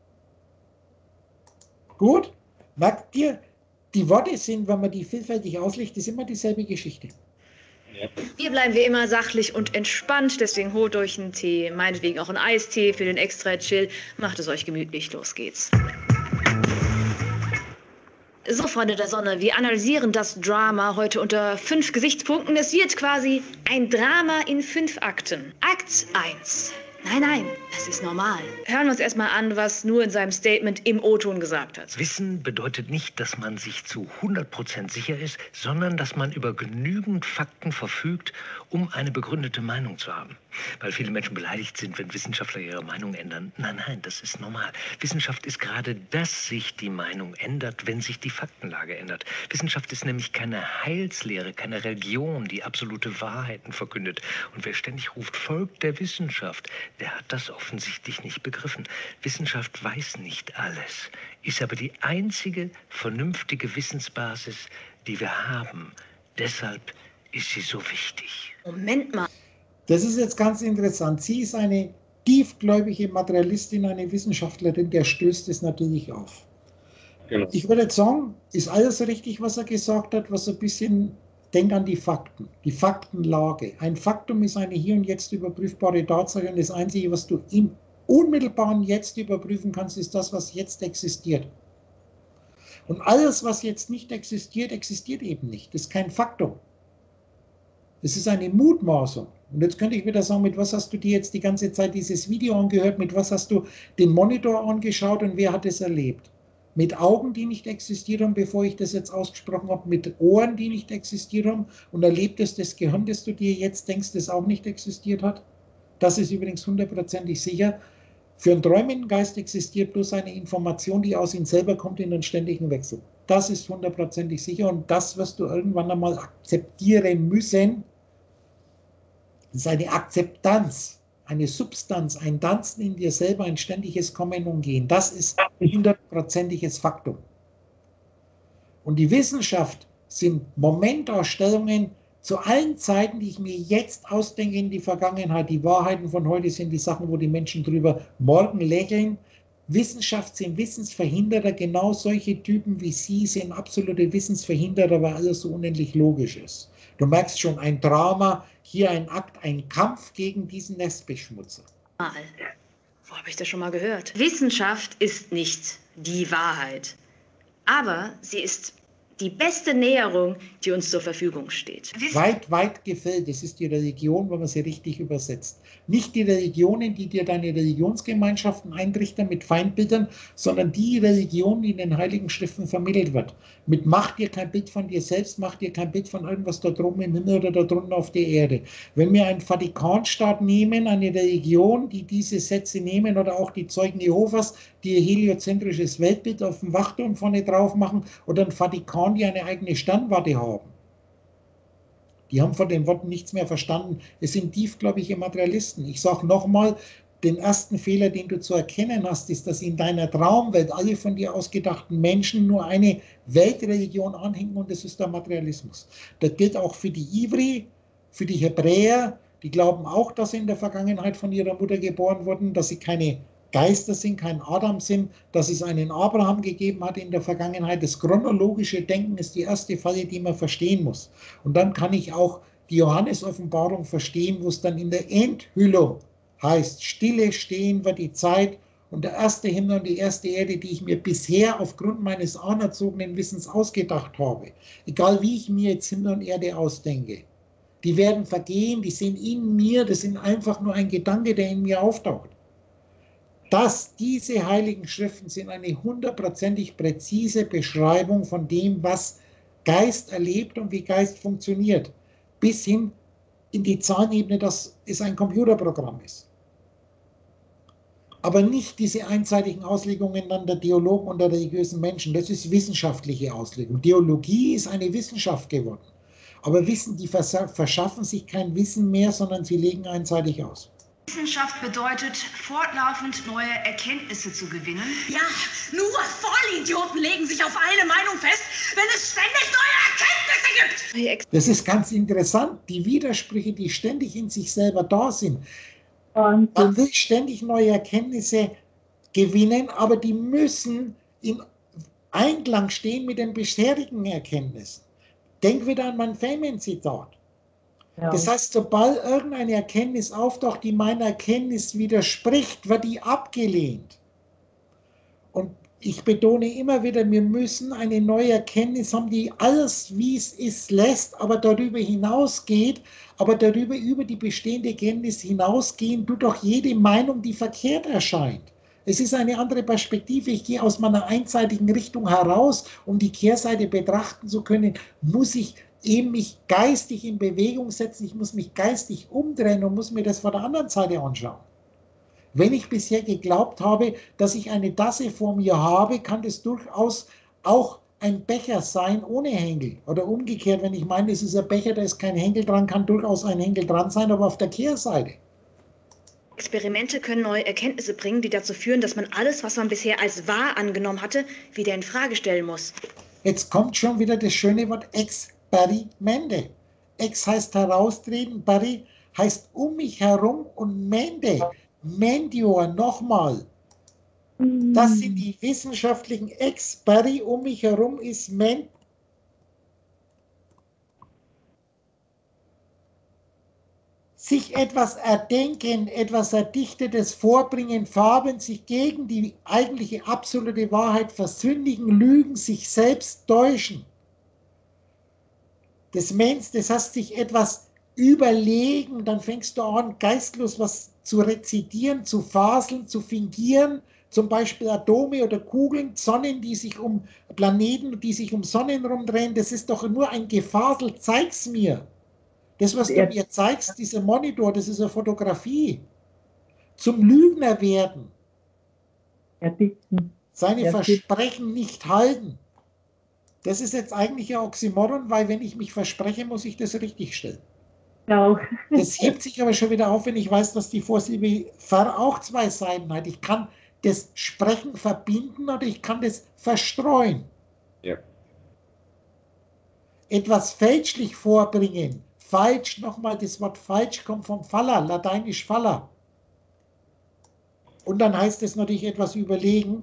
Gut? Merkt ihr, die Worte sind, wenn man die vielfältig auslegt, ist immer dieselbe Geschichte. Ja. Hier bleiben wir immer sachlich und entspannt, deswegen holt euch einen Tee, meinetwegen auch einen Eistee für den extra Chill. Macht es euch gemütlich, los geht's. So, Freunde der Sonne, wir analysieren das Drama heute unter 5 Gesichtspunkten. Es wird quasi ein Drama in 5 Akten. Akt 1. Nein, das ist normal. Hören wir uns erstmal an, was Nur in seinem Statement im O-Ton gesagt hat. Wissen bedeutet nicht, dass man sich zu 100% sicher ist, sondern dass man über genügend Fakten verfügt, um eine begründete Meinung zu haben. Weil viele Menschen beleidigt sind, wenn Wissenschaftler ihre Meinung ändern. Nein, das ist normal. Wissenschaft ist gerade, dass sich die Meinung ändert, wenn sich die Faktenlage ändert. Wissenschaft ist nämlich keine Heilslehre, keine Religion, die absolute Wahrheiten verkündet. Und wer ständig ruft, folgt der Wissenschaft, der hat das offensichtlich nicht begriffen. Wissenschaft weiß nicht alles, ist aber die einzige vernünftige Wissensbasis, die wir haben. Deshalb ist sie so wichtig. Moment mal. Das ist jetzt ganz interessant. Sie ist eine tiefgläubige Materialistin, eine Wissenschaftlerin, der stößt es natürlich auf. Genau. Ich würde jetzt sagen, ist alles richtig, was er gesagt hat, was ein bisschen, denk an die Fakten, die Faktenlage. Ein Faktum ist eine hier und jetzt überprüfbare Tatsache und das Einzige, was du im unmittelbaren Jetzt überprüfen kannst, ist das, was jetzt existiert. Und alles, was jetzt nicht existiert, existiert eben nicht. Das ist kein Faktum. Das ist eine Mutmaßung. Und jetzt könnte ich wieder sagen, mit was hast du dir jetzt die ganze Zeit dieses Video angehört, mit was hast du den Monitor angeschaut und wer hat es erlebt? Mit Augen, die nicht existiert haben, bevor ich das jetzt ausgesprochen habe, mit Ohren, die nicht existiert haben und erlebt es das Gehirn, das du dir jetzt denkst, das auch nicht existiert hat? Das ist übrigens 100%ig sicher. Für einen träumenden Geist existiert bloß eine Information, die aus ihm selber kommt in einen ständigen Wechsel. Das ist 100%ig sicher und das wirst du irgendwann einmal akzeptieren müssen. Das ist eine Akzeptanz, eine Substanz, ein Tanzen in dir selber, ein ständiges Kommen und Gehen. Das ist ein 100%iges Faktum. Und die Wissenschaft sind Momentausstellungen zu allen Zeiten, die ich mir jetzt ausdenke in die Vergangenheit. Die Wahrheiten von heute sind die Sachen, wo die Menschen drüber morgen lächeln. Wissenschaft sind Wissensverhinderer, genau solche Typen wie Sie sind absolute Wissensverhinderer, weil alles so unendlich logisch ist. Du merkst schon, ein Drama, hier ein Akt, ein Kampf gegen diesen Nestbeschmutzer. Wo habe ich das schon mal gehört? Wissenschaft ist nicht die Wahrheit, aber sie ist Die beste Näherung, die uns zur Verfügung steht. Weit gefällt, das ist die Religion, wenn man sie richtig übersetzt. Nicht die Religionen, die dir deine Religionsgemeinschaften eintrichtern mit Feindbildern, sondern die Religion, die in den Heiligen Schriften vermittelt wird. Mit mach dir kein Bild von dir selbst, mach dir kein Bild von irgendwas da drüben im Himmel oder da drunten auf der Erde. Wenn wir einen Vatikanstaat nehmen, eine Religion, die diese Sätze nehmen, oder auch die Zeugen Jehovas, die ihr heliozentrisches Weltbild auf dem Wachturm vorne drauf machen, oder ein Vatikan, die eine eigene Sternwarte haben. Die haben von den Worten nichts mehr verstanden. Es sind tiefgläubige Materialisten. Ich sage nochmal, den ersten Fehler, den du zu erkennen hast, ist, dass in deiner Traumwelt alle von dir ausgedachten Menschen nur eine Weltreligion anhängen, und das ist der Materialismus. Das gilt auch für die Ivri, für die Hebräer. Die glauben auch, dass sie in der Vergangenheit von ihrer Mutter geboren wurden, dass sie keine Geister sind, kein Adam sind, dass es einen Abraham gegeben hat in der Vergangenheit. Das chronologische Denken ist die erste Falle, die man verstehen muss. Und dann kann ich auch die Johannes-Offenbarung verstehen, wo es dann in der Enthüllung heißt, stille stehen wird die Zeit und der erste Himmel und die erste Erde, die ich mir bisher aufgrund meines anerzogenen Wissens ausgedacht habe, egal wie ich mir jetzt Himmel und Erde ausdenke, die werden vergehen, die sind in mir, das sind einfach nur ein Gedanke, der in mir auftaucht. Diese Heiligen Schriften sind eine hundertprozentig präzise Beschreibung von dem, was Geist erlebt und wie Geist funktioniert, bis hin in die Zahlenebene, dass es ein Computerprogramm ist. Aber nicht diese einseitigen Auslegungen dann der Theologen und der religiösen Menschen. Das ist wissenschaftliche Auslegung. Theologie ist eine Wissenschaft geworden. Aber Wissen, die verschaffen sich kein Wissen mehr, sondern sie legen einseitig aus. Wissenschaft bedeutet, fortlaufend neue Erkenntnisse zu gewinnen. Ja, nur Vollidioten legen sich auf eine Meinung fest, wenn es ständig neue Erkenntnisse gibt. Das ist ganz interessant, die Widersprüche, die ständig in sich selber da sind. Und Man will ständig neue Erkenntnisse gewinnen, aber die müssen im Einklang stehen mit den bisherigen Erkenntnissen. Denk wieder an mein Feynman-Zitat. ja. Das heißt, sobald irgendeine Erkenntnis auftaucht, die meiner Erkenntnis widerspricht, wird die abgelehnt. Und ich betone immer wieder, wir müssen eine neue Erkenntnis haben, die alles, wie es ist, lässt, aber darüber hinausgeht, aber darüber über die bestehende Erkenntnis hinausgehen, tut doch jede Meinung, die verkehrt erscheint. Es ist eine andere Perspektive. Ich gehe aus meiner einseitigen Richtung heraus, um die Kehrseite betrachten zu können, muss ich eben mich geistig in Bewegung setzen, ich muss mich geistig umdrehen und muss mir das von der anderen Seite anschauen. Wenn ich bisher geglaubt habe, dass ich eine Tasse vor mir habe, kann das durchaus auch ein Becher sein ohne Henkel. Oder umgekehrt, wenn ich meine, es ist ein Becher, da ist kein Henkel dran, kann durchaus ein Henkel dran sein, aber auf der Kehrseite. Experimente können neue Erkenntnisse bringen, die dazu führen, dass man alles, was man bisher als wahr angenommen hatte, wieder in Frage stellen muss. Jetzt kommt schon wieder das schöne Wort Experimente. Ex heißt heraustreten, peri heißt um mich herum und mende, mendior, nochmal. Das sind die wissenschaftlichen Experi, um mich herum ist men. Sich etwas erdenken, etwas Erdichtetes vorbringen, Farben, sich gegen die eigentliche absolute Wahrheit versündigen, lügen, sich selbst täuschen. Das Mensch, das heißt, sich etwas überlegen, dann fängst du an, geistlos was zu rezitieren, zu faseln, zu fingieren, zum Beispiel Atome oder Kugeln, Sonnen, die sich um Planeten, die sich um Sonnen rumdrehen, das ist doch nur ein Gefasel, zeig's mir. Das, was du mir zeigst, dieser Monitor, das ist eine Fotografie. Zum Lügner werden. Seine Versprechen nicht halten. Das ist jetzt eigentlich ein Oxymoron, weil wenn ich mich verspreche, muss ich das richtigstellen. Ja. Das hebt sich aber schon wieder auf, wenn ich weiß, dass die Vorsilbe ver auch zwei Seiten hat. Ich kann das Sprechen verbinden oder ich kann das verstreuen. Ja. Etwas fälschlich vorbringen. Falsch, nochmal, das Wort falsch kommt vom Faller, lateinisch Faller. Und dann heißt es natürlich etwas überlegen.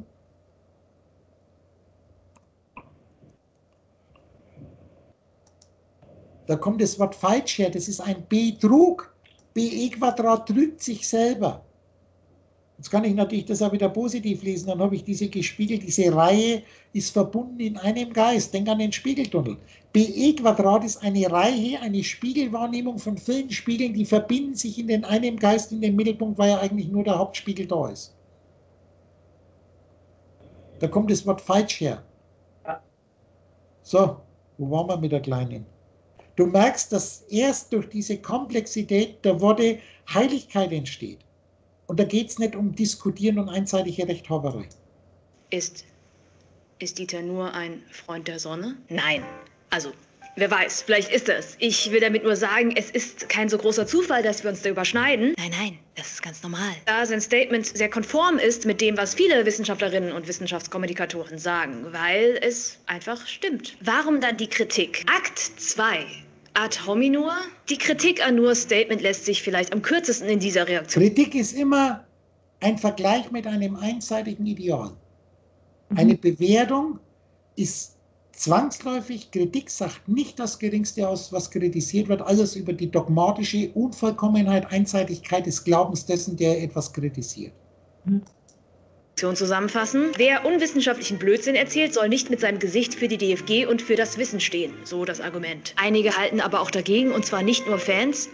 Da kommt das Wort falsch her, das ist ein Betrug. BE Quadrat trügt sich selber. Jetzt kann ich natürlich das auch wieder positiv lesen, dann habe ich diese Reihe ist verbunden in einem Geist. Denk an den Spiegeltunnel. BE² ist eine Reihe, eine Spiegelwahrnehmung von vielen Spiegeln, die verbinden sich in den einem Geist, in dem Mittelpunkt, weil ja eigentlich nur der Hauptspiegel da ist. Da kommt das Wort falsch her. So, wo waren wir mit der Kleinen? Du merkst, dass erst durch diese Komplexität der Worte Heiligkeit entsteht. Und da geht es nicht um Diskutieren und einseitige Rechthaberei. Ist Dieter nur ein Freund der Sonne? Nein. Also, wer weiß, vielleicht ist es. Ich will damit nur sagen, es ist kein so großer Zufall, dass wir uns da überschneiden. Nein, das ist ganz normal. Da sein Statement sehr konform ist mit dem, was viele Wissenschaftlerinnen und Wissenschaftskommunikatoren sagen, weil es einfach stimmt. Warum dann die Kritik? Akt 2. Ad hominor? Die Kritik an Noors Statement lässt sich vielleicht am kürzesten in dieser Reaktion. Kritik ist immer ein Vergleich mit einem einseitigen Ideal. Eine Bewertung ist zwangsläufig, Kritik sagt nicht das Geringste aus, was kritisiert wird, alles über die dogmatische Unvollkommenheit, Einseitigkeit des Glaubens dessen, der etwas kritisiert. Zusammenfassen. Wer unwissenschaftlichen Blödsinn erzählt, soll nicht mit seinem Gesicht für die DFG und für das Wissen stehen. So das Argument. Einige halten aber auch dagegen, und zwar nicht nur Fans.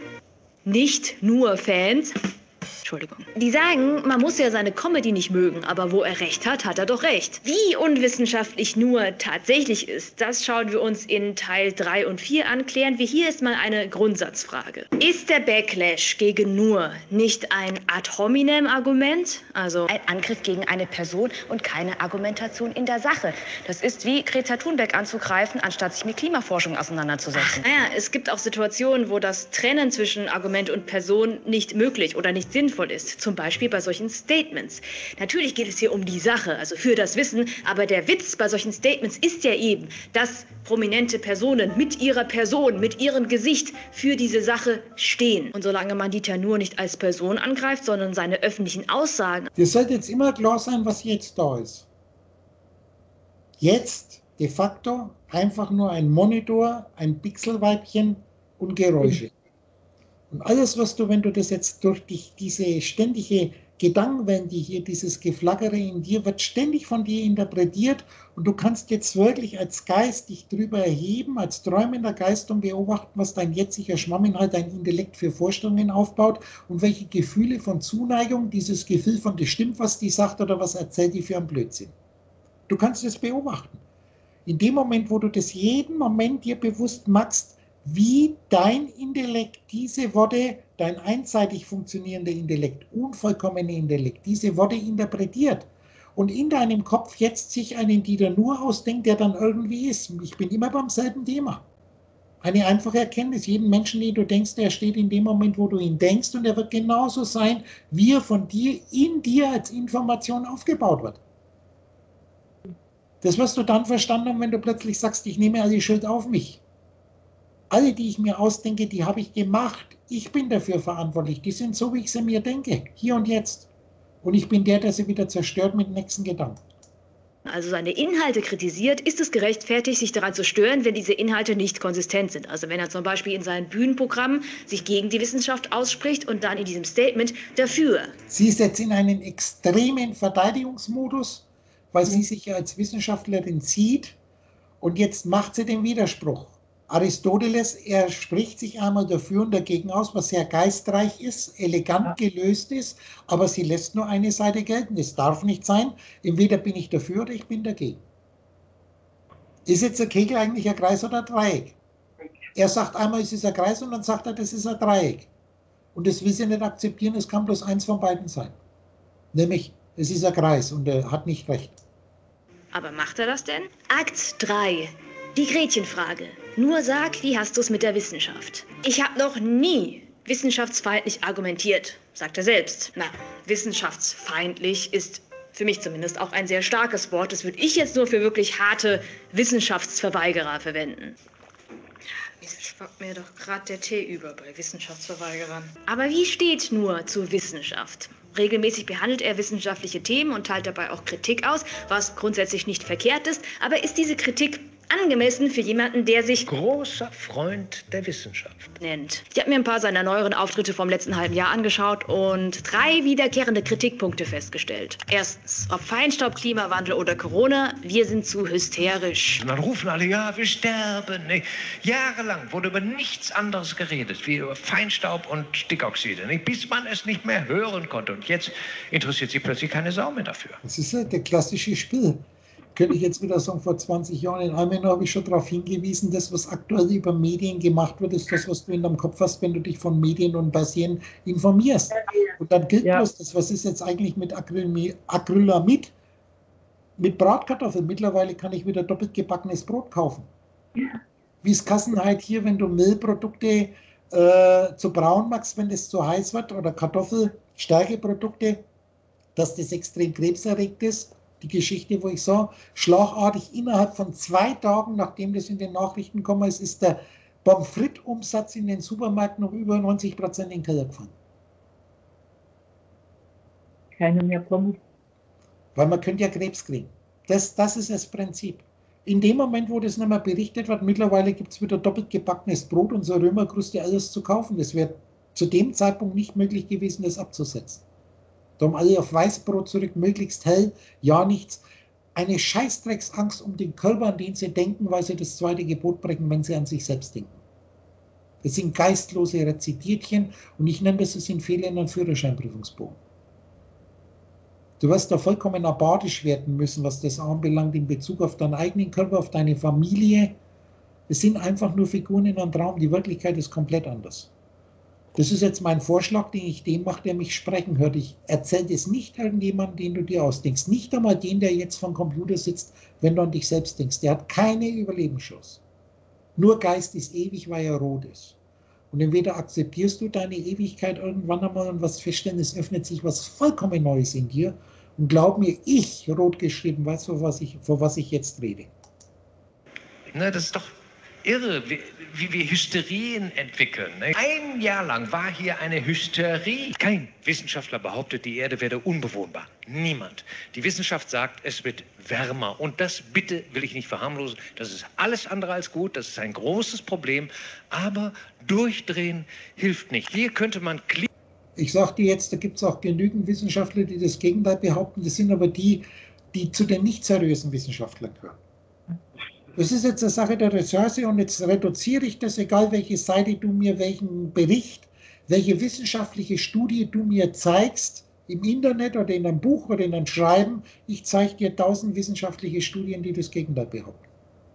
Entschuldigung. Die sagen, man muss ja seine Comedy nicht mögen, aber wo er recht hat, hat er doch recht. Wie unwissenschaftlich Noor tatsächlich ist, das schauen wir uns in Teil 3 und 4 an. Klären wir hier erstmal eine Grundsatzfrage. Ist der Backlash gegen Noor nicht ein ad hominem Argument? Also ein Angriff gegen eine Person und keine Argumentation in der Sache. Das ist wie Greta Thunberg anzugreifen, anstatt sich mit Klimaforschung auseinanderzusetzen. Naja, es gibt auch Situationen, wo das Trennen zwischen Argument und Person nicht möglich oder nicht sinnvoll ist, zum Beispiel bei solchen Statements. Natürlich geht es hier um die Sache, also für das Wissen, aber der Witz bei solchen Statements ist ja eben, dass prominente Personen mit ihrer Person, mit ihrem Gesicht für diese Sache stehen. Und solange man Dieter Noor nicht als Person angreift, sondern seine öffentlichen Aussagen. Dir sollte jetzt immer klar sein, was jetzt da ist. Jetzt de facto einfach nur ein Monitor, ein Pixelweibchen und Geräusche. Und alles, was du, wenn du das jetzt durch diese ständige Gedankenwellen, die hier, dieses Geflackere in dir, wird ständig von dir interpretiert und du kannst jetzt wirklich als Geist dich drüber erheben, als träumender Geist und beobachten, was dein jetziger Schwamminhalt, dein Intellekt für Vorstellungen aufbaut und welche Gefühle von Zuneigung, dieses Gefühl von, das stimmt, was die sagt oder was erzählt die für einen Blödsinn. Du kannst das beobachten. In dem Moment, wo du das jeden Moment dir bewusst machst, wie dein Intellekt diese Worte, dein einseitig funktionierender Intellekt, unvollkommene Intellekt, diese Worte interpretiert und in deinem Kopf jetzt sich einen Dieter Noor ausdenkt, der dann irgendwie ist. Ich bin immer beim selben Thema. Eine einfache Erkenntnis, jeden Menschen, den du denkst, der steht in dem Moment, wo du ihn denkst und er wird genauso sein, wie er von dir, in dir als Information aufgebaut wird. Das wirst du dann verstanden haben, wenn du plötzlich sagst, ich nehme alle Schuld auf mich. Alle, die ich mir ausdenke, die habe ich gemacht. Ich bin dafür verantwortlich. Die sind so, wie ich sie mir denke. Hier und jetzt. Und ich bin der sie wieder zerstört mit dem nächsten Gedanken. Also seine Inhalte kritisiert, ist es gerechtfertigt, sich daran zu stören, wenn diese Inhalte nicht konsistent sind. Also wenn er zum Beispiel in seinen Bühnenprogrammen sich gegen die Wissenschaft ausspricht und dann in diesem Statement dafür. Sie ist jetzt in einem extremen Verteidigungsmodus, weil sie sich ja als Wissenschaftlerin sieht und jetzt macht sie den Widerspruch. Aristoteles, er spricht sich einmal dafür und dagegen aus, was sehr geistreich ist, elegant gelöst ist, aber sie lässt nur eine Seite gelten. Es darf nicht sein, entweder bin ich dafür oder ich bin dagegen. Ist jetzt der Kegel eigentlich ein Kreis oder ein Dreieck? Er sagt einmal, es ist ein Kreis und dann sagt er, das ist ein Dreieck. Und das will sie nicht akzeptieren, es kann bloß eins von beiden sein. Nämlich, es ist ein Kreis und er hat nicht recht. Aber macht er das denn? Akt 3. Die Gretchenfrage. Noor sagt, wie hast du es mit der Wissenschaft? Ich habe noch nie wissenschaftsfeindlich argumentiert, sagt er selbst. Na, wissenschaftsfeindlich ist für mich zumindest auch ein sehr starkes Wort. Das würde ich jetzt nur für wirklich harte Wissenschaftsverweigerer verwenden. Es schwappt mir doch gerade der Tee über bei Wissenschaftsverweigerern. Aber wie steht Noor zu Wissenschaft? Regelmäßig behandelt er wissenschaftliche Themen und teilt dabei auch Kritik aus, was grundsätzlich nicht verkehrt ist. Aber ist diese Kritik angemessen für jemanden, der sich Großer Freund der Wissenschaft. nennt. Ich habe mir ein paar seiner neueren Auftritte vom letzten halben Jahr angeschaut und 3 wiederkehrende Kritikpunkte festgestellt. Erstens, ob Feinstaub, Klimawandel oder Corona, wir sind zu hysterisch. Und dann rufen alle, ja, wir sterben. Nee, jahrelang wurde über nichts anderes geredet, wie über Feinstaub und Stickoxide, nicht? Bis man es nicht mehr hören konnte. Und jetzt interessiert sich plötzlich keine Sau mehr dafür. Das ist ja der klassische Spiel. Könnte ich jetzt wieder sagen, vor 20 Jahren in Almena habe ich schon darauf hingewiesen, das, was aktuell über Medien gemacht wird, ist das, was du in deinem Kopf hast, wenn du dich von Medien und Basien informierst. Und dann gilt bloß das, was ist jetzt eigentlich mit Acrylamid, mit Bratkartoffeln. Mittlerweile kann ich wieder doppelt gebackenes Brot kaufen. Wie ist Kassenheit hier, wenn du Mehlprodukte zu braun machst, wenn es zu heiß wird, oder Kartoffelstärkeprodukte, dass das extrem krebserregt ist. Die Geschichte, wo ich sage, schlagartig innerhalb von 2 Tagen, nachdem das in den Nachrichten gekommen ist, ist der Pommes frites-Umsatz in den Supermärkten um über 90% in den Keller gefallen. Keine mehr Pommes. Weil man könnte ja Krebs kriegen. Das ist das Prinzip. In dem Moment, wo das nicht mehr berichtet wird, mittlerweile gibt es wieder doppelt gebackenes Brot und so Römerkruste alles zu kaufen. Das wäre zu dem Zeitpunkt nicht möglich gewesen, das abzusetzen. Darum alle auf Weißbrot zurück, möglichst hell, ja nichts. Eine Scheißdrecksangst um den Körper, an den sie denken, weil sie das 2. Gebot brechen, wenn sie an sich selbst denken. Das sind geistlose Rezitiertchen und ich nenne das sind Fehler in einem Führerscheinprüfungsbogen. Du wirst da vollkommen apathisch werden müssen, was das anbelangt, in Bezug auf deinen eigenen Körper, auf deine Familie. Es sind einfach nur Figuren in einem Traum, die Wirklichkeit ist komplett anders. Das ist jetzt mein Vorschlag, den ich dem mache, der mich sprechen hört. Ich erzähle das nicht irgendjemandem, den du dir ausdenkst. Nicht einmal den, der jetzt vom Computer sitzt, wenn du an dich selbst denkst. Der hat keine Überlebenschance. Nur Geist ist ewig, weil er rot ist. Und entweder akzeptierst du deine Ewigkeit irgendwann einmal und was feststellen, es öffnet sich was vollkommen Neues in dir. Und glaub mir, ich, rot geschrieben, weiß, vor was ich jetzt rede. Na, das ist doch irre, wie wir Hysterien entwickeln. Ne? 1 Jahr lang war hier eine Hysterie. Kein Wissenschaftler behauptet, die Erde werde unbewohnbar. Niemand. Die Wissenschaft sagt, es wird wärmer. Und das, bitte, will ich nicht verharmlosen, das ist alles andere als gut, das ist ein großes Problem. Aber durchdrehen hilft nicht. Hier könnte man Ich sage dir jetzt, da gibt es auch genügend Wissenschaftler, die das Gegenteil behaupten. Das sind aber die zu den nicht seriösen Wissenschaftlern gehören. Das ist jetzt eine Sache der Recherche und jetzt reduziere ich das, egal welche Seite du mir, welchen Bericht, welche wissenschaftliche Studie du mir zeigst, im Internet oder in einem Buch oder in einem Schreiben. Ich zeige dir 1000 wissenschaftliche Studien, die das Gegenteil behaupten.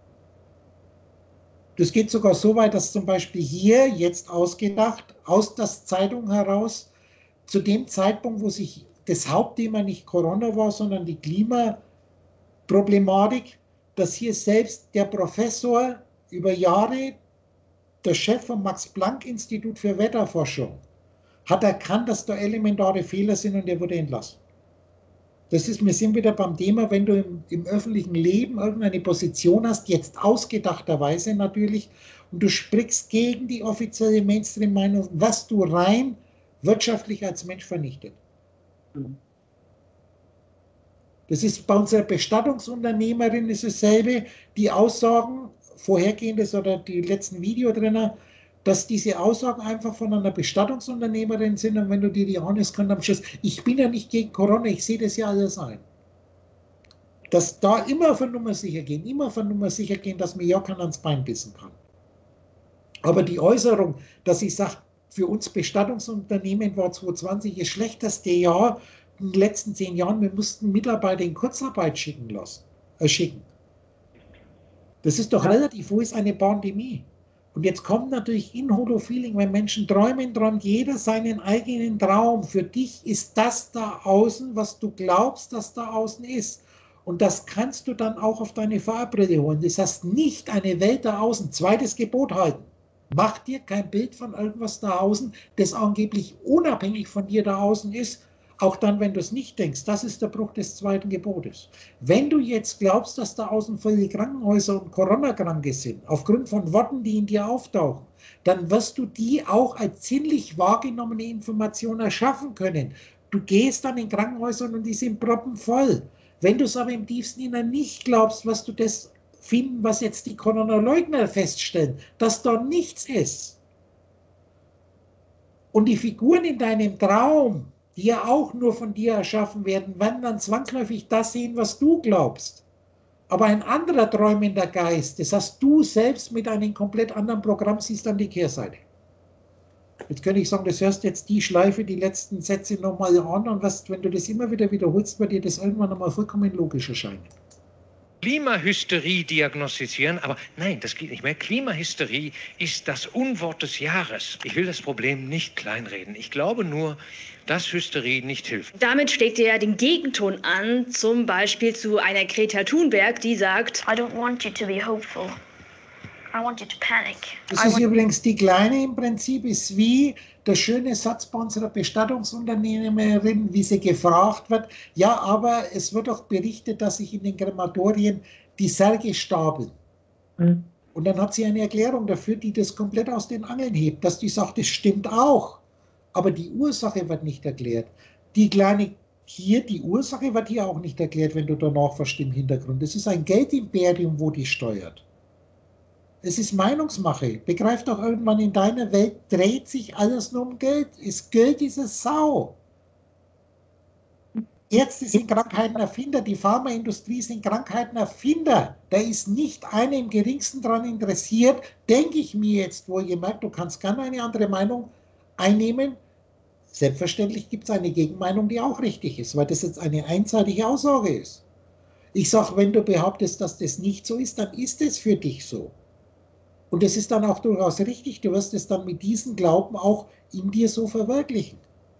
Das geht sogar so weit, dass zum Beispiel hier, jetzt ausgedacht, aus der Zeitung heraus, zu dem Zeitpunkt, wo sich das Hauptthema nicht Corona war, sondern die Klimaproblematik, dass hier selbst der Professor über Jahre, der Chef vom Max-Planck-Institut für Wetterforschung, hat erkannt, dass da elementare Fehler sind und er wurde entlassen. Wir sind wieder beim Thema, wenn du im öffentlichen Leben irgendeine Position hast, jetzt ausgedachterweise natürlich, und du sprichst gegen die offizielle Mainstream-Meinung, was du rein wirtschaftlich als Mensch vernichtet. Das ist bei unserer Bestattungsunternehmerin ist dasselbe, die Aussagen, vorhergehendes oder die letzten Video drin, dass diese Aussagen einfach von einer Bestattungsunternehmerin sind und wenn du dir die anhörst, kommt am Schluss, ich bin ja nicht gegen Corona, ich sehe das ja alles ein. Dass da immer von Nummer sicher gehen, dass mir ja keiner ans Bein bissen kann. Aber die Äußerung, dass ich sage, für uns Bestattungsunternehmen war 2020 das schlechteste Jahr in den letzten 10 Jahren, wir mussten Mitarbeiter in Kurzarbeit schicken. Das ist doch relativ, wo ist eine Pandemie? Und jetzt kommt natürlich in Holo-Feeling, wenn Menschen träumen, träumt jeder seinen eigenen Traum. Für dich ist das da außen, was du glaubst, dass da außen ist. Und das kannst du dann auch auf deine VR-Brille holen. Das heißt, nicht eine Welt da außen, 2. Gebot halten. Mach dir kein Bild von irgendwas da außen, das angeblich unabhängig von dir da außen ist, auch dann, wenn du es nicht denkst. Das ist der Bruch des 2. Gebotes. Wenn du jetzt glaubst, dass da außen viele Krankenhäuser und Corona-Kranke sind, aufgrund von Worten, die in dir auftauchen, dann wirst du die auch als sinnlich wahrgenommene Information erschaffen können. Du gehst dann in Krankenhäusern und die sind proppenvoll. Wenn du es aber im tiefsten Inneren nicht glaubst, wirst du das finden, was jetzt die Corona-Leugner feststellen, dass da nichts ist. Und die Figuren in deinem Traum, die ja auch nur von dir erschaffen werden, werden dann zwangsläufig das sehen, was du glaubst. Aber ein anderer träumender Geist, das heißt, du selbst mit einem komplett anderen Programm siehst dann die Kehrseite. Jetzt könnte ich sagen, das hörst jetzt die Schleife, die letzten Sätze nochmal an und wenn du das immer wieder wiederholst, wird dir das irgendwann einmal vollkommen logisch erscheinen. Klimahysterie diagnostizieren, aber nein, das geht nicht mehr. Klimahysterie ist das Unwort des Jahres. Ich will das Problem nicht kleinreden. Ich glaube nur, dass Hysterie nicht hilft. Damit schlägt er den Gegenton an, zum Beispiel zu einer Greta Thunberg, die sagt, I don't want you to be hopeful. I want you to panic. Das ist übrigens die Kleine im Prinzip, ist wie der schöne Satz bei unserer Bestattungsunternehmerin, wie sie gefragt wird, ja, aber es wird auch berichtet, dass sich in den Krematorien die Särge stapeln. Mhm. Und dann hat sie eine Erklärung dafür, die das komplett aus den Angeln hebt, dass die sagt, das stimmt auch, aber die Ursache wird nicht erklärt. Die Kleine hier, die Ursache wird hier auch nicht erklärt, wenn du danach verstehst im Hintergrund. Es ist ein Geldimperium, wo die steuert. Es ist Meinungsmache. Begreift doch irgendwann, in deiner Welt dreht sich alles nur um Geld. Das Geld ist eine Sau. Ärzte sind Krankheitenerfinder, die Pharmaindustrie sind Krankheitenerfinder. Da ist nicht einer im geringsten daran interessiert, denke ich mir jetzt, wohlgemerkt, du kannst gerne eine andere Meinung einnehmen. Selbstverständlich gibt es eine Gegenmeinung, die auch richtig ist, weil das jetzt eine einseitige Aussage ist. Ich sage, wenn du behauptest, dass das nicht so ist, dann ist es für dich so. Und das ist dann auch durchaus richtig. Du wirst es dann mit diesem Glauben auch in dir so verwirklichen.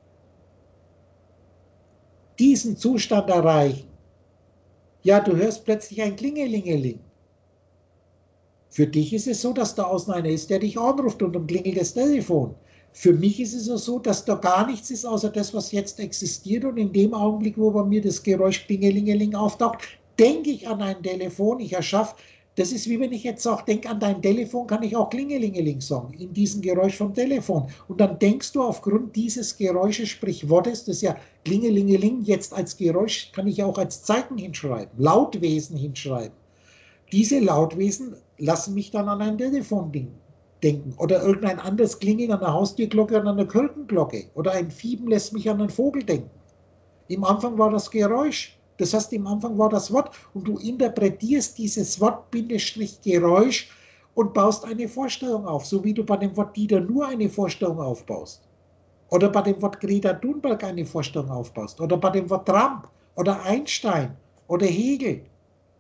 Diesen Zustand erreichen. Ja, du hörst plötzlich ein Klingelingeling. Für dich ist es so, dass da außen einer ist, der dich anruft und dann klingelt das Telefon. Für mich ist es so, dass da gar nichts ist, außer das, was jetzt existiert. Und in dem Augenblick, wo bei mir das Geräusch Klingelingeling auftaucht, denke ich an ein Telefon, ich erschaffe. Das ist wie wenn ich jetzt sage, denk an dein Telefon, kann ich auch Klingelingeling sagen, in diesem Geräusch vom Telefon. Und dann denkst du aufgrund dieses Geräusches, sprich Wortes, das ja Klingelingeling jetzt als Geräusch, kann ich auch als Zeichen hinschreiben, Lautwesen hinschreiben. Diese Lautwesen lassen mich dann an ein Telefon denken. Oder irgendein anderes Klingeln an einer Haustürglocke oder an einer Kirchenglocke. Oder ein Fieben lässt mich an einen Vogel denken. Im Anfang war das Geräusch. Das heißt, im Anfang war das Wort und du interpretierst dieses Wort Geräusch und baust eine Vorstellung auf, so wie du bei dem Wort Dieter nur eine Vorstellung aufbaust. Oder bei dem Wort Greta Thunberg eine Vorstellung aufbaust. Oder bei dem Wort Trump oder Einstein oder Hegel. I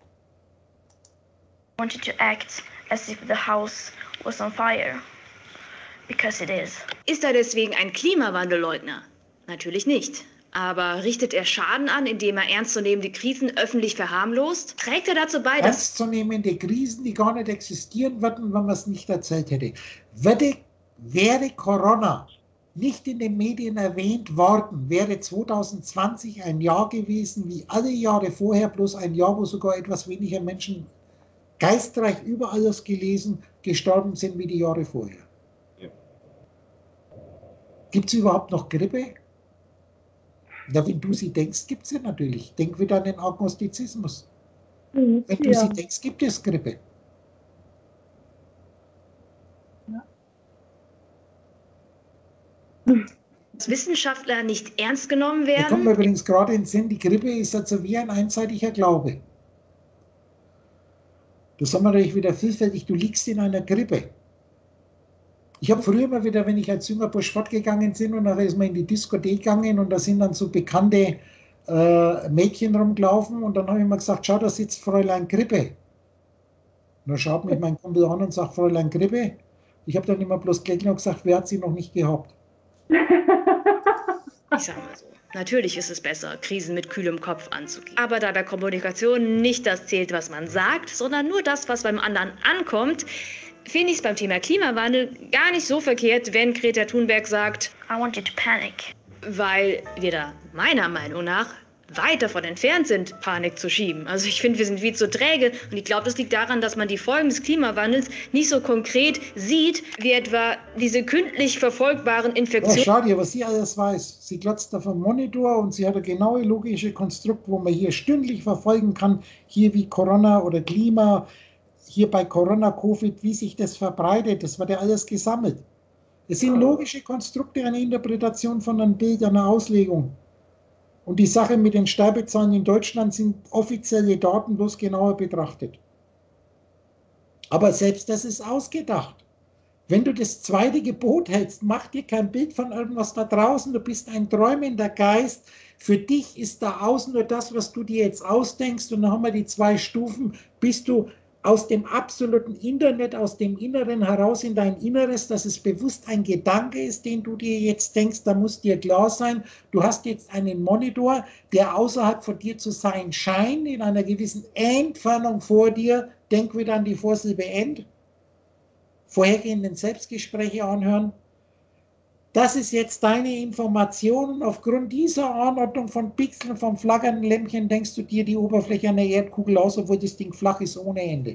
want you to act as if the house was on fire. Because it is. Ist er deswegen ein Klimawandelleugner? Natürlich nicht. Aber richtet er Schaden an, indem er ernstzunehmende Krisen öffentlich verharmlost? Trägt er dazu bei, dass... Ernstzunehmende Krisen, die gar nicht existieren würden, wenn man es nicht erzählt hätte. Wäre Corona nicht in den Medien erwähnt worden, wäre 2020 ein Jahr gewesen, wie alle Jahre vorher, bloß ein Jahr, wo sogar etwas weniger Menschen geistreich über alles gelesen, gestorben sind wie die Jahre vorher. Ja. Gibt es überhaupt noch Grippe? Na, wenn du sie denkst, gibt es sie natürlich. Denk wieder an den Agnostizismus. Wenn du sie denkst, gibt es Grippe. Ja. Dass Wissenschaftler nicht ernst genommen werden? Da kommt mir übrigens gerade in den Sinn, die Grippe ist also wie ein einseitiger Glaube. Das haben wir natürlich wieder vielfältig, du liegst in einer Grippe. Ich habe früher mal wieder, wenn ich als junger Bursch fortgegangen bin und dann ist man in die Diskothek gegangen und da sind dann so bekannte Mädchen rumgelaufen und dann habe ich mir gesagt, schau, da sitzt Fräulein Grippe. Und dann schaut mich mein Kumpel an und sagt, Fräulein Grippe. Ich habe dann immer bloß gelächelt und gesagt, wer hat sie noch nicht gehabt? Ich sag mal so. Natürlich ist es besser, Krisen mit kühlem Kopf anzugehen. Aber da bei Kommunikation nicht das zählt, was man sagt, sondern nur das, was beim anderen ankommt, finde ich es beim Thema Klimawandel gar nicht so verkehrt, wenn Greta Thunberg sagt, I want you to panic. Weil wir da meiner Meinung nach weit davon entfernt sind, Panik zu schieben. Also ich finde, wir sind viel zu träge und ich glaube, das liegt daran, dass man die Folgen des Klimawandels nicht so konkret sieht, wie etwa diese kündlich verfolgbaren Infektionen. Ja, schau dir, was sie alles weiß. Sie glotzt auf dem Monitor und sie hat ein genaue logische Konstrukt, wo man hier stündlich verfolgen kann, hier wie Corona oder Klima, hier bei Corona, Covid, wie sich das verbreitet, das wird ja alles gesammelt. Es sind logische Konstrukte, eine Interpretation von einem Bild, einer Auslegung. Und die Sache mit den Sterbezahlen in Deutschland sind offizielle Daten bloß genauer betrachtet. Aber selbst das ist ausgedacht. Wenn du das zweite Gebot hältst, mach dir kein Bild von irgendwas da draußen, du bist ein träumender Geist. Für dich ist da außen nur das, was du dir jetzt ausdenkst. Und dann haben wir die 2 Stufen, bist du aus dem absoluten Internet, aus dem Inneren heraus in dein Inneres, dass es bewusst ein Gedanke ist, den du dir jetzt denkst, da muss dir klar sein, du hast jetzt einen Monitor, der außerhalb von dir zu sein scheint, in einer gewissen Entfernung vor dir, denk wieder an die Vorsilbe End, vorhergehenden Selbstgespräche anhören. Das ist jetzt deine Information und aufgrund dieser Anordnung von Pixeln, vom flackernden Lämpchen denkst du dir die Oberfläche einer Erdkugel aus, obwohl das Ding flach ist ohne Ende.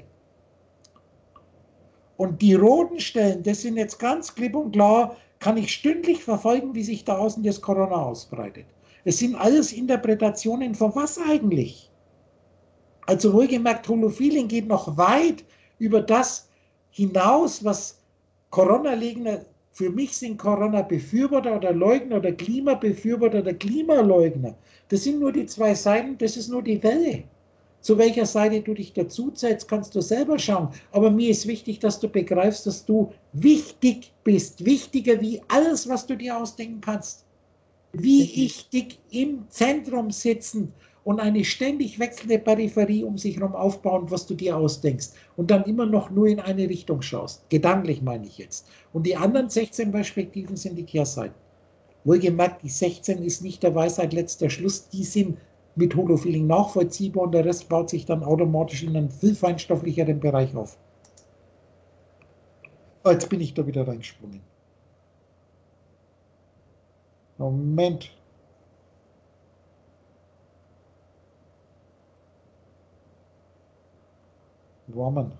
Und die roten Stellen, das sind jetzt ganz klipp und klar, kann ich stündlich verfolgen, wie sich da außen das Corona ausbreitet. Es sind alles Interpretationen von was eigentlich? Also wohlgemerkt, Holofeeling geht noch weit über das hinaus, was Corona-Legner. Für mich sind Corona-Befürworter oder Leugner oder Klimabefürworter oder Klimaleugner. Das sind nur die 2 Seiten, das ist nur die Welle. Zu welcher Seite du dich dazu zählst, kannst du selber schauen. Aber mir ist wichtig, dass du begreifst, dass du wichtig bist. Wichtiger wie alles, was du dir ausdenken kannst. Wie wichtig im Zentrum sitzen und eine ständig wechselnde Peripherie um sich herum aufbauen, was du dir ausdenkst. Und dann immer noch nur in eine Richtung schaust. Gedanklich meine ich jetzt. Und die anderen 16 Perspektiven sind die Kehrseiten. Wohlgemerkt, die 16 ist nicht der Weisheit letzter Schluss. Die sind mit Holofeeling nachvollziehbar und der Rest baut sich dann automatisch in einen viel feinstofflicheren Bereich auf. Jetzt bin ich da wieder reingesprungen. Moment. Wo haben wir?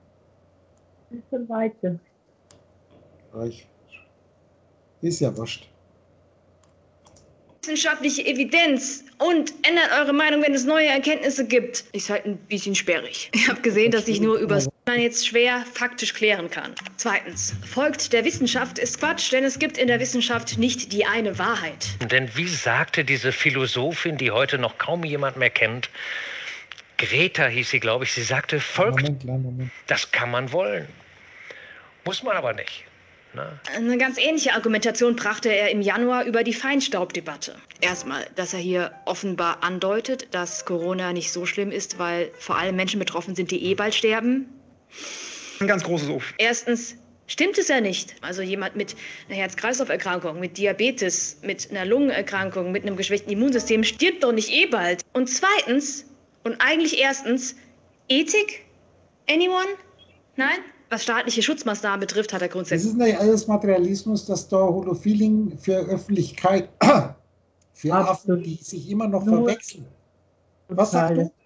Ein bisschen weiter. Reich. Ist ja wurscht. Wissenschaftliche Evidenz und ändert eure Meinung, wenn es neue Erkenntnisse gibt. Ist halt ein bisschen sperrig. Ich habe gesehen, dass ich nur über man jetzt schwer faktisch klären kann. Zweitens, folgt der Wissenschaft ist Quatsch, denn es gibt in der Wissenschaft nicht die eine Wahrheit. Denn wie sagte diese Philosophin, die heute noch kaum jemand mehr kennt, Greta hieß sie, glaube ich, sie sagte, folgt, Moment. das kann man wollen. Muss man aber nicht. Eine ganz ähnliche Argumentation brachte er im Januar über die Feinstaubdebatte. Erstmal, dass er hier offenbar andeutet, dass Corona nicht so schlimm ist, weil vor allem Menschen betroffen sind, die bald sterben. Ein ganz großes Uf. Erstens, stimmt es ja nicht. Also jemand mit einer Herz-Kreislauf-Erkrankung, mit Diabetes, mit einer Lungenerkrankung, mit einem geschwächten Immunsystem stirbt doch nicht bald. Und zweitens, und eigentlich erstens, Ethik? Anyone? Nein? Was staatliche Schutzmaßnahmen betrifft, hat er grundsätzlich. Das ist nicht alles Materialismus, dass da Holofeeling für Öffentlichkeit, für Affen, die sich immer noch verwechseln. Was sagst du?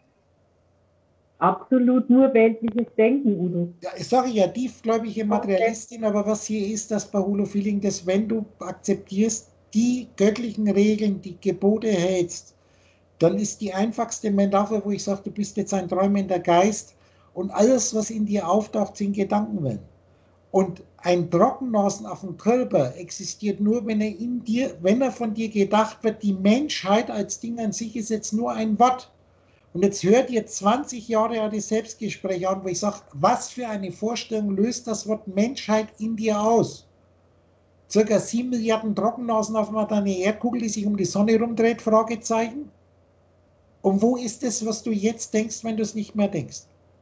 Absolut nur weltliches Denken, Udo. Ja, ich sage ja, tiefgläubige Materialistin, aber was hier ist, dass bei Holofeeling, dass wenn du akzeptierst, die göttlichen Regeln, die Gebote hältst, dann ist die einfachste Metapher, wo ich sage, du bist jetzt ein träumender Geist, und alles, was in dir auftaucht, sind Gedankenwellen. Und ein Trockennasen auf dem Körper existiert nur, wenn er von dir gedacht wird. Die Menschheit als Ding an sich ist jetzt nur ein Wort. Und jetzt hört ihr 20 Jahre alte Selbstgespräche an, wo ich sage, was für eine Vorstellung löst das Wort Menschheit in dir aus? Circa 7 Milliarden Trockennasen auf einer Erdkugel, die sich um die Sonne rumdreht, Fragezeichen. Und wo ist es, was du jetzt denkst, wenn du es nicht mehr denkst?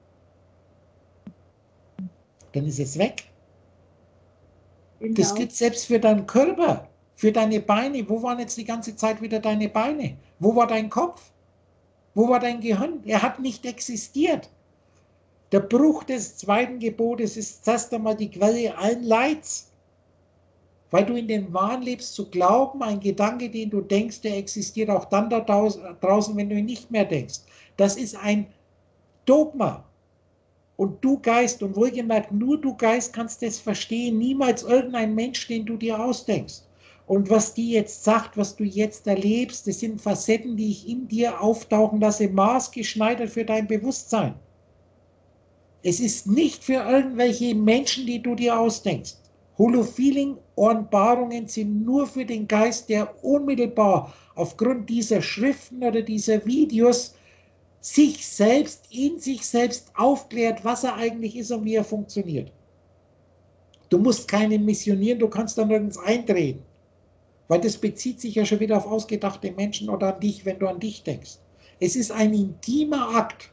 Dann ist es weg. Genau. Das gilt selbst für deinen Körper, für deine Beine. Wo waren jetzt die ganze Zeit wieder deine Beine? Wo war dein Kopf? Wo war dein Gehirn? Er hat nicht existiert. Der Bruch des zweiten Gebotes ist zuerst einmal die Quelle allen Leids. Weil du in den Wahn lebst, zu glauben, ein Gedanke, den du denkst, der existiert auch dann da draußen, wenn du ihn nicht mehr denkst. Das ist ein Dogma. Und du Geist, und wohlgemerkt, nur du Geist kannst das verstehen, niemals irgendein Mensch, den du dir ausdenkst. Und was die jetzt sagt, was du jetzt erlebst, das sind Facetten, die ich in dir auftauchen lasse, maßgeschneidert für dein Bewusstsein. Es ist nicht für irgendwelche Menschen, die du dir ausdenkst. Holofeeling-Offenbarungen sind nur für den Geist, der unmittelbar aufgrund dieser Schriften oder dieser Videos sich selbst, in sich selbst aufklärt, was er eigentlich ist und wie er funktioniert. Du musst keinen missionieren, du kannst da nirgends eindrehen. Weil das bezieht sich ja schon wieder auf ausgedachte Menschen oder an dich, wenn du an dich denkst. Es ist ein intimer Akt.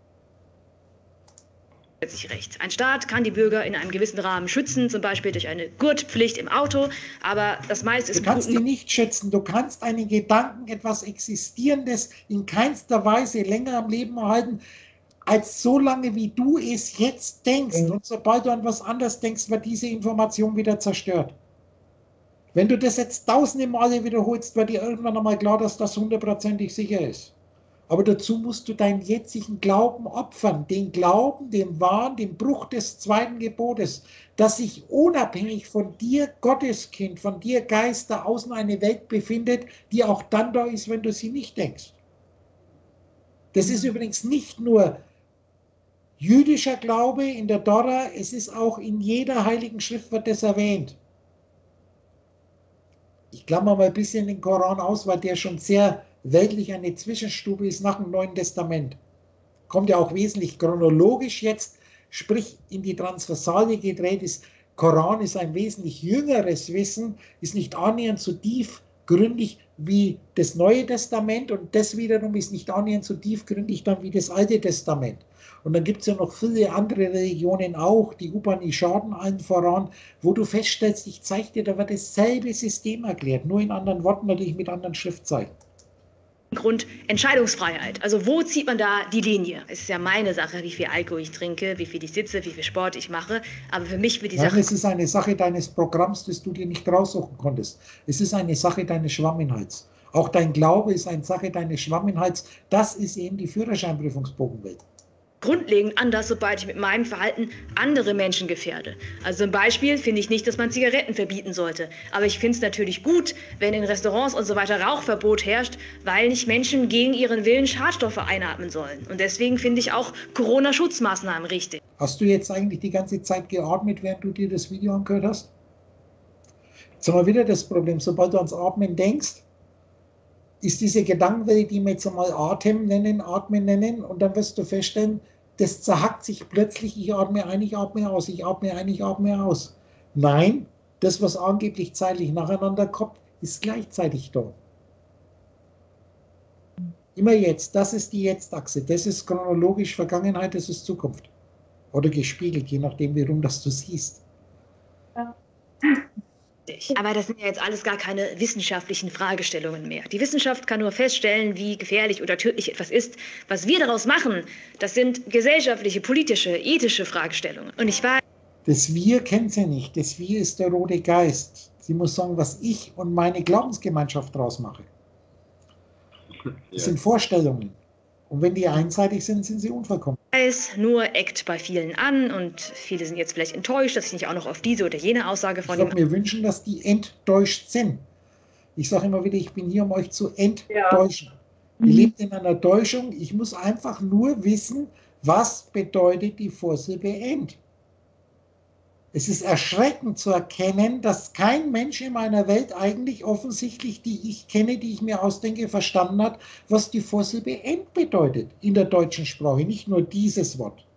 Recht. Ein Staat kann die Bürger in einem gewissen Rahmen schützen, zum Beispiel durch eine Gurtpflicht im Auto, aber das meiste ist... Du kannst die nicht schützen, du kannst einen Gedanken, etwas Existierendes in keinster Weise länger am Leben erhalten, als so lange wie du es jetzt denkst. Und sobald du an was anderes denkst, wird diese Information wieder zerstört. Wenn du das jetzt tausende Male wiederholst, wird dir irgendwann einmal klar, dass das 100%ig sicher ist. Aber dazu musst du deinen jetzigen Glauben opfern. Den Glauben, den Wahn, den Bruch des zweiten Gebotes, dass sich unabhängig von dir, Gotteskind, von dir, Geist, da außen eine Welt befindet, die auch dann da ist, wenn du sie nicht denkst. Das ist übrigens nicht nur jüdischer Glaube in der Tora, es ist auch in jeder heiligen Schrift wird das erwähnt. Ich klammer mal ein bisschen den Koran aus, weil der schon sehr weltlich eine Zwischenstufe ist nach dem Neuen Testament. Kommt ja auch wesentlich chronologisch jetzt, sprich in die Transversalie gedreht ist. Koran ist ein wesentlich jüngeres Wissen, ist nicht annähernd so tiefgründig wie das Neue Testament und das wiederum ist nicht annähernd so tiefgründig dann wie das Alte Testament. Und dann gibt es ja noch viele andere Religionen auch, die Upanishaden allen voran, wo du feststellst, ich zeige dir, da wird dasselbe System erklärt, nur in anderen Worten, natürlich mit anderen Schriftzeichen. Grund Entscheidungsfreiheit. Also wo zieht man da die Linie? Es ist ja meine Sache, wie viel Alkohol ich trinke, wie viel ich sitze, wie viel Sport ich mache. Aber für mich wird die Sache... Es ist eine Sache deines Programms, das du dir nicht raussuchen konntest. Es ist eine Sache deines Schwamminhalts. Auch dein Glaube ist eine Sache deines Schwamminhalts. Das ist eben die Führerscheinprüfungsbogenwelt. Grundlegend anders, sobald ich mit meinem Verhalten andere Menschen gefährde. Also zum Beispiel finde ich nicht, dass man Zigaretten verbieten sollte. Aber ich finde es natürlich gut, wenn in Restaurants und so weiter Rauchverbot herrscht, weil nicht Menschen gegen ihren Willen Schadstoffe einatmen sollen. Und deswegen finde ich auch Corona-Schutzmaßnahmen richtig. Hast du jetzt eigentlich die ganze Zeit geatmet, während du dir das Video angehört hast? Jetzt haben wir wieder das Problem, sobald du ans Atmen denkst, ist diese Gedankenwelt, die wir jetzt einmal Atmen nennen, und dann wirst du feststellen, das zerhackt sich plötzlich, ich atme ein, ich atme aus, ich atme ein, ich atme aus. Nein, das, was angeblich zeitlich nacheinander kommt, ist gleichzeitig da. Immer jetzt, das ist die Jetzt-Achse, das ist chronologisch Vergangenheit, das ist Zukunft. Oder gespiegelt, je nachdem, wie rum das du siehst. Ja. Aber das sind ja jetzt alles gar keine wissenschaftlichen Fragestellungen mehr. Die Wissenschaft kann nur feststellen, wie gefährlich oder tödlich etwas ist. Was wir daraus machen, das sind gesellschaftliche, politische, ethische Fragestellungen. Und ich weiß... Das Wir kennt sie nicht. Das Wir ist der rote Geist. Sie muss sagen, was ich und meine Glaubensgemeinschaft daraus mache. Das sind Vorstellungen. Und wenn die einseitig sind, sind sie unvollkommen. Nur eckt bei vielen an und viele sind jetzt vielleicht enttäuscht, dass ich nicht auch noch auf diese oder jene Aussage von ihm... Ich würde mir wünschen, dass die enttäuscht sind. Ich sage immer wieder, ich bin hier, um euch zu enttäuschen. Ihr lebt in einer Täuschung. Ich muss einfach nur wissen, was bedeutet die Vorsilbe End. Es ist erschreckend zu erkennen, dass kein Mensch in meiner Welt eigentlich offensichtlich, die ich kenne, die ich mir ausdenke, verstanden hat, was die Vorsilbe End bedeutet in der deutschen Sprache, nicht nur dieses Wort.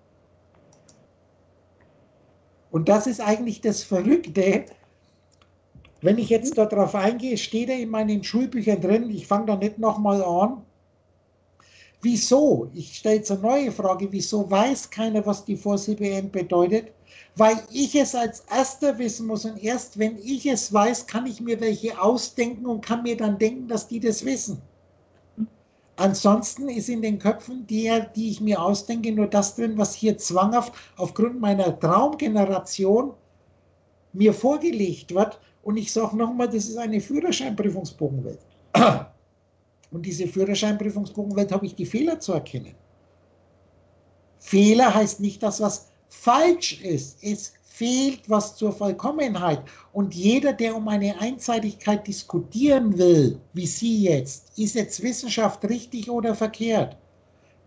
Und das ist eigentlich das Verrückte. Wenn ich jetzt darauf eingehe, steht er in meinen Schulbüchern drin, ich fange da nicht nochmal an. Wieso? Ich stelle jetzt eine neue Frage, wieso weiß keiner, was die Vorsilbe End bedeutet? Weil ich es als Erster wissen muss und erst wenn ich es weiß, kann ich mir welche ausdenken und kann mir dann denken, dass die das wissen. Ansonsten ist in den Köpfen die ich mir ausdenke, nur das drin, was hier zwanghaft aufgrund meiner Traumgeneration mir vorgelegt wird. Und ich sage nochmal, das ist eine Führerscheinprüfungsbogenwelt. Und diese Führerscheinprüfungsbogenwelt habe ich die Fehler zu erkennen. Fehler heißt nicht, dass was falsch ist. Es fehlt was zur Vollkommenheit. Und jeder, der um eine Einseitigkeit diskutieren will, wie Sie jetzt, ist jetzt Wissenschaft richtig oder verkehrt,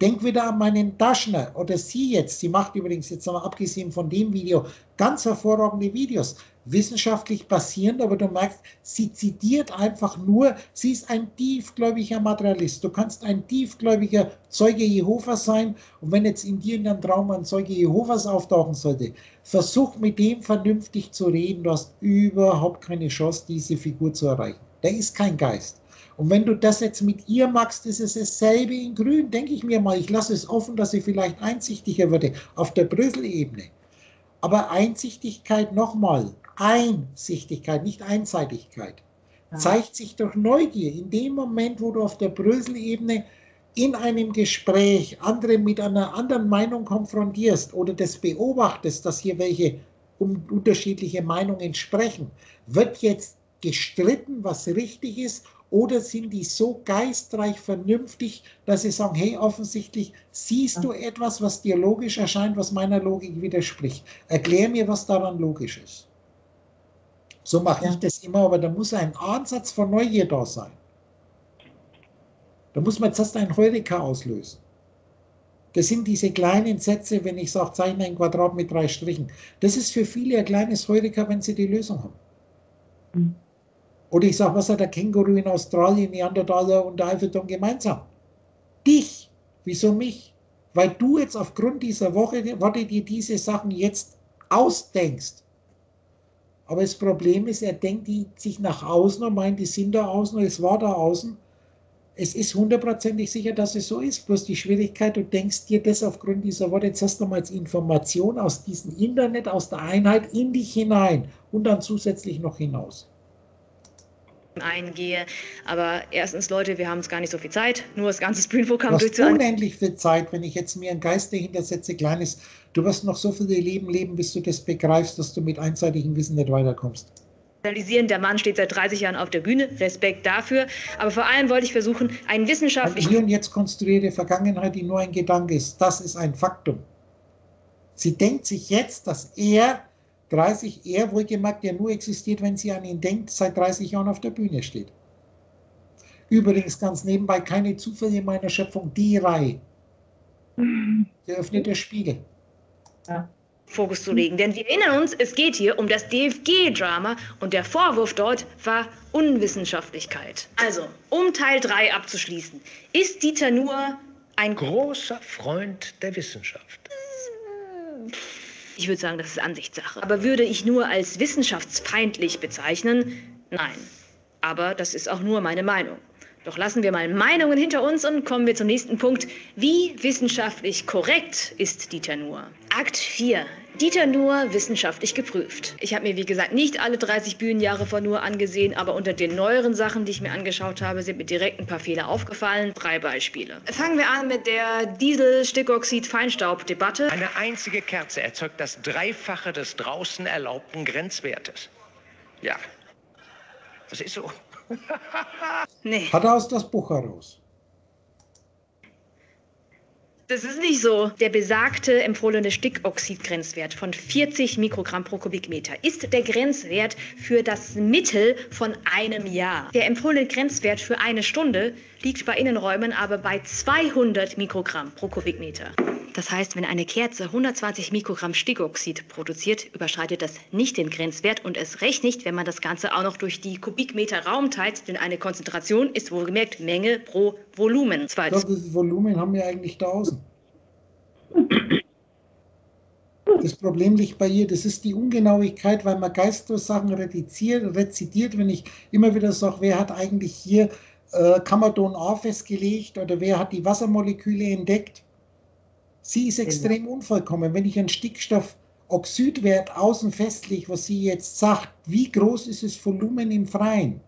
Denk wieder an meinen Daschner oder sie jetzt. Sie macht übrigens jetzt mal abgesehen von dem Video ganz hervorragende Videos. Wissenschaftlich basierend, aber du merkst, sie zitiert einfach nur, sie ist ein tiefgläubiger Materialist. Du kannst ein tiefgläubiger Zeuge Jehovas sein und wenn jetzt in dir in deinem Traum ein Zeuge Jehovas auftauchen sollte, versuch mit dem vernünftig zu reden. Du hast überhaupt keine Chance, diese Figur zu erreichen. Der ist kein Geist. Und wenn du das jetzt mit ihr machst, ist es dasselbe in Grün, denke ich mir mal. Ich lasse es offen, dass sie vielleicht einsichtiger würde auf der Brüssel-Ebene. Aber Einsichtigkeit nochmal, Einsichtigkeit, nicht Einseitigkeit, zeigt sich durch Neugier. In dem Moment, wo du auf der Brüssel-Ebene in einem Gespräch andere mit einer anderen Meinung konfrontierst oder das beobachtest, dass hier welche unterschiedliche Meinungen sprechen, wird jetzt gestritten, was richtig ist, oder sind die so geistreich vernünftig, dass sie sagen, hey, offensichtlich siehst du etwas, was dir logisch erscheint, was meiner Logik widerspricht. Erklär mir, was daran logisch ist. So mache ich das immer, aber da muss ein Ansatz von Neugier da sein. Da muss man jetzt erst ein Heureka auslösen. Das sind diese kleinen Sätze, wenn ich sage, zeichne ein Quadrat mit 3 Strichen. Das ist für viele ein kleines Heureka, wenn sie die Lösung haben. Oder ich sage, was hat der Känguru in Australien, Neandertaler und der Eiffelturm gemeinsam? Dich. Wieso mich? Weil du jetzt aufgrund dieser Worte dir diese Sachen jetzt ausdenkst. Aber das Problem ist, er denkt sich nach außen und meint, die sind da außen und es war da außen. Es ist hundertprozentig sicher, dass es so ist. Bloß die Schwierigkeit, du denkst dir das aufgrund dieser Worte jetzt erst einmal als Information aus diesem Internet, aus der Einheit in dich hinein und dann zusätzlich noch hinaus. Eingehe. Aber erstens, Leute, wir haben es gar nicht so viel Zeit, nur das ganze Bühnenprogramm Du hast durchzuführen. unendlich viel Zeit, wenn ich jetzt mir einen Geist dahinter setze, Kleines. Du wirst noch so viele Leben leben, bis du das begreifst, dass du mit einseitigem Wissen nicht weiterkommst. Der Mann steht seit 30 Jahren auf der Bühne, Respekt dafür. Aber vor allem wollte ich versuchen, einen Eine wissenschaftlichen... hier und jetzt konstruierte Vergangenheit, die nur ein Gedanke ist, das ist ein Faktum. Sie denkt sich jetzt, dass er wohlgemerkt, der nur existiert, wenn sie an ihn denkt, seit 30 Jahren auf der Bühne steht. Übrigens ganz nebenbei keine Zufälle in meiner Schöpfung, die Reihe. Der öffnet der Spiegel. Ja. Fokus zu legen. Denn wir erinnern uns, es geht hier um das DFG-Drama und der Vorwurf dort war Unwissenschaftlichkeit. Also, um Teil 3 abzuschließen, ist Dieter Nuhr ein Großer Freund der Wissenschaft. Ich würde sagen, das ist Ansichtssache. Aber würde ich nur als wissenschaftsfeindlich bezeichnen? Nein. Aber das ist auch nur meine Meinung. Doch lassen wir mal Meinungen hinter uns und kommen wir zum nächsten Punkt. Wie wissenschaftlich korrekt ist Dieter Nuhr? Akt 4. Dieter Nuhr wissenschaftlich geprüft. Ich habe mir, wie gesagt, nicht alle 30 Bühnenjahre von Nuhr angesehen, aber unter den neueren Sachen, die ich mir angeschaut habe, sind mir direkt ein paar Fehler aufgefallen. 3 Beispiele. Fangen wir an mit der Diesel-Stickoxid-Feinstaub-Debatte. Eine einzige Kerze erzeugt das Dreifache des draußen erlaubten Grenzwertes. Ja, das ist so. Nee. Hat er aus das Buch heraus. Das ist nicht so. Der besagte empfohlene Stickoxid-Grenzwert von 40 Mikrogramm pro Kubikmeter ist der Grenzwert für das Mittel von einem Jahr. Der empfohlene Grenzwert für eine Stunde liegt bei Innenräumen aber bei 200 Mikrogramm pro Kubikmeter. Das heißt, wenn eine Kerze 120 Mikrogramm Stickoxid produziert, überschreitet das nicht den Grenzwert und es recht nicht, wenn man das Ganze auch noch durch die Kubikmeter Raum teilt, denn eine Konzentration ist wohlgemerkt Menge pro Volumen. Zweitens. Das Volumen haben wir eigentlich da außen. Das Problem liegt bei ihr, das ist die Ungenauigkeit, weil man geistlos Sachen rezitiert, wenn ich immer wieder sage, wer hat eigentlich hier Camadon A festgelegt oder wer hat die Wassermoleküle entdeckt. Sie ist extrem unvollkommen. Wenn ich einen Stickstoffoxidwert außen festlege, was sie jetzt sagt, wie groß ist das Volumen im Freien?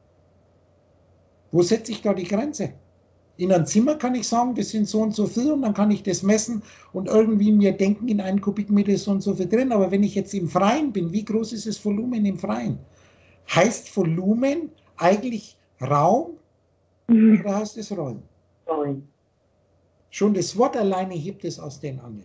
Wo setze ich da die Grenze? In einem Zimmer kann ich sagen, das sind so und so viel und dann kann ich das messen und irgendwie mir denken, in 1 Kubikmeter ist so und so viel drin. Aber wenn ich jetzt im Freien bin, wie groß ist das Volumen im Freien? Heißt Volumen eigentlich Raum oder heißt es Räume? Räume. Schon das Wort alleine hebt es aus den Angeln.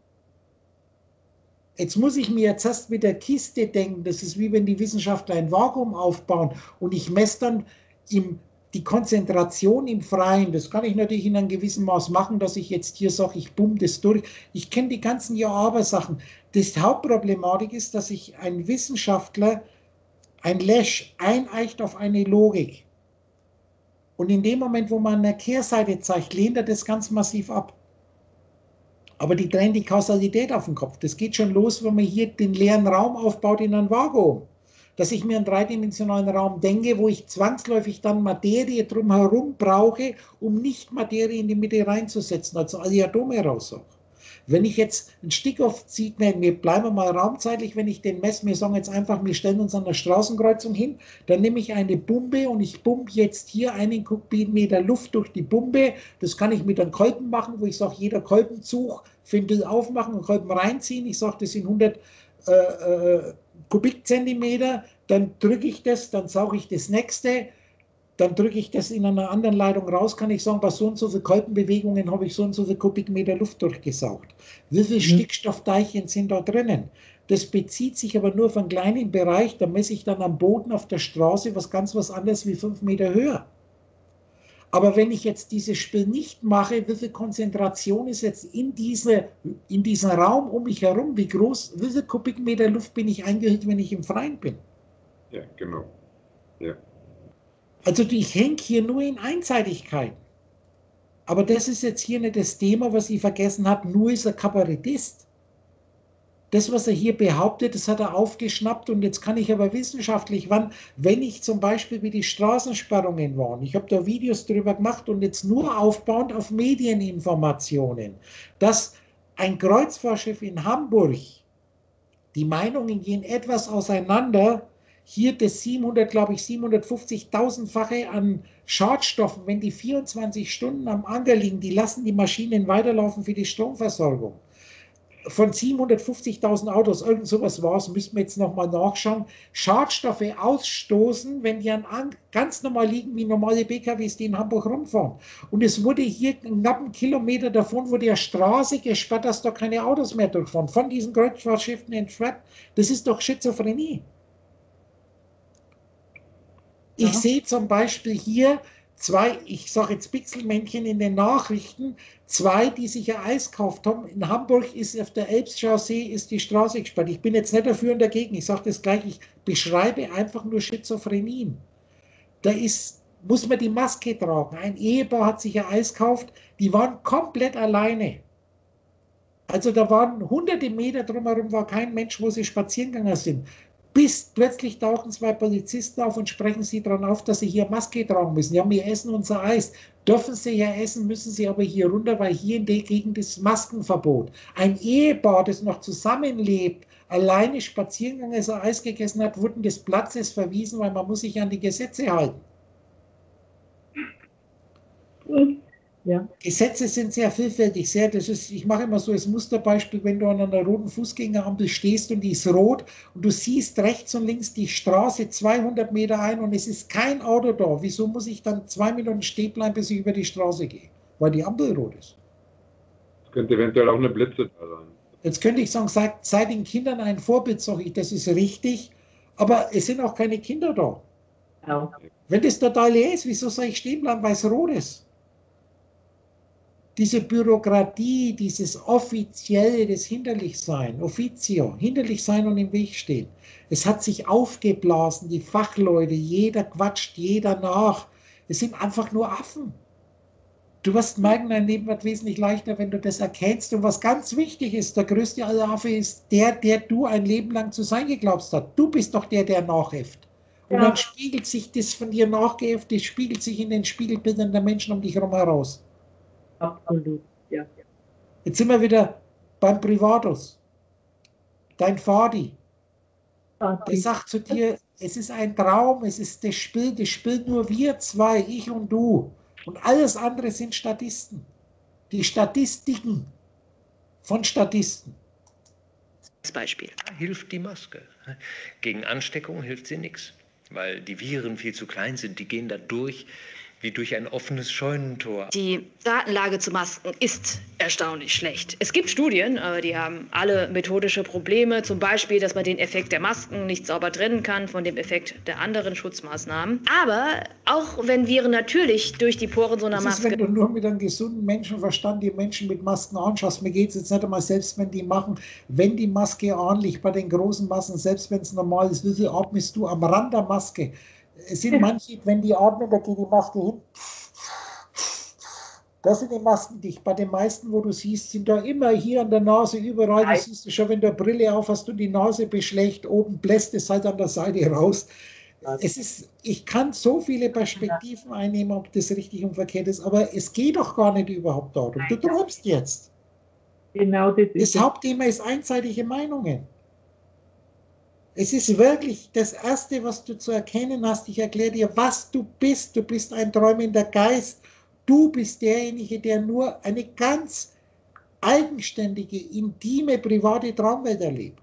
Jetzt muss ich mir jetzt erst mit der Kiste denken, das ist wie wenn die Wissenschaftler ein Vakuum aufbauen und ich messe dann im die Konzentration im Freien, das kann ich natürlich in einem gewissen Maß machen, dass ich jetzt hier sage, ich bumm das durch. Ich kenne die ganzen Ja-Aber-Sachen. Das Hauptproblematik ist, dass sich ein Wissenschaftler, ein Lesch, eineicht auf eine Logik. Und in dem Moment, wo man eine Kehrseite zeigt, lehnt er das ganz massiv ab. Aber die drehen die Kausalität auf den Kopf. Das geht schon los, wenn man hier den leeren Raum aufbaut in einem Vakuum. Dass ich mir einen dreidimensionalen Raum denke, wo ich zwangsläufig dann Materie drumherum brauche, um nicht Materie in die Mitte reinzusetzen, also alle Atome raussauge. Wenn ich jetzt ein Stickoff ziehe, wir bleiben mal raumzeitlich, wenn ich den messe, wir sagen jetzt einfach, wir stellen uns an der Straßenkreuzung hin, dann nehme ich eine Pumpe und ich pumpe jetzt hier einen Kubikmeter Luft durch die Pumpe. Das kann ich mit einem Kolben machen, wo ich sage, jeder Kolbenzug, Findel aufmachen und Kolben reinziehen. Ich sage, das sind 100 Kubikzentimeter, dann drücke ich das, dann sauge ich das nächste, dann drücke ich das in einer anderen Leitung raus, kann ich sagen, bei so und so viele Kolbenbewegungen habe ich so und so viele Kubikmeter Luft durchgesaugt. Wie viele Stickstoffteilchen sind da drinnen? Das bezieht sich aber nur auf einen kleinen Bereich, da messe ich dann am Boden auf der Straße was anderes wie 5 Meter höher. Aber wenn ich jetzt dieses Spiel nicht mache, wie viel Konzentration ist jetzt in diesem Raum um mich herum, wie viel Kubikmeter Luft bin ich eingehüllt, wenn ich im Freien bin? Ja, genau. Ja. Also ich hänge hier nur in Einseitigkeiten. Aber das ist jetzt hier nicht das Thema, was ich vergessen habe, nur ist er Kabarettist. Das, was er hier behauptet, das hat er aufgeschnappt und jetzt kann ich aber wissenschaftlich, wenn ich zum Beispiel wie die Straßensperrungen waren, ich habe da Videos drüber gemacht und jetzt nur aufbauend auf Medieninformationen, dass ein Kreuzfahrtschiff in Hamburg, die Meinungen gehen etwas auseinander, hier das 750.000-fache an Schadstoffen, wenn die 24 Stunden am Anker liegen, die lassen die Maschinen weiterlaufen für die Stromversorgung. Von 750.000 Autos, irgend sowas war es, müssen wir jetzt nochmal nachschauen, Schadstoffe ausstoßen, wenn die ganz normal liegen wie normale PKWs, die in Hamburg rumfahren. Und es wurde hier einen knappen Kilometer davon, wurde ja Straße gesperrt, dass da keine Autos mehr durchfahren, von diesen Kreuzfahrtschiffen entfernt. Das ist doch Schizophrenie. Ich sehe zum Beispiel hier ich sage jetzt Pixelmännchen in den Nachrichten, 2, die sich ein Eis gekauft haben. In Hamburg ist auf der Elbchaussee ist die Straße gesperrt. Ich bin jetzt nicht dafür und dagegen. Ich sage das gleich, ich beschreibe einfach nur Schizophrenien. Da muss man die Maske tragen. Ein Ehepaar hat sich ein Eis gekauft, die waren komplett alleine. Also da waren hunderte Meter drumherum, war kein Mensch, wo sie spazieren gegangen sind. Bis plötzlich tauchen 2 Polizisten auf und sprechen sie daran auf, dass sie hier Maske tragen müssen. Ja, wir essen unser Eis. Dürfen sie ja essen, müssen sie aber hier runter, weil hier in der Gegend ist Maskenverbot. Ein Ehepaar, das noch zusammenlebt, alleine spazieren gegangen ist, ein Eis gegessen hat, wurden des Platzes verwiesen, weil man muss sich an die Gesetze halten. Ja. Gesetze sind sehr vielfältig, ich mache immer so als Musterbeispiel, wenn du an einer roten Fußgängerampel stehst und die ist rot und du siehst rechts und links die Straße 200 Meter ein und es ist kein Auto da. Wieso muss ich dann 2 Minuten stehen bleiben, bis ich über die Straße gehe? Weil die Ampel rot ist. Es könnte eventuell auch eine Blitze da sein. Jetzt könnte ich sagen, sei den Kindern ein Vorbild, sage ich, das ist richtig, aber es sind auch keine Kinder da. Ja. Wenn das total leer ist, wieso soll ich stehen bleiben, weil es rot ist? Diese Bürokratie, dieses Offizielle, das Hinderlichsein, Officio, hinderlich sein und im Weg stehen. Es hat sich aufgeblasen, die Fachleute, jeder quatscht, jeder nach. Es sind einfach nur Affen. Du wirst merken, dein Leben wird wesentlich leichter, wenn du das erkennst. Und was ganz wichtig ist, der größte aller Affe ist der du ein Leben lang zu sein geglaubt hast. Du bist doch der nachäfft. Und dann spiegelt sich das von dir nachgeäfft, das spiegelt sich in den Spiegelbildern der Menschen um dich herum heraus. Absolut, ja. Jetzt sind wir wieder beim Privatus. Dein Vati, der sagt zu dir, es ist ein Traum, es ist das spielt nur wir zwei, ich und du. Und alles andere sind Statisten. Die Statistiken von Statisten. Als Beispiel. Da hilft die Maske. Gegen Ansteckung hilft sie nichts, weil die Viren viel zu klein sind, die gehen da durch. wie durch ein offenes Scheunentor. Die Datenlage zu Masken ist erstaunlich schlecht. Es gibt Studien, aber die haben alle methodische Probleme. Zum Beispiel, dass man den Effekt der Masken nicht sauber trennen kann von dem Effekt der anderen Schutzmaßnahmen. Aber auch wenn Viren natürlich durch die Poren so einer Das ist, Maske... wenn du nur mit einem gesunden Menschenverstand die Menschen mit Masken anschaust, mir geht es jetzt nicht einmal, selbst wenn die machen, wenn die Maske ordentlich bei den großen Massen, selbst wenn es normal ist, wie viel atmest du am Rand der Maske? Es sind manche, wenn die atmen, da geht die Maske hin. Das sind die Masken dicht. Bei den meisten, wo du siehst, sind da immer hier an der Nase überall. Das siehst du schon, wenn du eine Brille auf hast und die Nase beschlägt, oben bläst es halt an der Seite raus. Es ist, ich kann so viele Perspektiven einnehmen, ob das richtig und verkehrt ist, aber es geht doch gar nicht überhaupt darum. Du träumst jetzt. Genau das ist Das Hauptthema ist einseitige Meinungen. Es ist wirklich das Erste, was du zu erkennen hast. Ich erkläre dir, was du bist. Du bist ein träumender Geist. Du bist derjenige, der nur eine ganz eigenständige, intime, private Traumwelt erlebt.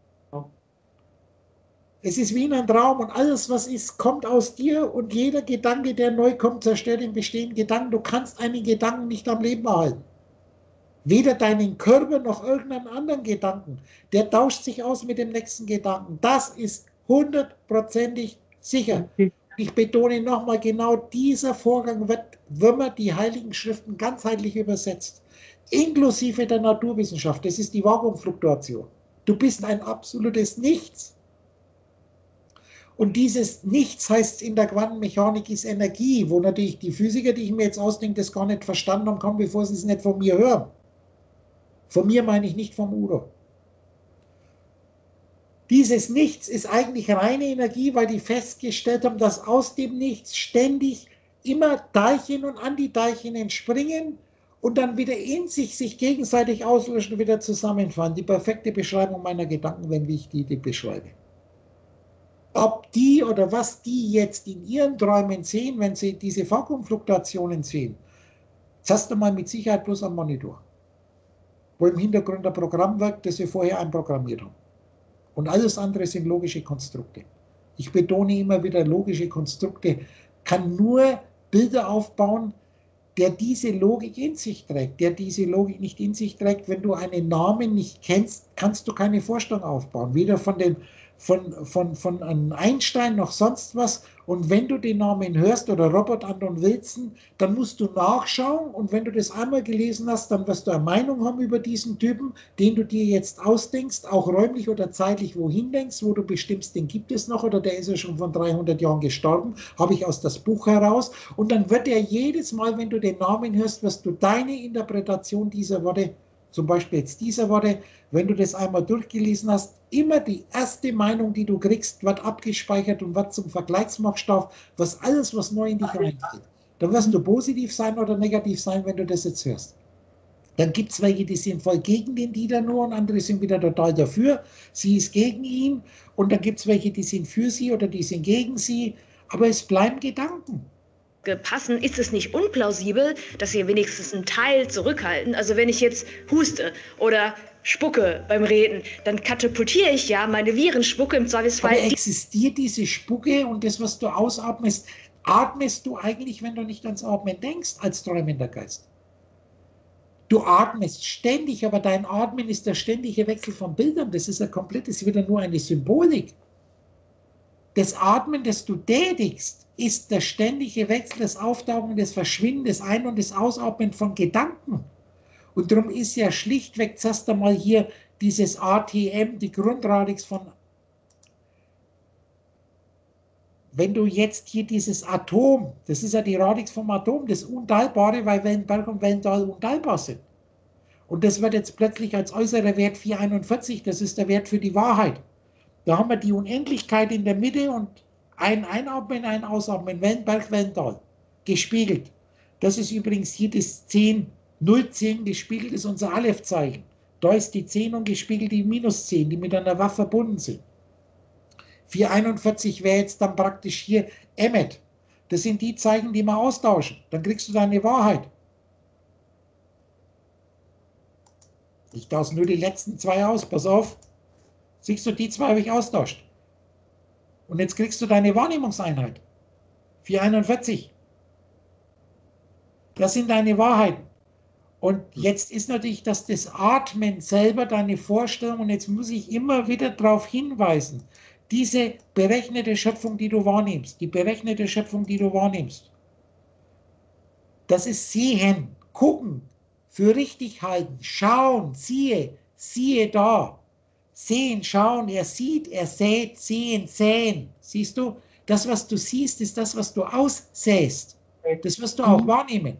Es ist wie in einem Traum und alles, was ist, kommt aus dir und jeder Gedanke, der neu kommt, zerstört den bestehenden Gedanken. Du kannst einen Gedanken nicht am Leben erhalten. Weder deinen Körper noch irgendeinen anderen Gedanken. Der tauscht sich aus mit dem nächsten Gedanken. Das ist 100%ig sicher. Ich betone nochmal, genau dieser Vorgang wird, wenn man die Heiligen Schriften ganzheitlich übersetzt, inklusive der Naturwissenschaft, das ist die Vakuumfluktuation. Du bist ein absolutes Nichts. Und dieses Nichts heißt in der Quantenmechanik ist Energie, wo natürlich die Physiker, die ich mir jetzt ausdenke, das gar nicht verstanden haben, kommen, bevor sie es nicht von mir hören. Von mir meine ich nicht vom Udo. Dieses Nichts ist eigentlich reine Energie, weil die festgestellt haben, dass aus dem Nichts ständig immer Teilchen und Antiteilchen entspringen und dann wieder in sich gegenseitig auslöschen und wieder zusammenfallen. Die perfekte Beschreibung meiner Gedanken, wenn ich die beschreibe. Ob die oder was die jetzt in ihren Träumen sehen, wenn sie diese Vakuumfluktuationen sehen, das hast du mal mit Sicherheit bloß am Monitor, wo im Hintergrund ein Programm wirkt, das wir vorher einprogrammiert haben. Und alles andere sind logische Konstrukte. Ich betone immer wieder, logische Konstrukte kann nur Bilder aufbauen, der diese Logik in sich trägt. Der diese Logik nicht in sich trägt, wenn du einen Namen nicht kennst, kannst du keine Vorstellung aufbauen. Weder von einem Einstein noch sonst was. Und wenn du den Namen hörst oder Robert Anton Wilson, dann musst du nachschauen. Und wenn du das einmal gelesen hast, dann wirst du eine Meinung haben über diesen Typen, den du dir jetzt ausdenkst, auch räumlich oder zeitlich wohin denkst, wo du bestimmst, den gibt es noch oder der ist ja schon von 300 Jahren gestorben, habe ich aus das Buch heraus. Und dann wird er jedes Mal, wenn du den Namen hörst, wirst du deine Interpretation dieser Worte, zum Beispiel jetzt dieser Worte, wenn du das einmal durchgelesen hast, immer die erste Meinung, die du kriegst, wird abgespeichert und wird zum Vergleichsmaßstab, was alles, was neu in dich reingeht. Dann wirst du positiv sein oder negativ sein, wenn du das jetzt hörst. Dann gibt es welche, die sind voll gegen den Dieter nur und andere sind wieder total dafür. Sie ist gegen ihn und dann gibt es welche, die sind für sie oder die sind gegen sie. Aber es bleiben Gedanken. Passen, ist es nicht unplausibel, dass sie wenigstens einen Teil zurückhalten? Also wenn ich jetzt huste oder spucke beim Reden, dann katapultiere ich ja meine Virenspucke im Zweifelsfall. Aber existiert diese Spucke und das, was du ausatmest, atmest du eigentlich, wenn du nicht ans Atmen denkst, als träumender Geist? Du atmest ständig, aber dein Atmen ist der ständige Wechsel von Bildern. Das ist wieder nur eine Symbolik. Das Atmen, das du tätigst, ist der ständige Wechsel, das Auftauchen, das Verschwinden, das Ein- und das Ausatmen von Gedanken. Und darum ist ja schlichtweg, zuerst einmal hier dieses ATM, die Grundradix von, wenn du jetzt hier dieses Atom, das ist ja die Radix vom Atom, das Unteilbare, weil Wellenberg und Wellental unteilbar sind. Und das wird jetzt plötzlich als äußerer Wert 441, das ist der Wert für die Wahrheit. Da haben wir die Unendlichkeit in der Mitte und ein Einatmen, ein Ausatmen, Wellenberg, Wellental, gespiegelt. Das ist übrigens hier das 10, 010 gespiegelt, ist unser Aleph-Zeichen. Da ist die 10 und gespiegelt die -10, die mit einer Waffe verbunden sind. 441 wäre jetzt dann praktisch hier Emmet. Das sind die Zeichen, die wir austauschen. Dann kriegst du deine Wahrheit. Ich tausche nur die letzten zwei aus, pass auf. Siehst du, die zwei habe ich austauscht. Und jetzt kriegst du deine Wahrnehmungseinheit. 441. Das sind deine Wahrheiten. Und jetzt ist natürlich, dass das Atmen selber deine Vorstellung, und jetzt muss ich immer wieder darauf hinweisen, diese berechnete Schöpfung, die du wahrnimmst, die berechnete Schöpfung, die du wahrnimmst, das ist sehen, gucken, für richtig halten, schauen, siehe da, sehen, schauen, er sieht, er sät, sehen, säen. Siehst du, das, was du siehst, ist das, was du aussäst. Das wirst du auch wahrnehmen.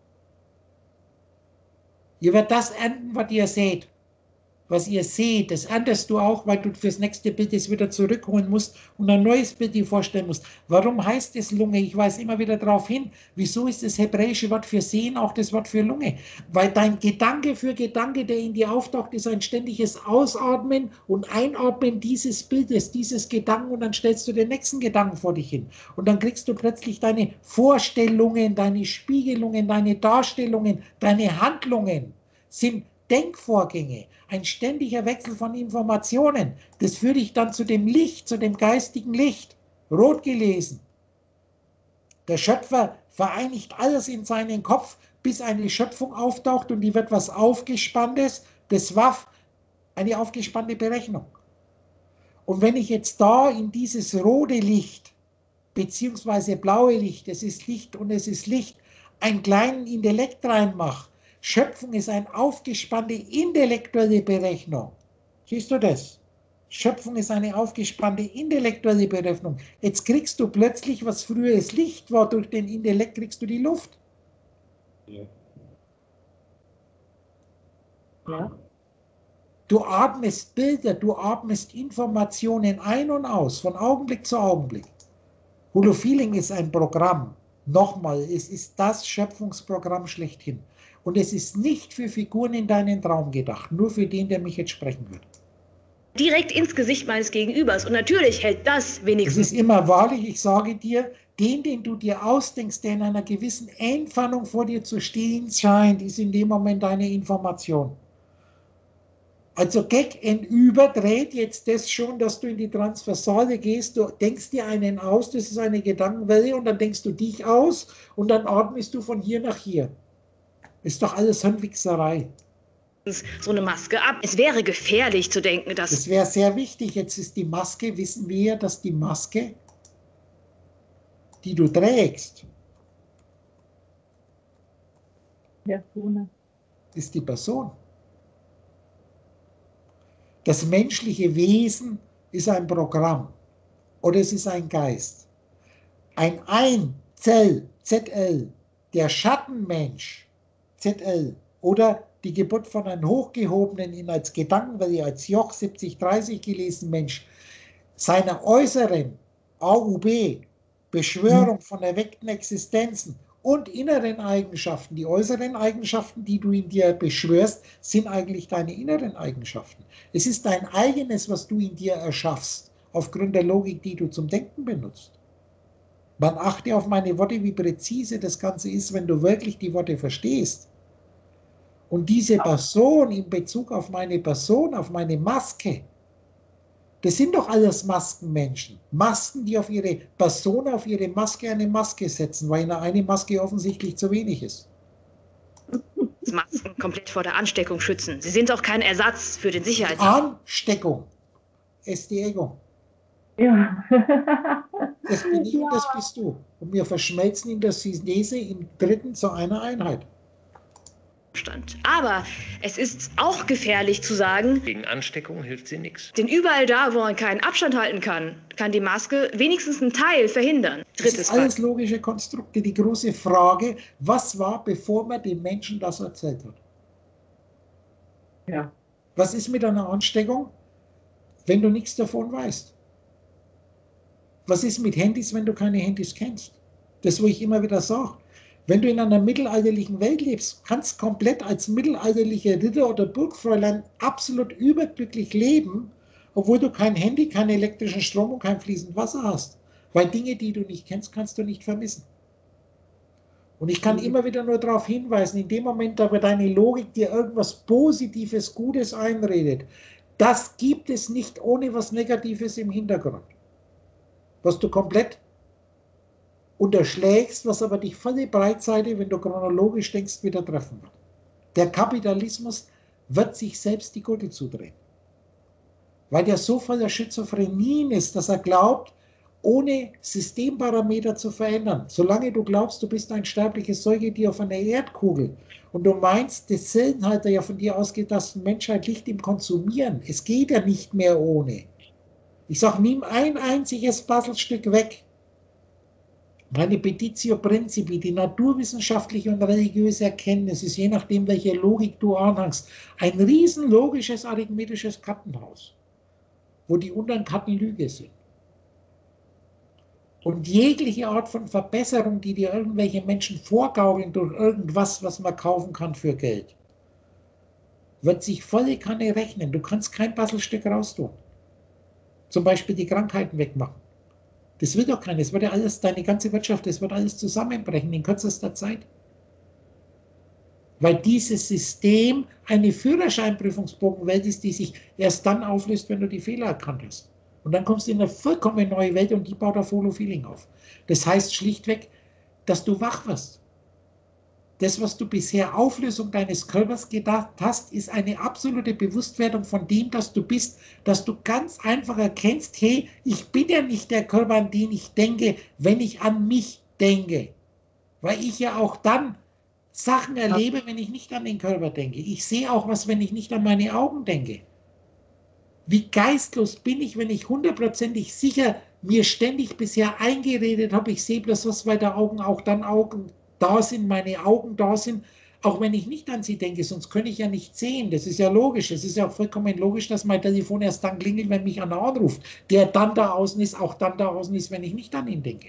Ihr werdet das ernten, was ihr seht. Was ihr seht, das erntest du auch, weil du fürs nächste Bild es wieder zurückholen musst und ein neues Bild dir vorstellen musst. Warum heißt es Lunge? Ich weise immer wieder darauf hin. Wieso ist das hebräische Wort für sehen auch das Wort für Lunge? Weil dein Gedanke für Gedanke, der in dir auftaucht, ist ein ständiges Ausatmen und Einatmen dieses Bildes, dieses Gedanken, und dann stellst du den nächsten Gedanken vor dich hin. Und dann kriegst du plötzlich deine Vorstellungen, deine Spiegelungen, deine Darstellungen, deine Handlungen sind Denkvorgänge, ein ständiger Wechsel von Informationen. Das führt dich dann zu dem Licht, zu dem geistigen Licht. Rot gelesen. Der Schöpfer vereinigt alles in seinen Kopf, bis eine Schöpfung auftaucht und die wird was Aufgespanntes, das Waff, eine aufgespannte Berechnung. Und wenn ich jetzt da in dieses rote Licht, beziehungsweise blaue Licht, es ist Licht und es ist Licht, einen kleinen Intellekt reinmache, Schöpfung ist eine aufgespannte intellektuelle Berechnung. Siehst du das? Schöpfung ist eine aufgespannte intellektuelle Berechnung. Jetzt kriegst du plötzlich, was früher das Licht war, durch den Intellekt kriegst du die Luft. Ja. Ja. Du atmest Bilder, du atmest Informationen ein und aus, von Augenblick zu Augenblick. Holofeeling ist ein Programm. Nochmal, es ist das Schöpfungsprogramm schlechthin. Und es ist nicht für Figuren in deinen Traum gedacht, nur für den, der mich jetzt sprechen wird. Direkt ins Gesicht meines Gegenübers. Und natürlich hält das wenigstens. Es ist immer wahrlich, ich sage dir, den du dir ausdenkst, der in einer gewissen Entfernung vor dir zu stehen scheint, ist in dem Moment deine Information. Also Gag überdreht jetzt das schon, dass du in die Transversale gehst, du denkst dir einen aus, das ist eine Gedankenwelle, und dann denkst du dich aus und dann atmest du von hier nach hier. Ist doch alles Hirnwichserei. So eine Maske ab. Es wäre gefährlich zu denken, dass... Das wäre sehr wichtig. Jetzt ist die Maske, wissen wir ja, dass die Maske, die du trägst, ist die Person. Das menschliche Wesen ist ein Programm oder es ist ein Geist. Ein Einzel, ZL, der Schattenmensch, ZL, oder die Geburt von einem hochgehobenen, ihn als Gedankenwelle, als Joch 7030 gelesenen Mensch, seiner äußeren AUB, Beschwörung von erweckten Existenzen und inneren Eigenschaften. Die äußeren Eigenschaften, die du in dir beschwörst, sind eigentlich deine inneren Eigenschaften. Es ist dein eigenes, was du in dir erschaffst, aufgrund der Logik, die du zum Denken benutzt. Man achte auf meine Worte, wie präzise das Ganze ist, wenn du wirklich die Worte verstehst. Und diese Person in Bezug auf meine Person, auf meine Maske, das sind doch alles Maskenmenschen. Masken, die auf ihre Person, auf ihre Maske eine Maske setzen, weil eine Maske offensichtlich zu wenig ist. Masken komplett vor der Ansteckung schützen. Sie sind auch kein Ersatz für den Sicherheits... Ansteckung ist die Ego. Ja. Das bin ich und das bist du. Und wir verschmelzen in der Synthese im Dritten zu einer Einheit. Aber es ist auch gefährlich zu sagen, Gegen Ansteckung hilft sie nichts. denn überall da, wo man keinen Abstand halten kann, kann die Maske wenigstens einen Teil verhindern. Das ist alles logische Konstrukte. Die große Frage, was war, bevor man den Menschen das erzählt hat? Ja. Was ist mit einer Ansteckung, wenn du nichts davon weißt? Was ist mit Handys, wenn du keine Handys kennst? Das, wo ich immer wieder sage. Wenn du in einer mittelalterlichen Welt lebst, kannst komplett als mittelalterlicher Ritter oder Burgfräulein absolut überglücklich leben, obwohl du kein Handy, keinen elektrischen Strom und kein fließendes Wasser hast. Weil Dinge, die du nicht kennst, kannst du nicht vermissen. Und ich kann immer wieder nur darauf hinweisen, in dem Moment, da deine Logik dir irgendwas Positives, Gutes einredet, das gibt es nicht ohne was Negatives im Hintergrund. Was du komplett unterschlägst, was aber die volle Breitseite, wenn du chronologisch denkst, wieder treffen wird. Der Kapitalismus wird sich selbst die Gurgel zudrehen. Weil der so voller Schizophrenien ist, dass er glaubt, ohne Systemparameter zu verändern. Solange du glaubst, du bist ein sterbliches Säugetier auf einer Erdkugel und du meinst, das Zellenhalter ja von dir ausgeht, dass die Menschheit liegt im Konsumieren. Es geht ja nicht mehr ohne. Ich sage, nimm ein einziges Puzzlestück weg. Meine Petitio Principi, die naturwissenschaftliche und religiöse Erkenntnis ist, je nachdem, welche Logik du anhängst, ein riesen logisches arithmetisches Kartenhaus, wo die unteren Karten Lüge sind. Und jegliche Art von Verbesserung, die dir irgendwelche Menschen vorgaukeln durch irgendwas, was man kaufen kann für Geld, wird sich volle Kanne rechnen. Du kannst kein Puzzlestück raustun. Zum Beispiel die Krankheiten wegmachen. Das wird doch keiner. Das wird ja alles, deine ganze Wirtschaft, das wird alles zusammenbrechen in kürzester Zeit. Weil dieses System eine Führerscheinprüfungsbogenwelt ist, die sich erst dann auflöst, wenn du die Fehler erkannt hast. Und dann kommst du in eine vollkommen neue Welt und die baut auf Holo-Feeling auf. Das heißt schlichtweg, dass du wach wirst. Das, was du bisher Auflösung deines Körpers gedacht hast, ist eine absolute Bewusstwerdung von dem, dass du bist, dass du ganz einfach erkennst, hey, ich bin ja nicht der Körper, an den ich denke, wenn ich an mich denke. Weil ich ja auch dann Sachen erlebe, wenn ich nicht an den Körper denke. Ich sehe auch was, wenn ich nicht an meine Augen denke. Wie geistlos bin ich, wenn ich hundertprozentig sicher mir ständig bisher eingeredet habe, ich sehe bloß was, weil der Augen auch dann Augen da sind, meine Augen da sind, auch wenn ich nicht an sie denke, sonst könnte ich ja nicht sehen. Das ist ja logisch. Es ist ja auch vollkommen logisch, dass mein Telefon erst dann klingelt, wenn mich einer anruft. Der dann da außen ist, auch dann da außen ist, wenn ich nicht an ihn denke.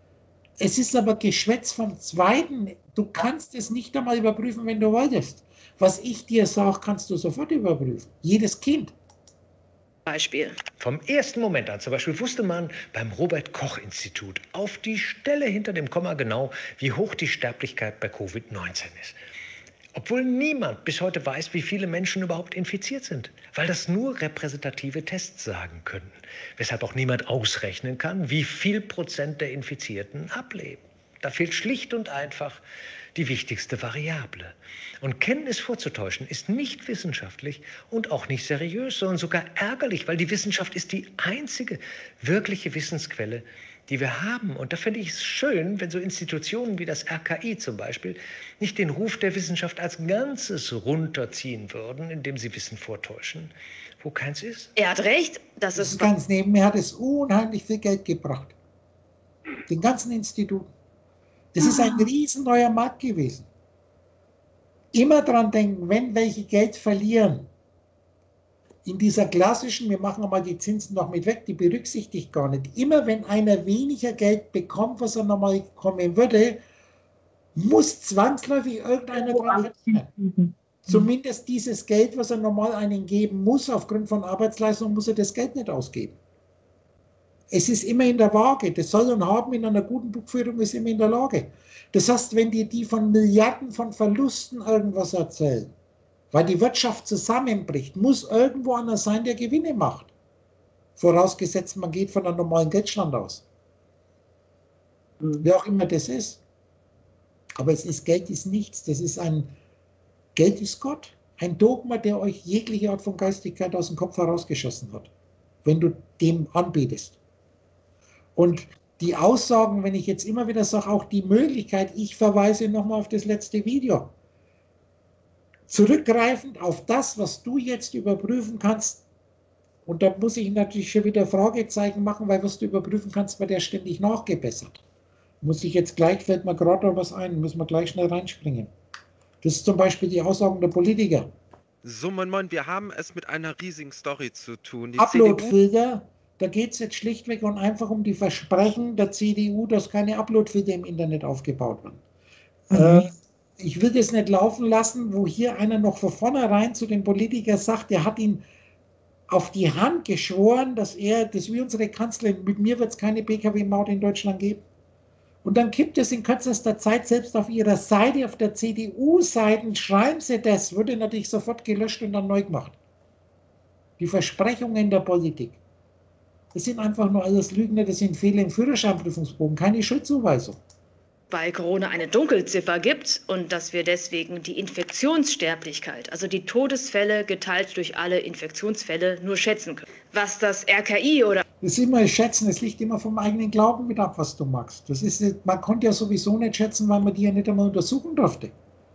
Es ist aber Geschwätz vom Zweiten. Du kannst es nicht einmal überprüfen, wenn du wolltest. Was ich dir sage, kannst du sofort überprüfen. Jedes Kind. Beispiel. Vom ersten Moment an, zum Beispiel, wusste man beim Robert-Koch-Institut auf die Stelle hinter dem Komma genau, wie hoch die Sterblichkeit bei Covid-19 ist. Obwohl niemand bis heute weiß, wie viele Menschen überhaupt infiziert sind, weil das nur repräsentative Tests sagen können. Weshalb auch niemand ausrechnen kann, wie viel Prozent der Infizierten ableben. Da fehlt schlicht und einfach die wichtigste Variable. Und Kenntnis vorzutäuschen ist nicht wissenschaftlich und auch nicht seriös, sondern sogar ärgerlich, weil die Wissenschaft ist die einzige wirkliche Wissensquelle, die wir haben. Und da fände ich es schön, wenn so Institutionen wie das RKI zum Beispiel nicht den Ruf der Wissenschaft als Ganzes runterziehen würden, indem sie Wissen vortäuschen, wo keins ist. Er hat recht, das ist ganz nebenher, hat es unheimlich viel Geld gebracht. Den ganzen Instituten. Das ist ein riesen neuer Markt gewesen. Immer dran denken, wenn welche Geld verlieren, in dieser klassischen, wir machen einmal die Zinsen noch mit weg, die berücksichtigt gar nicht. Immer wenn einer weniger Geld bekommt, was er normal bekommen würde, muss zwangsläufig irgendeiner dran verdienen. Zumindest dieses Geld, was er normal einen geben muss, aufgrund von Arbeitsleistung, muss er das Geld nicht ausgeben. Es ist immer in der Waage. Das Soll und Haben in einer guten Buchführung ist immer in der Lage. Das heißt, wenn dir die von Milliarden von Verlusten irgendwas erzählen, weil die Wirtschaft zusammenbricht, muss irgendwo einer sein, der Gewinne macht. Vorausgesetzt, man geht von einem normalen Geldstand aus. Wer auch immer das ist. Aber es ist, Geld ist nichts. Das ist Geld ist Gott. Ein Dogma, der euch jegliche Art von Geistigkeit aus dem Kopf herausgeschossen hat, wenn du dem anbetest. Und die Aussagen, wenn ich jetzt immer wieder sage, auch die Möglichkeit, ich verweise nochmal auf das letzte Video, zurückgreifend auf das, was du jetzt überprüfen kannst, und da muss ich natürlich schon wieder Fragezeichen machen, weil was du überprüfen kannst, wird ja ständig nachgebessert. Muss ich jetzt gleich, fällt mir gerade noch was ein, müssen wir gleich schnell reinspringen. Das ist zum Beispiel die Aussagen der Politiker. So, moin, wir haben es mit einer riesigen Story zu tun. Die Uploadfilter, da geht es jetzt schlichtweg und einfach um die Versprechen der CDU, dass keine Uploadfilter im Internet aufgebaut werden. Ich will das nicht laufen lassen, wo hier einer noch von vornherein zu dem Politiker sagt, er hat ihn auf die Hand geschworen, dass wie unsere Kanzlerin, mit mir wird es keine PKW-Maut in Deutschland geben. Und dann kippt es in kürzester Zeit selbst auf ihrer Seite, auf der CDU-Seite, schreiben sie das, wurde natürlich sofort gelöscht und dann neu gemacht. Die Versprechungen der Politik. Das sind einfach nur alles Lügner, das sind Fehler im Führerscheinprüfungsbogen, keine Schuldzuweisung. Bei Corona eine Dunkelziffer gibt und dass wir deswegen die Infektionssterblichkeit, also die Todesfälle geteilt durch alle Infektionsfälle, nur schätzen können. Was das RKI oder... Das ist immer schätzen, es liegt immer vom eigenen Glauben wieder ab, was du magst. Das ist, man konnte ja sowieso nicht schätzen, weil man die ja nicht einmal untersuchen durfte.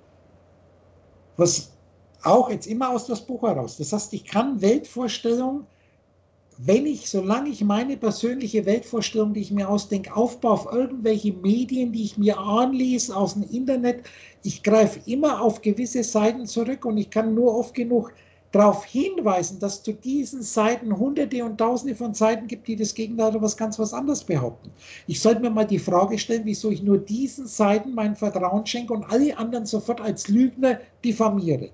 Was auch jetzt immer aus das Buch heraus. Das heißt, ich kann Weltvorstellungen, solange ich meine persönliche Weltvorstellung, die ich mir ausdenke, aufbaue auf irgendwelche Medien, die ich mir anlese aus dem Internet, ich greife immer auf gewisse Seiten zurück und ich kann nur oft genug darauf hinweisen, dass zu diesen Seiten Hunderte und Tausende von Seiten gibt, die das Gegenteil oder was anderes behaupten. Ich sollte mir mal die Frage stellen, wieso ich nur diesen Seiten mein Vertrauen schenke und alle anderen sofort als Lügner diffamiere.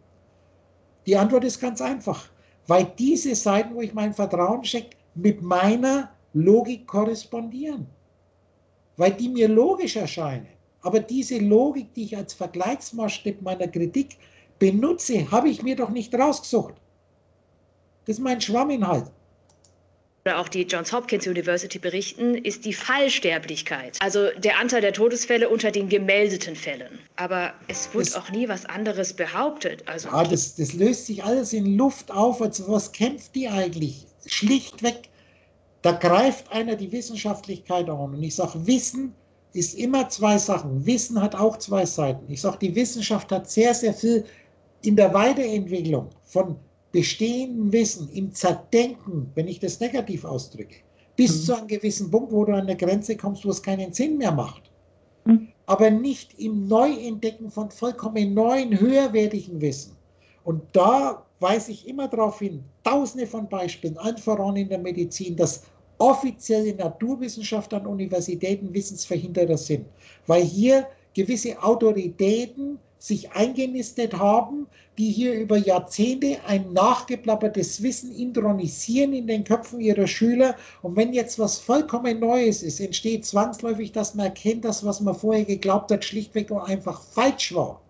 Die Antwort ist ganz einfach. Weil diese Seiten, wo ich mein Vertrauen schenke, mit meiner Logik korrespondieren. Weil die mir logisch erscheinen. Aber diese Logik, die ich als Vergleichsmaßstab meiner Kritik benutze, habe ich mir doch nicht rausgesucht. Das ist mein Schwamminhalt. Oder auch die Johns Hopkins University berichten, ist die Fallsterblichkeit, also der Anteil der Todesfälle unter den gemeldeten Fällen. Aber es wurde auch nie was anderes behauptet. Also ja, das löst sich alles in Luft auf. Also was kämpft die eigentlich? Schlichtweg, da greift einer die Wissenschaftlichkeit an. Und ich sage, Wissen ist immer zwei Sachen. Wissen hat auch zwei Seiten. Ich sage, die Wissenschaft hat sehr, sehr viel in der Weiterentwicklung von bestehenden Wissen, im Zerdenken, wenn ich das negativ ausdrücke, bis zu einem gewissen Punkt, wo du an der Grenze kommst, wo es keinen Sinn mehr macht. Aber nicht im Neuentdecken von vollkommen neuen, höherwertigen Wissen. Und da weise ich immer darauf hin, tausende von Beispielen, allen voran in der Medizin, dass offizielle Naturwissenschaftler an Universitäten Wissensverhinderer sind. Weil hier gewisse Autoritäten sich eingenistet haben, die hier über Jahrzehnte ein nachgeplappertes Wissen intronisieren in den Köpfen ihrer Schüler. Und wenn jetzt was vollkommen Neues ist, entsteht zwangsläufig, dass man erkennt, dass was man vorher geglaubt hat, schlichtweg und einfach falsch war.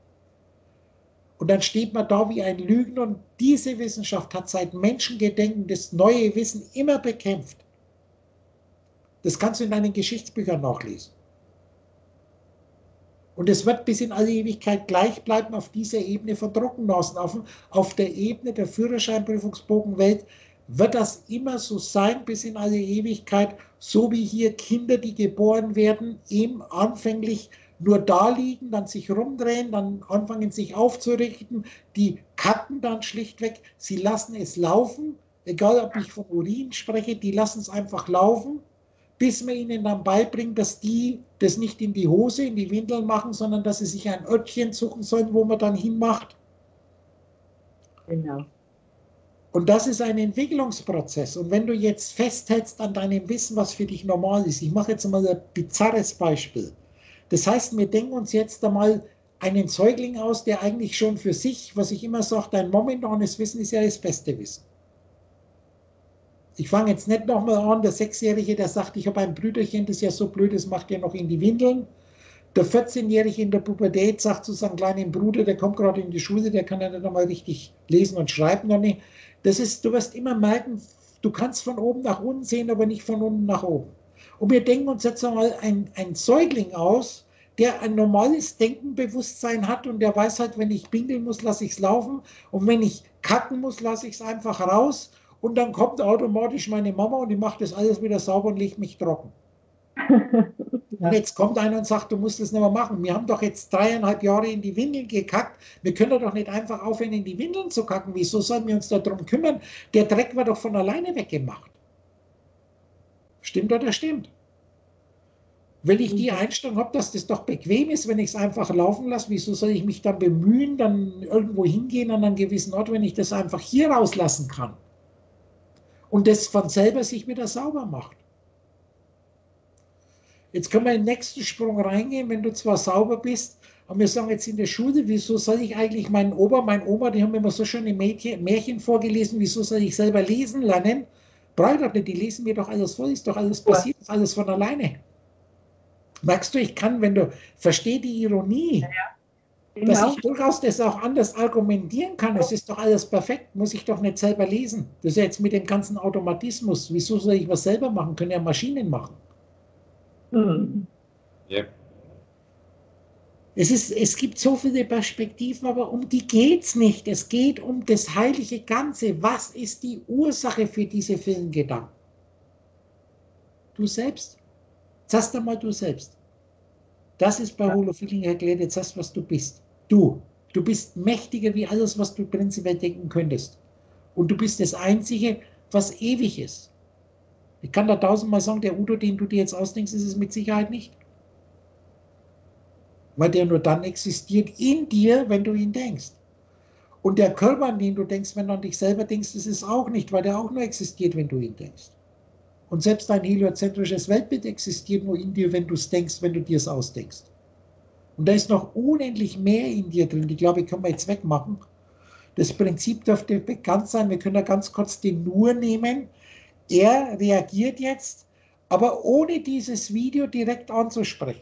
Und dann steht man da wie ein Lügner und diese Wissenschaft hat seit Menschengedenken das neue Wissen immer bekämpft. Das kannst du in deinen Geschichtsbüchern nachlesen. Und es wird bis in alle Ewigkeit gleich bleiben auf dieser Ebene von Trockennasenaffen. Auf der Ebene der Führerscheinprüfungsbogenwelt wird das immer so sein, bis in alle Ewigkeit, so wie hier Kinder, die geboren werden, eben anfänglich nur da liegen, dann sich rumdrehen, dann anfangen sich aufzurichten, die kacken dann schlichtweg, sie lassen es laufen, egal ob ich von Urin spreche, die lassen es einfach laufen, bis man ihnen dann beibringt, dass die das nicht in die Hose, in die Windeln machen, sondern dass sie sich ein Örtchen suchen sollen, wo man dann hinmacht. Genau. Und das ist ein Entwicklungsprozess. Und wenn du jetzt festhältst an deinem Wissen, was für dich normal ist, ich mache jetzt mal ein bizarres Beispiel. Das heißt, wir denken uns jetzt einmal einen Säugling aus, der eigentlich schon für sich, was ich immer sage, dein momentanes Wissen ist ja das beste Wissen. Ich fange jetzt nicht nochmal an, der 6-Jährige, der sagt, ich habe ein Brüderchen, das ist ja so blöd, das macht ja noch in die Windeln. Der 14-Jährige in der Pubertät sagt zu seinem kleinen Bruder, der kommt gerade in die Schule, der kann ja nicht einmal richtig lesen und schreiben noch nicht. Das ist, du wirst immer merken, du kannst von oben nach unten sehen, aber nicht von unten nach oben. Und wir denken uns jetzt einmal ein Säugling aus, der ein normales Denkenbewusstsein hat und der weiß halt, wenn ich pinkeln muss, lasse ich es laufen und wenn ich kacken muss, lasse ich es einfach raus. Und dann kommt automatisch meine Mama und die macht das alles wieder sauber und legt mich trocken. Und jetzt kommt einer und sagt, du musst das nicht mehr machen. Wir haben doch jetzt 3,5 Jahre in die Windeln gekackt. Wir können doch nicht einfach aufhören, in die Windeln zu kacken. Wieso sollen wir uns darum kümmern? Der Dreck wird doch von alleine weggemacht. Stimmt oder stimmt? Wenn ich die Einstellung habe, dass das doch bequem ist, wenn ich es einfach laufen lasse, wieso soll ich mich dann bemühen, dann irgendwo hingehen an einen gewissen Ort, wenn ich das einfach hier rauslassen kann? Und das von selber sich wieder sauber macht. Jetzt können wir in den nächsten Sprung reingehen, wenn du zwar sauber bist, aber wir sagen jetzt in der Schule, wieso soll ich eigentlich meine Oma, die haben immer so schöne Märchen vorgelesen, wieso soll ich selber lesen lernen? Brauche ich doch nicht, die lesen mir doch alles vor, ist doch alles passiert, ist alles von alleine. Merkst du, ich kann, wenn du, versteh die Ironie. Dass Genau. ich durchaus das auch anders argumentieren kann. Es ist doch alles perfekt, muss ich doch nicht selber lesen. Das ist ja jetzt mit dem ganzen Automatismus. Wieso soll ich was selber machen? Können ja Maschinen machen. Hm. Ja. Es gibt so viele Perspektiven, aber um die geht es nicht. Es geht um das heilige Ganze. Was ist die Ursache für diese vielen Gedanken? Du selbst. Sagst einmal du selbst. Das ist bei Holofeeling erklärt, jetzt hast, was du bist. Du bist mächtiger wie alles, was du prinzipiell denken könntest. Und du bist das Einzige, was ewig ist. Ich kann da tausendmal sagen, der Udo, den du dir jetzt ausdenkst, ist es mit Sicherheit nicht. Weil der nur dann existiert in dir, wenn du ihn denkst. Und der Körper, an den du denkst, wenn du an dich selber denkst, das ist auch nicht, weil der auch nur existiert, wenn du ihn denkst. Und selbst ein heliozentrisches Weltbild existiert nur in dir, wenn du es denkst, wenn du dir es ausdenkst. Und da ist noch unendlich mehr in dir drin. Die glaube ich, können wir jetzt wegmachen. Das Prinzip dürfte bekannt sein. Wir können da ganz kurz den Nur nehmen. Er reagiert jetzt, aber ohne dieses Video direkt anzusprechen.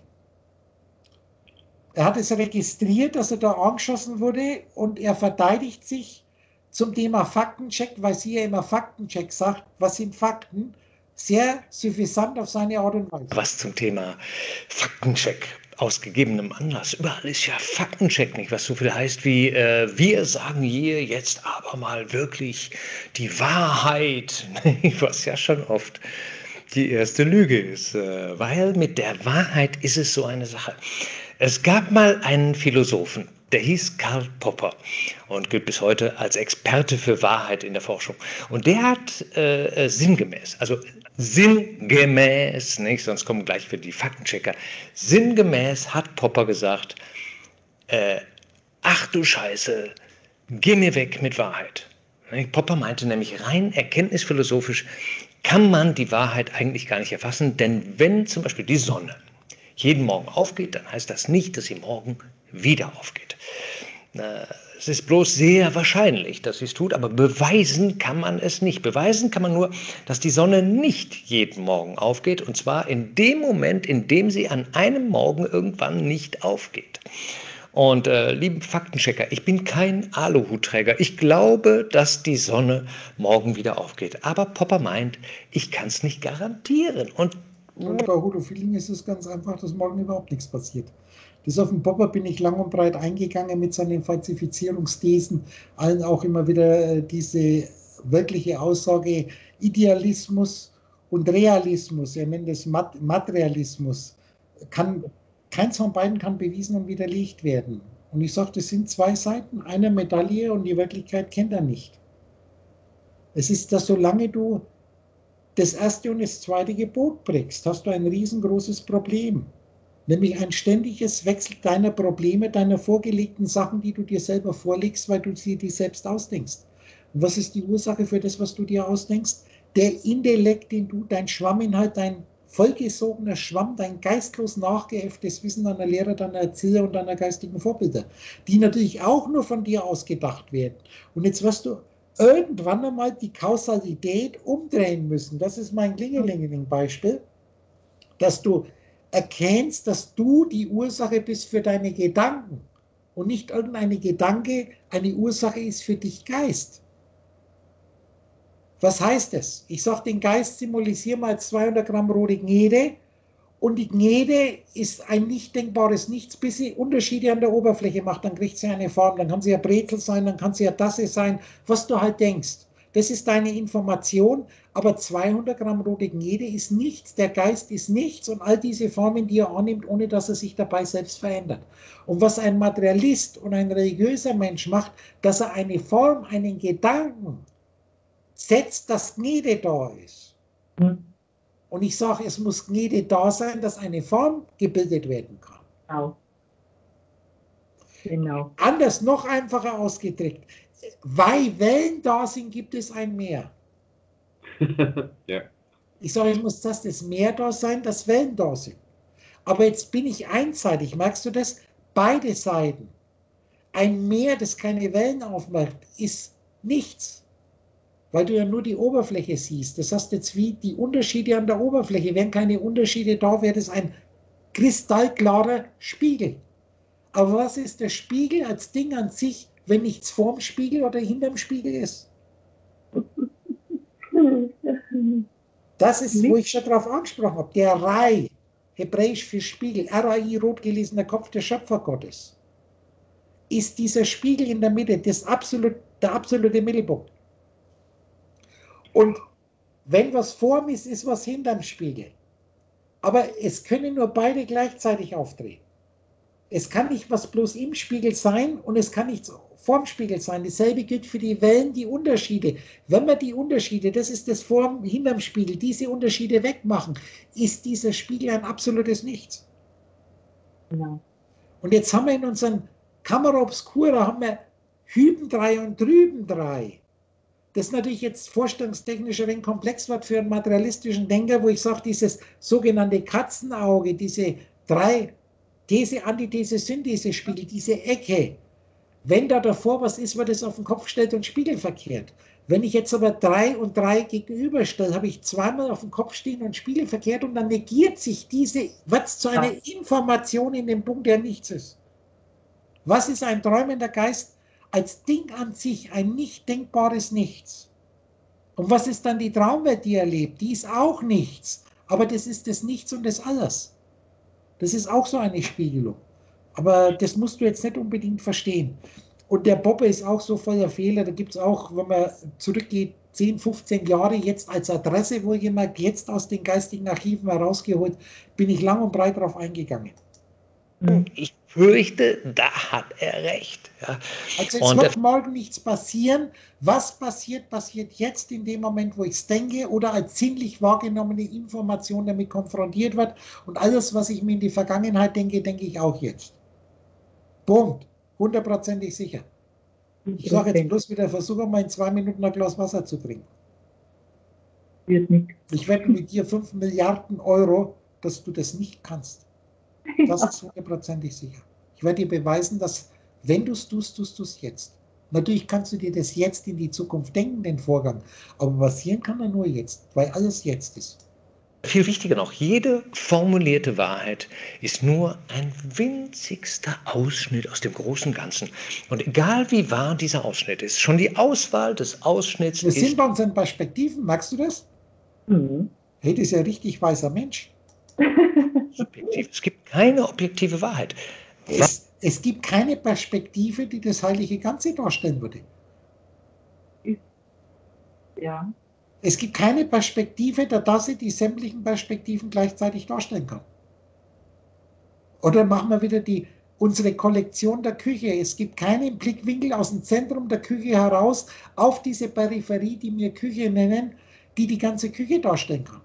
Er hat es registriert, dass er da angeschossen wurde und er verteidigt sich zum Thema Faktencheck, weil sie ja immer Faktencheck sagt. Was sind Fakten? Sehr suffisant auf seine Art und Weise. Was zum Thema Faktencheck aus gegebenem Anlass. Überall ist ja Faktencheck nicht, was so viel heißt wie wir sagen hier jetzt aber mal wirklich die Wahrheit, was ja schon oft die erste Lüge ist, weil mit der Wahrheit ist es so eine Sache. Es gab mal einen Philosophen, der hieß Karl Popper und gilt bis heute als Experte für Wahrheit in der Forschung. Und der hat sinngemäß, nicht, sonst kommen gleich wieder die Faktenchecker, sinngemäß hat Popper gesagt, ach du Scheiße, geh mir weg mit Wahrheit. Popper meinte nämlich, rein erkenntnisphilosophisch kann man die Wahrheit eigentlich gar nicht erfassen, denn wenn zum Beispiel die Sonne jeden Morgen aufgeht, dann heißt das nicht, dass sie morgen wieder aufgeht. Es ist bloß sehr wahrscheinlich, dass sie es tut, aber beweisen kann man es nicht. Beweisen kann man nur, dass die Sonne nicht jeden Morgen aufgeht, und zwar in dem Moment, in dem sie an einem Morgen irgendwann nicht aufgeht. Und lieben Faktenchecker, ich bin kein Aluhutträger. Ich glaube, dass die Sonne morgen wieder aufgeht. Aber Popper meint, ich kann es nicht garantieren. Und bei Holofeeling ist es ganz einfach, dass morgen überhaupt nichts passiert. Das auf den Popper bin ich lang und breit eingegangen mit seinen Falsifizierungsthesen, allen auch immer wieder diese wirkliche Aussage Idealismus und Realismus, er nennt es Materialismus, keins von beiden kann bewiesen und widerlegt werden. Und ich sage, das sind zwei Seiten einer Medaille und die Wirklichkeit kennt er nicht. Es ist, dass solange du das erste und das zweite Gebot brichst, hast du ein riesengroßes Problem. Nämlich ein ständiges Wechsel deiner Probleme, deiner vorgelegten Sachen, die du dir selber vorlegst, weil du sie dir selbst ausdenkst. Und was ist die Ursache für das, was du dir ausdenkst? Der Intellekt, den du, dein Schwamminhalt, dein vollgesogener Schwamm, dein geistlos nachgeäfftes Wissen deiner Lehrer, deiner Erzieher und deiner geistigen Vorbilder, die natürlich auch nur von dir ausgedacht werden. Und jetzt wirst du irgendwann einmal die Kausalität umdrehen müssen. Das ist mein Klingelingeling-Beispiel, dass du erkennst, dass du die Ursache bist für deine Gedanken und nicht irgendeine Gedanke eine Ursache ist für dich Geist. Was heißt das? Ich sage, den Geist symbolisieren wir als 200 Gramm rote Gnede und die Gnede ist ein nicht denkbares Nichts, bis sie Unterschiede an der Oberfläche macht, dann kriegt sie eine Form, dann kann sie ja Brezel sein, dann kann sie ja Tasse sein, was du halt denkst. Das ist deine Information, aber 200 Gramm rote Gnede ist nichts, der Geist ist nichts und all diese Formen, die er annimmt, ohne dass er sich dabei selbst verändert. Und was ein Materialist und ein religiöser Mensch macht, dass er eine Form, einen Gedanken setzt, dass Gnede da ist. Und ich sage, es muss Gnede da sein, dass eine Form gebildet werden kann. Genau. Anders, noch einfacher ausgedrückt. Weil Wellen da sind, gibt es ein Meer. Ja. Ich sage, es muss das Meer da sein, dass Wellen da sind. Aber jetzt bin ich einseitig, merkst du das? Beide Seiten. Ein Meer, das keine Wellen aufmacht, ist nichts. Weil du ja nur die Oberfläche siehst. Das heißt jetzt wie die Unterschiede an der Oberfläche. Wären keine Unterschiede da, wäre das ein kristallklarer Spiegel. Aber was ist der Spiegel als Ding an sich, wenn nichts vorm Spiegel oder hinterm Spiegel ist? Das ist, wo ich schon drauf angesprochen habe. Der Rai, hebräisch für Spiegel, Rai, rot gelesener Kopf des Schöpfergottes, ist dieser Spiegel in der Mitte, der absolute Mittelpunkt. Und wenn was vorm ist, ist was hinterm Spiegel. Aber es können nur beide gleichzeitig auftreten. Es kann nicht was bloß im Spiegel sein und es kann nichts vorm Spiegel sein. Dasselbe gilt für die Wellen, die Unterschiede. Wenn wir die Unterschiede, das ist das vorm, hinterm Spiegel, diese Unterschiede wegmachen, ist dieser Spiegel ein absolutes Nichts. Genau. Und jetzt haben wir in unseren Camera Obscura haben wir hüben 3 und drüben 3. Das ist natürlich jetzt vorstellungstechnisch ein wenig komplex wird für einen materialistischen Denker, wo ich sage, dieses sogenannte Katzenauge, diese 3 These, Antithese, Synthese Spiegel, diese Ecke, wenn da davor was ist, wird es auf den Kopf gestellt und spiegelverkehrt. Wenn ich jetzt aber 3 und 3 gegenüberstelle, habe ich zweimal auf dem Kopf stehen und spiegelverkehrt und dann negiert sich diese, wird es zu einer Information in dem Punkt, der nichts ist. Was ist ein träumender Geist? Als Ding an sich ein nicht denkbares Nichts. Und was ist dann die Traumwelt, die er lebt? Die ist auch nichts. Aber das ist das Nichts und das Alles. Das ist auch so eine Spiegelung. Aber das musst du jetzt nicht unbedingt verstehen. Und der Popper ist auch so voller Fehler. Da gibt es auch, wenn man zurückgeht, 10, 15 Jahre jetzt als Adresse, wo jemand jetzt aus den geistigen Archiven herausgeholt, bin ich lang und breit darauf eingegangen. Ich fürchte, da hat er recht. Ja. Also es wird morgen nichts passieren. Was passiert, passiert jetzt in dem Moment, wo ich es denke oder als sinnlich wahrgenommene Information damit konfrontiert wird. Und alles, was ich mir in die Vergangenheit denke, denke ich auch jetzt. Punkt. 100%ig sicher. Ich sage jetzt bloß wieder, versuche mal in 2 Minuten ein Glas Wasser zu trinken. Wird nicht. Ich wette mit dir 5 Milliarden Euro, dass du das nicht kannst. Das ist 100%ig sicher. Ich werde dir beweisen, dass, wenn du es tust, tust du es jetzt. Natürlich kannst du dir das jetzt in die Zukunft denken, den Vorgang. Aber passieren kann er nur jetzt, weil alles jetzt ist. Viel wichtiger noch, jede formulierte Wahrheit ist nur ein winzigster Ausschnitt aus dem großen Ganzen. Und egal wie wahr dieser Ausschnitt ist, schon die Auswahl des Ausschnitts ist... Wir sind bei unseren Perspektiven, magst du das? Mhm. Hey, das ist ja ein richtig weißer Mensch. Subjektiv. Es gibt keine objektive Wahrheit. Es gibt keine Perspektive, die das heilige Ganze darstellen würde. Ja. Es gibt keine Perspektive der Tasse, die sämtlichen Perspektiven gleichzeitig darstellen kann. Oder machen wir wieder unsere Kollektion der Küche. Es gibt keinen Blickwinkel aus dem Zentrum der Küche heraus auf diese Peripherie, die wir Küche nennen, die die ganze Küche darstellen kann.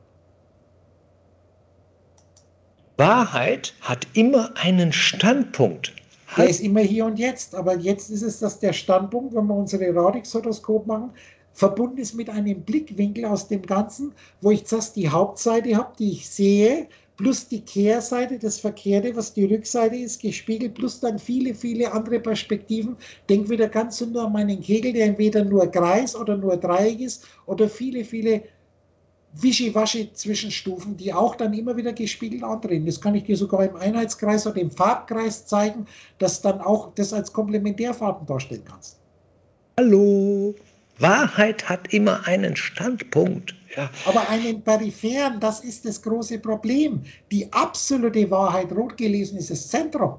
Wahrheit hat immer einen Standpunkt. Der ist immer hier und jetzt, aber jetzt ist es, dass der Standpunkt, wenn wir unsere Radix-Horoskop machen, verbunden ist mit einem Blickwinkel aus dem Ganzen, wo ich zuerst die Hauptseite habe, die ich sehe, plus die Kehrseite, das Verkehrte, was die Rückseite ist, gespiegelt, plus dann viele, viele andere Perspektiven. Denk wieder ganz nur an meinen Kegel, der entweder nur Kreis oder nur Dreieck ist oder viele, viele Wischiwaschi-Zwischenstufen, die auch dann immer wieder gespiegelt antreten. Das kann ich dir sogar im Einheitskreis oder im Farbkreis zeigen, dass dann auch das als Komplementärfarben darstellen kannst. Hallo, Wahrheit hat immer einen Standpunkt. Ja. Aber einen peripheren, das ist das große Problem. Die absolute Wahrheit, rot gelesen, ist das Zentrum.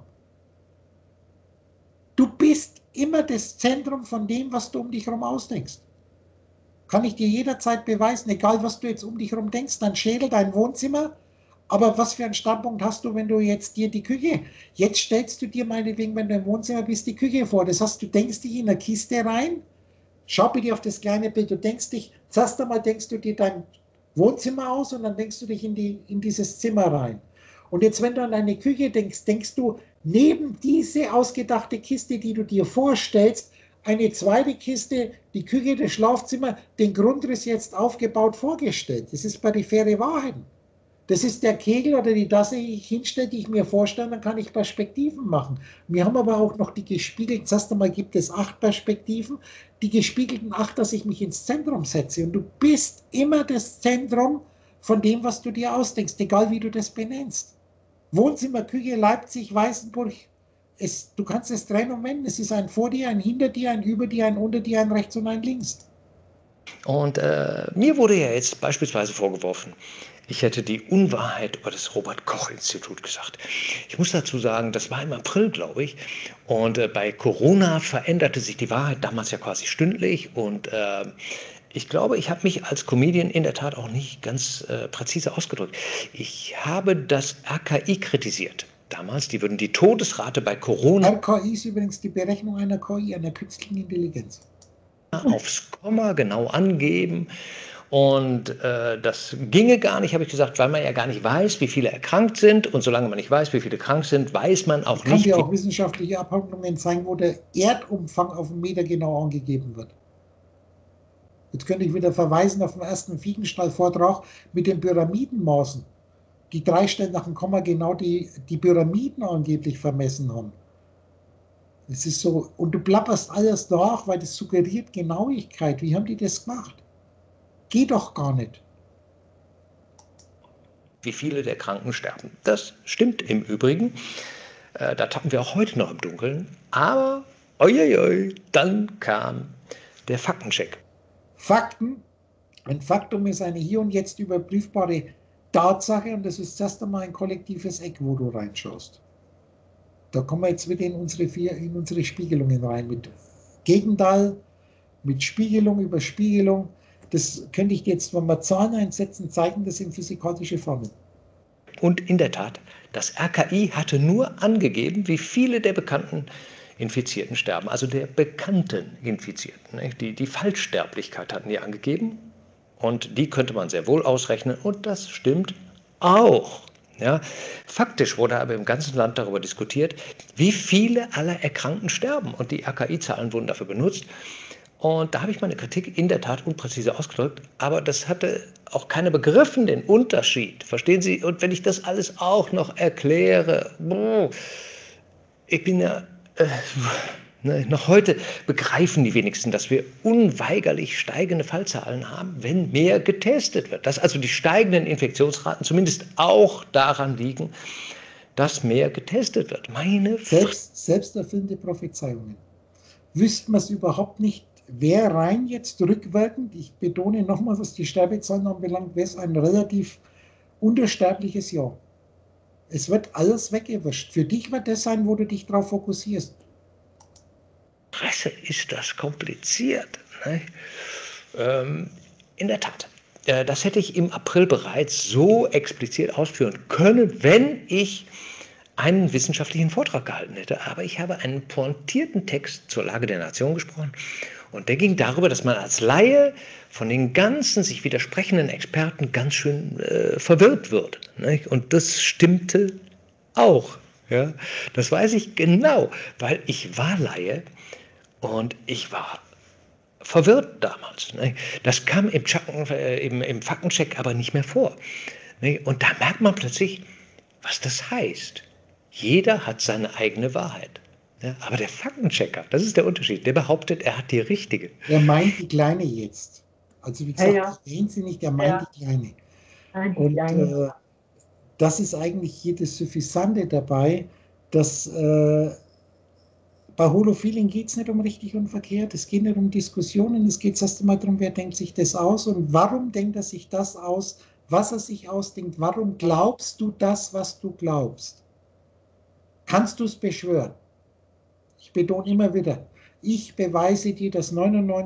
Du bist immer das Zentrum von dem, was du um dich herum ausdenkst. Kann ich dir jederzeit beweisen, egal was du jetzt um dich herum denkst, dein Schädel, dein Wohnzimmer, aber was für einen Standpunkt hast du, wenn du jetzt dir die Küche, jetzt stellst du dir meinetwegen, wenn du im Wohnzimmer bist, die Küche vor, das heißt, du denkst dich in eine Kiste rein, schau bitte auf das kleine Bild, du denkst dich, zuerst einmal denkst du dir dein Wohnzimmer aus und dann denkst du dich in dieses Zimmer rein. Und jetzt, wenn du an deine Küche denkst, denkst du neben diese ausgedachte Kiste, die du dir vorstellst, eine zweite Kiste, die Küche, das Schlafzimmer, den Grundriss jetzt aufgebaut vorgestellt. Das ist periphere Wahrheiten. Das ist der Kegel oder die Tasse, die ich hinstelle, die ich mir vorstelle, dann kann ich Perspektiven machen. Wir haben aber auch noch die gespiegelten, zuerst einmal gibt es 8 Perspektiven, die gespiegelten 8, dass ich mich ins Zentrum setze. Und du bist immer das Zentrum von dem, was du dir ausdenkst, egal wie du das benennst. Wohnzimmer, Küche, Leipzig, Weißenburg, du kannst es drehen und wenden. Es ist ein vor dir, ein hinter dir, ein über dir, ein unter dir, ein rechts und ein links. Und mir wurde ja jetzt beispielsweise vorgeworfen, ich hätte die Unwahrheit über das Robert-Koch-Institut gesagt. Ich muss dazu sagen, das war im April, glaube ich. Und bei Corona veränderte sich die Wahrheit damals ja quasi stündlich. Und ich glaube, ich habe mich als Comedian in der Tat auch nicht ganz präzise ausgedrückt. Ich habe das RKI kritisiert. Damals, die würden die Todesrate bei Corona... RKI ist übrigens die Berechnung einer KI, einer künstlichen Intelligenz. ...aufs Komma genau angeben. Und das ginge gar nicht, habe ich gesagt, weil man ja gar nicht weiß, wie viele erkrankt sind. Und solange man nicht weiß, wie viele krank sind, weiß man auch nicht... Ich kann dir auch wissenschaftliche Abhandlungen zeigen, wo der Erdumfang auf einen Meter genau angegeben wird. Jetzt könnte ich wieder verweisen auf den ersten Fiechenstall-Vortrag mit den Pyramidenmaßen. Die 3 Stellen nach dem Komma genau die Pyramiden angeblich vermessen haben. Es ist so, und du plapperst alles nach, weil das suggeriert Genauigkeit. Wie haben die das gemacht? Geht doch gar nicht. Wie viele der Kranken sterben. Das stimmt im Übrigen. Da tappen wir auch heute noch im Dunkeln. Aber, dann kam der Faktencheck. Fakten, ein Faktum ist eine hier und jetzt überprüfbare Tatsache und das ist erst einmal ein kollektives Eck, wo du reinschaust. Da kommen wir jetzt wieder in unsere Spiegelungen rein, mit Gegenteil, mit Spiegelung über Spiegelung. Das könnte ich jetzt, wenn wir Zahlen einsetzen, zeigen, das sind physikalische Formeln. Und in der Tat, das RKI hatte nur angegeben, wie viele der bekannten Infizierten sterben, also der bekannten Infizierten. Die Fallsterblichkeit hatten die angegeben und die könnte man sehr wohl ausrechnen und das stimmt auch. Ja, faktisch wurde aber im ganzen Land darüber diskutiert, wie viele aller Erkrankten sterben und die RKI-Zahlen wurden dafür benutzt. Und da habe ich meine Kritik in der Tat unpräzise ausgedrückt, aber das hatte auch keiner begriffen, den Unterschied. Verstehen Sie? Und wenn ich das alles auch noch erkläre, ich bin ja, noch heute begreifen die wenigsten, dass wir unweigerlich steigende Fallzahlen haben, wenn mehr getestet wird. Dass also die steigenden Infektionsraten zumindest auch daran liegen, dass mehr getestet wird. Selbsterfüllende Prophezeiungen. Wüssten wir es überhaupt nicht, wäre rein jetzt rückwirkend, ich betone nochmal, was die Sterbezahlen anbelangt, wäre es ein relativ untersterbliches Jahr. Es wird alles weggewischt. Für dich wird das sein, wo du dich darauf fokussierst. Presse ist das kompliziert. Ne? In der Tat. Das hätte ich im April bereits so explizit ausführen können, wenn ich einen wissenschaftlichen Vortrag gehalten hätte. Aber ich habe einen pointierten Text zur Lage der Nation gesprochen. Und der ging darüber, dass man als Laie von den ganzen sich widersprechenden Experten ganz schön verwirrt wird. Nicht? Und das stimmte auch. Ja? Das weiß ich genau, weil ich war Laie und ich war verwirrt damals. Nicht? Das kam im Faktencheck aber nicht mehr vor. Nicht? Und da merkt man plötzlich, was das heißt. Jeder hat seine eigene Wahrheit. Ja, aber der Faktenchecker, das ist der Unterschied, der behauptet, er hat die richtige. Er meint die Kleine jetzt. Also wie gesagt, ich erwähne sie nicht, er meint die Kleine. Und das ist eigentlich hier das Suffisante dabei, dass bei Holofeeling geht es nicht um richtig und verkehrt, es geht nicht um Diskussionen, es geht erst einmal darum, wer denkt sich das aus und warum denkt er sich das aus, was er sich ausdenkt, warum glaubst du das, was du glaubst? Kannst du es beschwören? Ich betone immer wieder, ich beweise dir, dass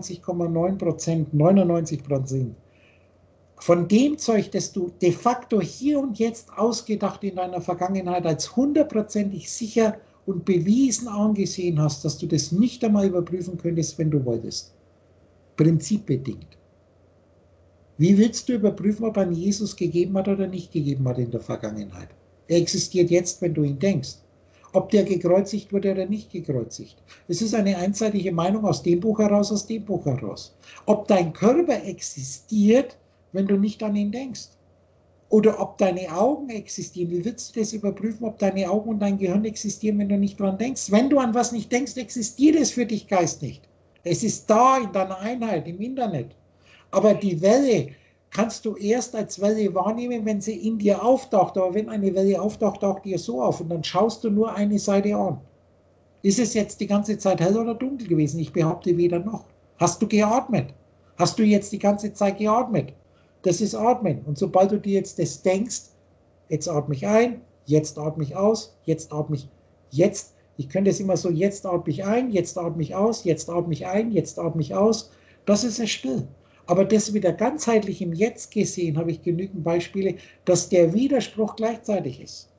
99,9% von dem Zeug, das du de facto hier und jetzt ausgedacht in deiner Vergangenheit als 100%ig sicher und bewiesen angesehen hast, dass du das nicht einmal überprüfen könntest, wenn du wolltest. Prinzipbedingt. Wie willst du überprüfen, ob ein Jesus gegeben hat oder nicht gegeben hat in der Vergangenheit? Er existiert jetzt, wenn du ihn denkst. Ob der gekreuzigt wurde oder nicht gekreuzigt. Es ist eine einseitige Meinung aus dem Buch heraus, aus dem Buch heraus. Ob dein Körper existiert, wenn du nicht an ihn denkst. Oder ob deine Augen existieren. Wie willst du das überprüfen, ob deine Augen und dein Gehirn existieren, wenn du nicht dran denkst? Wenn du an was nicht denkst, existiert es für dich Geist nicht. Es ist da in deiner Einheit, im Internet. Aber die Welle kannst du erst als Welle wahrnehmen, wenn sie in dir auftaucht. Aber wenn eine Welle auftaucht, taucht dir so auf und dann schaust du nur eine Seite an. Ist es jetzt die ganze Zeit hell oder dunkel gewesen? Ich behaupte weder noch. Hast du geatmet? Hast du jetzt die ganze Zeit geatmet? Das ist Atmen. Und sobald du dir jetzt das denkst, jetzt atme ich ein, jetzt atme ich aus, jetzt atme ich, jetzt, ich könnte es immer so, jetzt atme ich ein, jetzt atme ich aus, jetzt atme ich ein, jetzt atme ich aus. Das ist ein Spiel. Aber das wieder ganzheitlich im Jetzt gesehen, habe ich genügend Beispiele, dass der Widerspruch gleichzeitig ist.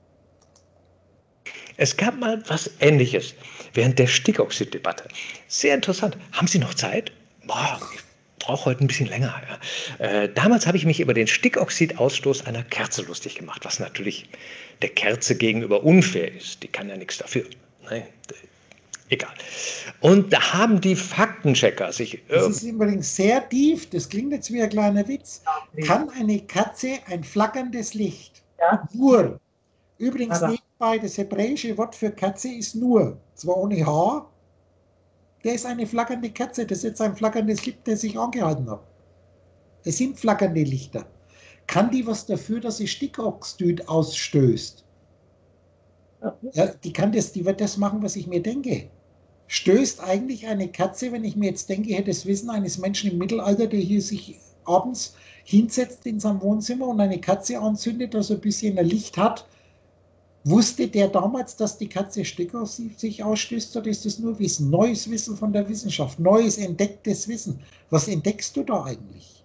Es gab mal was Ähnliches während der Stickoxid-Debatte. Sehr interessant. Haben Sie noch Zeit? Boah, ich brauche heute ein bisschen länger. Ja. Damals habe ich mich über den Stickoxidausstoß einer Kerze lustig gemacht, was natürlich der Kerze gegenüber unfair ist. Die kann ja nichts dafür. Nein, egal. Und da haben die Faktenchecker sich... Das ist übrigens sehr tief, das klingt jetzt wie ein kleiner Witz. Kann eine Katze ein flackerndes Licht? Ja. Nur. Übrigens Aber nebenbei, das hebräische Wort für Katze ist nur. Zwar ohne Haar. Der ist eine flackernde Katze. Das ist jetzt ein flackerndes Licht, das ich angehalten habe. Es sind flackernde Lichter. Kann die was dafür, dass sie Stickoxid ausstößt? Ja, die wird das machen, was ich mir denke. Stößt eigentlich eine Katze, wenn ich mir jetzt denke, ich hätte das Wissen eines Menschen im Mittelalter, der hier sich abends hinsetzt in seinem Wohnzimmer und eine Katze anzündet, dass er ein bisschen ein Licht hat, wusste der damals, dass die Katze Stickoxid sich ausstößt, oder ist das nur Wissen? Neues Wissen von der Wissenschaft, neues entdecktes Wissen. Was entdeckst du da eigentlich?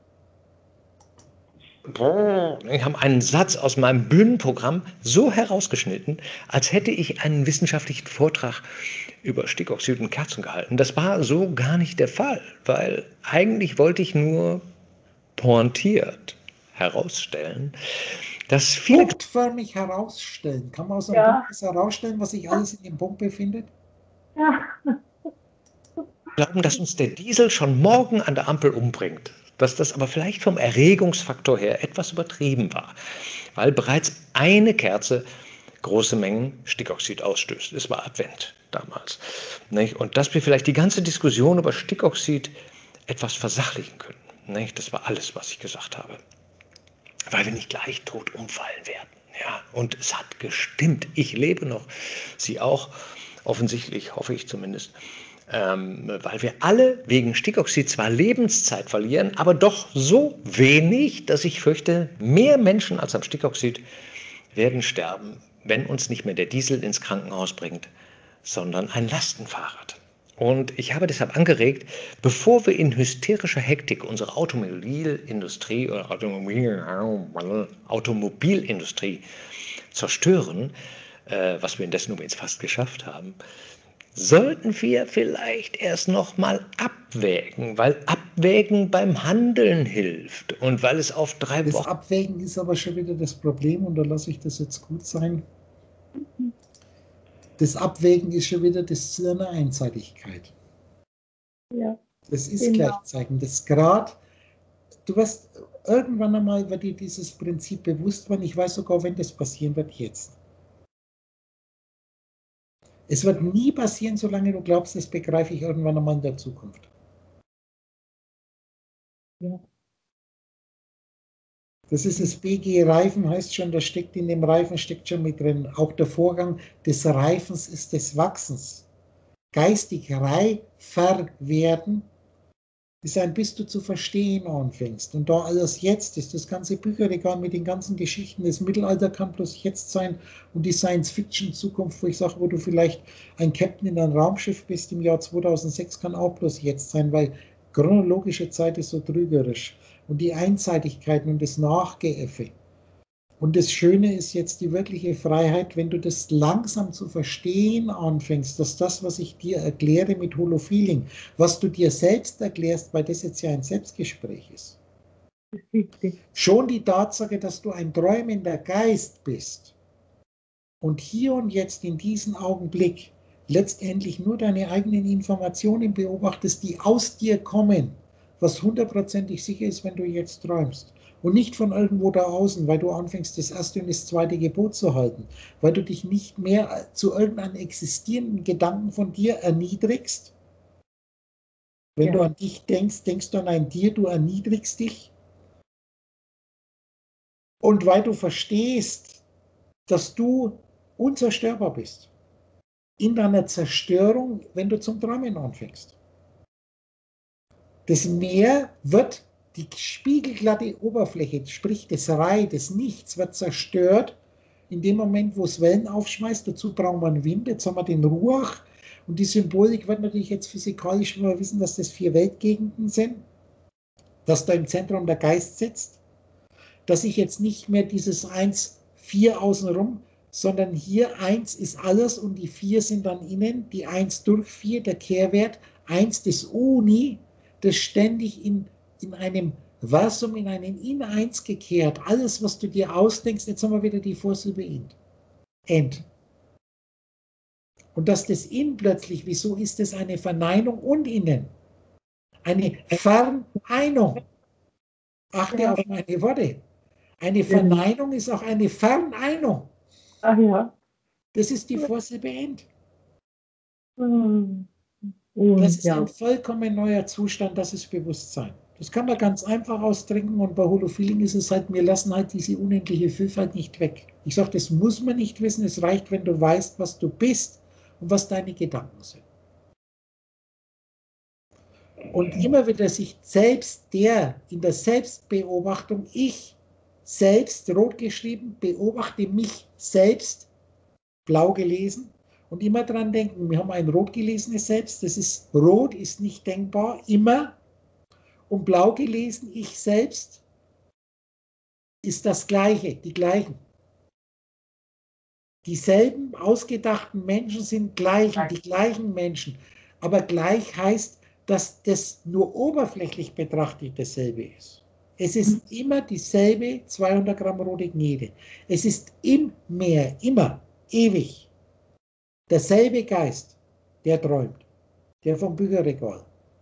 Ich habe einen Satz aus meinem Bühnenprogramm so herausgeschnitten, als hätte ich einen wissenschaftlichen Vortrag über Stickoxid und Kerzen gehalten. Das war so gar nicht der Fall, weil eigentlich wollte ich nur pointiert herausstellen, dass viele... Punktförmig herausstellen. Kann man aus einem Punkt herausstellen, was sich alles in dem Punkt befindet? Ja. glauben, dass uns der Diesel schon morgen an der Ampel umbringt. Dass das aber vielleicht vom Erregungsfaktor her etwas übertrieben war, weil bereits eine Kerze große Mengen Stickoxid ausstößt. Es war Advent damals. Nicht? Und dass wir vielleicht die ganze Diskussion über Stickoxid etwas versachlichen können. Nicht? Das war alles, was ich gesagt habe. Weil wir nicht gleich tot umfallen werden. Ja? Und es hat gestimmt. Ich lebe noch. Sie auch. Offensichtlich, hoffe ich zumindest. Weil wir alle wegen Stickoxid zwar Lebenszeit verlieren, aber doch so wenig, dass ich fürchte, mehr Menschen als am Stickoxid werden sterben, wenn uns nicht mehr der Diesel ins Krankenhaus bringt, sondern ein Lastenfahrrad. Und ich habe deshalb angeregt, bevor wir in hysterischer Hektik unsere Automobilindustrie oder Automobilindustrie zerstören, was wir indessen übrigens fast geschafft haben, sollten wir vielleicht erst noch mal abwägen, weil Abwägen beim Handeln hilft und weil es auf 3 Wochen... Das Abwägen ist aber schon wieder das Problem, und da lasse ich das jetzt gut sein. Das Abwägen ist schon wieder das Ziel einer Einseitigkeit. Ja. Das ist gleichzeitig. Das Grad, du wirst irgendwann einmal, wird dir dieses Prinzip bewusst werden. Ich weiß sogar, wenn das passieren wird, jetzt. Es wird nie passieren, solange du glaubst, das begreife ich irgendwann einmal in der Zukunft. Ja. Das ist das BG Reifen, heißt schon, da steckt in dem Reifen, steckt schon mit drin. Auch der Vorgang des Reifens ist des Wachsens. Geistig reifer werden ist ein, bis du zu verstehen anfängst. Und da alles jetzt ist, das ganze Bücherregal mit den ganzen Geschichten, das Mittelalter kann bloß jetzt sein, und die Science-Fiction-Zukunft, wo ich sage, wo du vielleicht ein Captain in einem Raumschiff bist im Jahr 2006, kann auch bloß jetzt sein, weil chronologische Zeit ist so trügerisch. Und die Einseitigkeiten und das Nachgeäffe. Und das Schöne ist jetzt die wirkliche Freiheit, wenn du das langsam zu verstehen anfängst, dass das, was ich dir erkläre mit Holofeeling, was du dir selbst erklärst, weil das jetzt ja ein Selbstgespräch ist. Schon die Tatsache, dass du ein träumender Geist bist und hier und jetzt in diesem Augenblick letztendlich nur deine eigenen Informationen beobachtest, die aus dir kommen, was 100%ig sicher ist, wenn du jetzt träumst. Und nicht von irgendwo da außen, weil du anfängst, das erste und das zweite Gebot zu halten. Weil du dich nicht mehr zu irgendeinem existierenden Gedanken von dir erniedrigst. Wenn du an dich denkst, denkst du an ein Dir, du erniedrigst dich. Und weil du verstehst, dass du unzerstörbar bist. in deiner Zerstörung, wenn du zum Träumen anfängst. Das Meer wird, die spiegelglatte Oberfläche, sprich das Rai, das Nichts, wird zerstört in dem Moment, wo es Wellen aufschmeißt. Dazu brauchen wir einen Wind, jetzt haben wir den Ruach. Und die Symbolik wird natürlich jetzt physikalisch, wenn wir wissen, dass das 4 Weltgegenden sind, dass da im Zentrum der Geist sitzt, dass ich jetzt nicht mehr dieses 1, 4 außenrum, sondern hier 1 ist alles und die 4 sind dann innen, die 1 durch 4, der Kehrwert, 1 des Uni, das ständig in einem Versum, in einen In-1 gekehrt, alles, was du dir ausdenkst, jetzt haben wir wieder die Vorsilbe End. End. Und dass das In plötzlich, wieso ist das eine Verneinung und Innen? Eine Verneinung. Achte auf meine Worte. Eine Verneinung ist auch eine Verneinung. Ach ja. Das ist die Vorsilbe End. Und, Das ist ein vollkommen neuer Zustand, das ist Bewusstsein. Das kann man ganz einfach ausdrücken und bei Holofeeling ist es halt, wir lassen halt diese unendliche Vielfalt nicht weg. Ich sage, das muss man nicht wissen, es reicht, wenn du weißt, was du bist und was deine Gedanken sind. Und immer wieder sich selbst in der Selbstbeobachtung, ich selbst, rot geschrieben, beobachte mich selbst, blau gelesen, und immer dran denken, wir haben ein rot gelesenes Selbst, das ist rot, ist nicht denkbar, immer, und blau gelesen, ich selbst, ist das Gleiche, die Gleichen. Dieselben ausgedachten Menschen sind gleichen, die gleichen Menschen, aber gleich heißt, dass das nur oberflächlich betrachtet dasselbe ist. Es ist immer dieselbe 200 Gramm rote Gnede. Es ist im Meer, immer, ewig. Derselbe Geist, der träumt, der vom Bücherregal.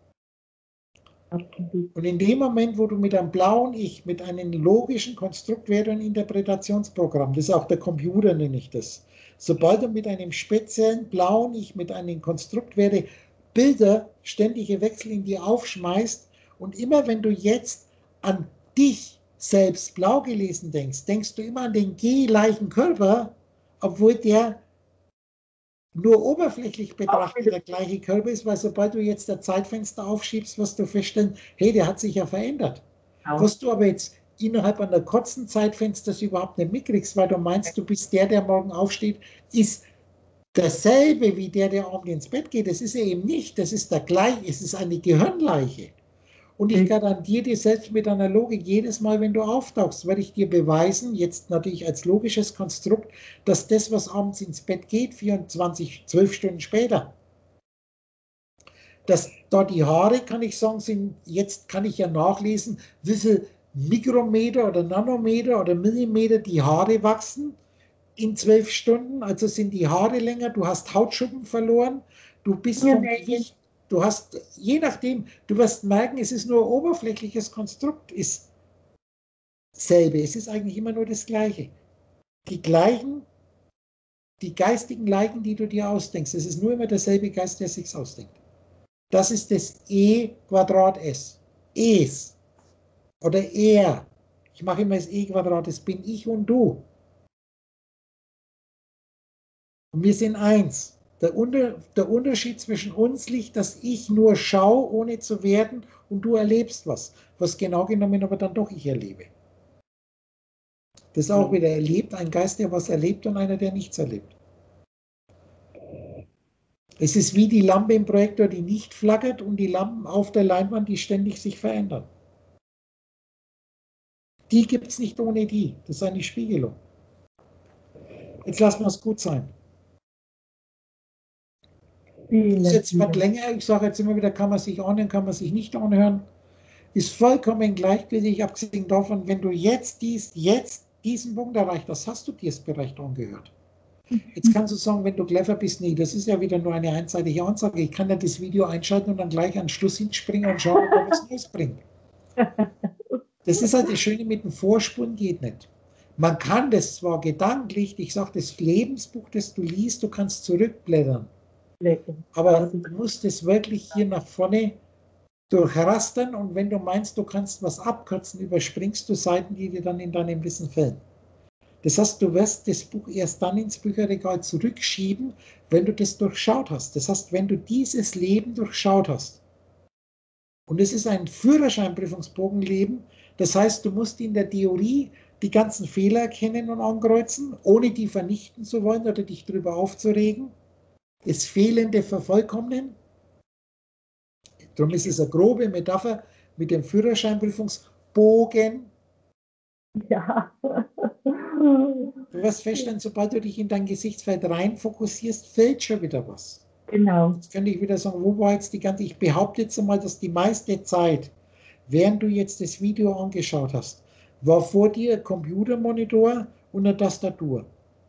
Und in dem Moment, wo du mit einem blauen Ich, mit einem logischen Konstruktwert- und Interpretationsprogramm, das ist auch der Computer, nenne ich das, sobald du mit einem speziellen blauen Ich, mit einem Konstruktwerte Bilder, ständige Wechsel in dir aufschmeißt und immer wenn du jetzt an dich selbst blau gelesen denkst, denkst du immer an den gleichen Körper, obwohl der nur oberflächlich betrachtet der gleiche Körper ist, weil sobald du jetzt das Zeitfenster aufschiebst, wirst du feststellen, hey, der hat sich ja verändert. Was du aber jetzt innerhalb einer kurzen Zeitfensters überhaupt nicht mitkriegst, weil du meinst, du bist der morgen aufsteht, ist dasselbe wie der abends ins Bett geht. Das ist er eben nicht, das ist der gleiche, es ist eine Gehirnleiche. Und ich garantiere dir selbst mit einer Logik, jedes Mal, wenn du auftauchst, werde ich dir beweisen, jetzt natürlich als logisches Konstrukt, dass das, was abends ins Bett geht, 12 Stunden später, dass da die Haare, kann ich sagen, sind, jetzt kann ich ja nachlesen, wie viel Mikrometer oder Nanometer oder Millimeter die Haare wachsen in 12 Stunden, also sind die Haare länger, du hast Hautschuppen verloren, du bist vom Gewicht. Du hast, je nachdem, du wirst merken, es ist nur ein oberflächliches Konstrukt, ist dasselbe. Es ist eigentlich immer nur das Gleiche. Die geistigen Leichen, die du dir ausdenkst, es ist nur immer derselbe Geist, der sich ausdenkt. Das ist das E Quadrat S. Es. Oder er. Ich mache immer das E Quadrat, das bin ich und du. Und wir sind eins. Der Unterschied zwischen uns liegt, dass ich nur schaue, ohne zu werden, und du erlebst was genau genommen aber dann doch ich erlebe. Das ist auch wieder erlebt, ein Geist, der was erlebt und einer, der nichts erlebt. Es ist wie die Lampe im Projektor, die nicht flackert und die Lampen auf der Leinwand, die ständig sich verändern. Die gibt es nicht ohne die. Das ist eine Spiegelung. Jetzt lassen wir es gut sein. Das ist jetzt was länger, ich sage jetzt immer wieder, kann man sich anhören, kann man sich nicht anhören. Ist vollkommen gleichgültig, abgesehen davon, wenn du jetzt diesen Punkt erreicht hast, hast du dir das bereits angehört. Jetzt kannst du sagen, wenn du clever bist, nee, das ist ja wieder nur eine einseitige Ansage. Ich kann ja das Video einschalten und dann gleich an den Schluss hinspringen und schauen, ob er was Neues bringt. Das ist halt das Schöne mit dem Vorspulen, geht nicht. Man kann das zwar gedanklich, ich sage, das Lebensbuch, das du liest, du kannst zurückblättern. Aber du musst es wirklich hier nach vorne durchrastern und wenn du meinst, du kannst was abkürzen, überspringst du Seiten, die dir dann in deinem Wissen fehlen. Das heißt, du wirst das Buch erst dann ins Bücherregal zurückschieben, wenn du das durchschaut hast. Das heißt, wenn du dieses Leben durchschaut hast. Und es ist ein Führerscheinprüfungsbogenleben. Das heißt, du musst in der Theorie die ganzen Fehler erkennen und ankreuzen, ohne die vernichten zu wollen oder dich darüber aufzuregen. Das Fehlende vervollkommnen. Darum ist es eine grobe Metapher mit dem Führerscheinprüfungsbogen. Ja. Du wirst feststellen, sobald du dich in dein Gesichtsfeld rein fokussierst, fällt schon wieder was. Genau. Jetzt könnte ich wieder sagen, wo war jetzt die ganze, ich behaupte jetzt einmal, dass die meiste Zeit, während du jetzt das Video angeschaut hast, war vor dir ein Computermonitor und eine Tastatur.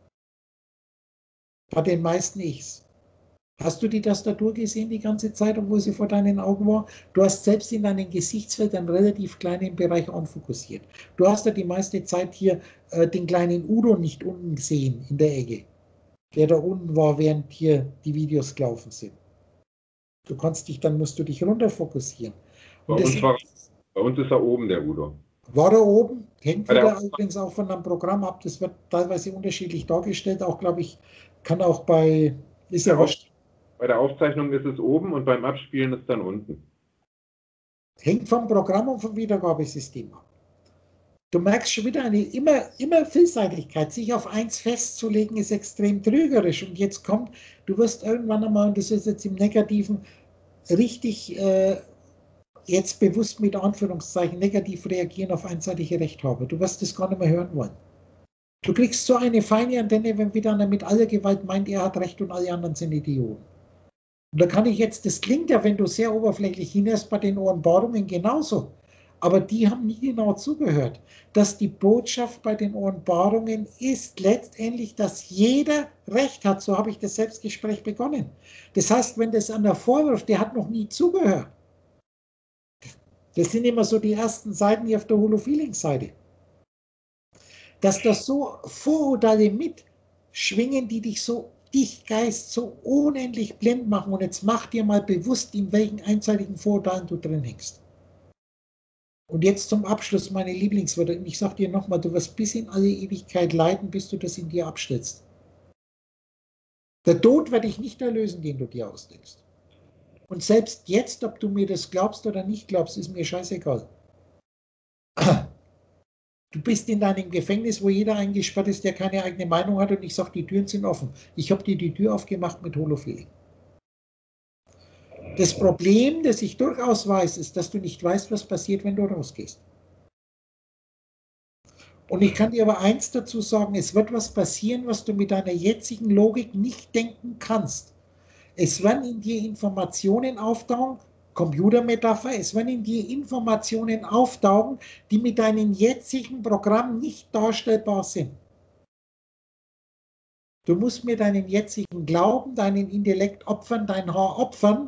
Bei den meisten Ichs. Hast du die Tastatur gesehen die ganze Zeit, obwohl sie vor deinen Augen war? Du hast selbst in deinem Gesichtsfeld einen relativ kleinen Bereich anfokussiert. Du hast ja die meiste Zeit hier den kleinen Udo nicht unten gesehen in der Ecke, der da unten war, während hier die Videos gelaufen sind. Du kannst dich, dann musst du dich runter fokussieren. Bei uns ist er oben, der Udo. War er oben? Hängt wieder übrigens auch von einem Programm ab. Das wird teilweise unterschiedlich dargestellt. Auch, glaube ich, kann auch bei... Ist ja wurscht. Bei der Aufzeichnung ist es oben und beim Abspielen ist dann unten. Hängt vom Programm und vom Wiedergabesystem ab. Du merkst schon wieder eine immer Vielseitigkeit. Sich auf eins festzulegen ist extrem trügerisch. Und jetzt kommt, du wirst irgendwann einmal, und das ist jetzt im Negativen, richtig jetzt bewusst mit Anführungszeichen negativ reagieren auf einseitige Rechthaber. Du wirst das gar nicht mehr hören wollen. Du kriegst so eine feine Antenne, wenn wieder einer mit aller Gewalt meint, er hat Recht und alle anderen sind Idioten. Und da kann ich jetzt, das klingt ja, wenn du sehr oberflächlich hinhörst, bei den Ohrenbohrungen genauso. Aber die haben nie genau zugehört. Dass die Botschaft bei den Ohrenbohrungen ist letztendlich, dass jeder Recht hat. So habe ich das Selbstgespräch begonnen. Das heißt, wenn das einer vorwirft, der hat noch nie zugehört. Das sind immer so die ersten Seiten hier auf der Holo-Feeling-Seite. Dass das so Vorurteile mitschwingen, die dich Geist so unendlich blind machen. Und jetzt mach dir mal bewusst, in welchen einseitigen Vorurteilen du drin hängst. Und jetzt zum Abschluss meine Lieblingswörter. Und ich sage dir nochmal, du wirst bis in alle Ewigkeit leiden, bis du das in dir abstellst. Der Tod wird dich nicht erlösen, den du dir ausdenkst. Und selbst jetzt, ob du mir das glaubst oder nicht glaubst, ist mir scheißegal. Du bist in deinem Gefängnis, wo jeder eingesperrt ist, der keine eigene Meinung hat, und ich sage, die Türen sind offen. Ich habe dir die Tür aufgemacht mit Holo-Feeling. Das Problem, das ich durchaus weiß, ist, dass du nicht weißt, was passiert, wenn du rausgehst. Und ich kann dir aber eins dazu sagen, es wird was passieren, was du mit deiner jetzigen Logik nicht denken kannst. Es werden in dir Informationen auftauchen, Computermetapher, es werden in dir Informationen auftauchen, die mit deinem jetzigen Programm nicht darstellbar sind. Du musst mir deinen jetzigen Glauben, deinen Intellekt opfern, dein Haar opfern,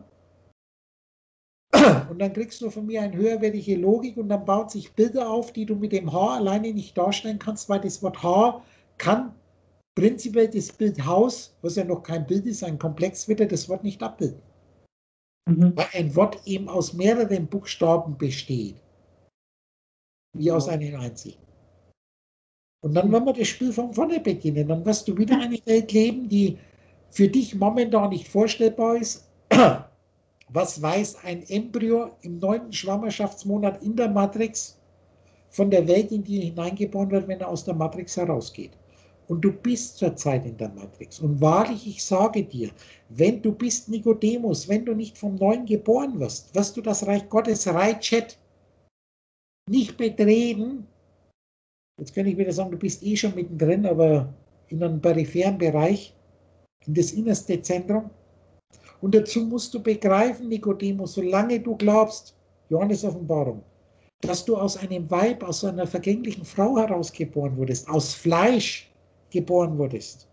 und dann kriegst du von mir eine höherwertige Logik, und dann bauen sich Bilder auf, die du mit dem Haar alleine nicht darstellen kannst, weil das Wort Haar kann prinzipiell das Bild Haus, was ja noch kein Bild ist, ein Komplex wird, das Wort nicht abbilden. Weil ein Wort eben aus mehreren Buchstaben besteht, wie aus einem einzigen. Und dann, wenn wir das Spiel von vorne beginnen, dann wirst du wieder eine Welt leben, die für dich momentan nicht vorstellbar ist. Was weiß ein Embryo im 9. Schwangerschaftsmonat in der Matrix von der Welt, in die er hineingeboren wird, wenn er aus der Matrix herausgeht? Und du bist zurzeit in der Matrix. Und wahrlich, ich sage dir, wenn du bist Nikodemus, wenn du nicht vom Neuen geboren wirst, wirst du das Reich Gottes Reitchat nicht betreten. Jetzt kann ich wieder sagen, du bist eh schon mittendrin, aber in einem peripheren Bereich, in das innerste Zentrum. Und dazu musst du begreifen, Nikodemus, solange du glaubst, Johannes Offenbarung, dass du aus einem Weib, aus einer vergänglichen Frau herausgeboren wurdest, aus Fleisch geboren wurdest,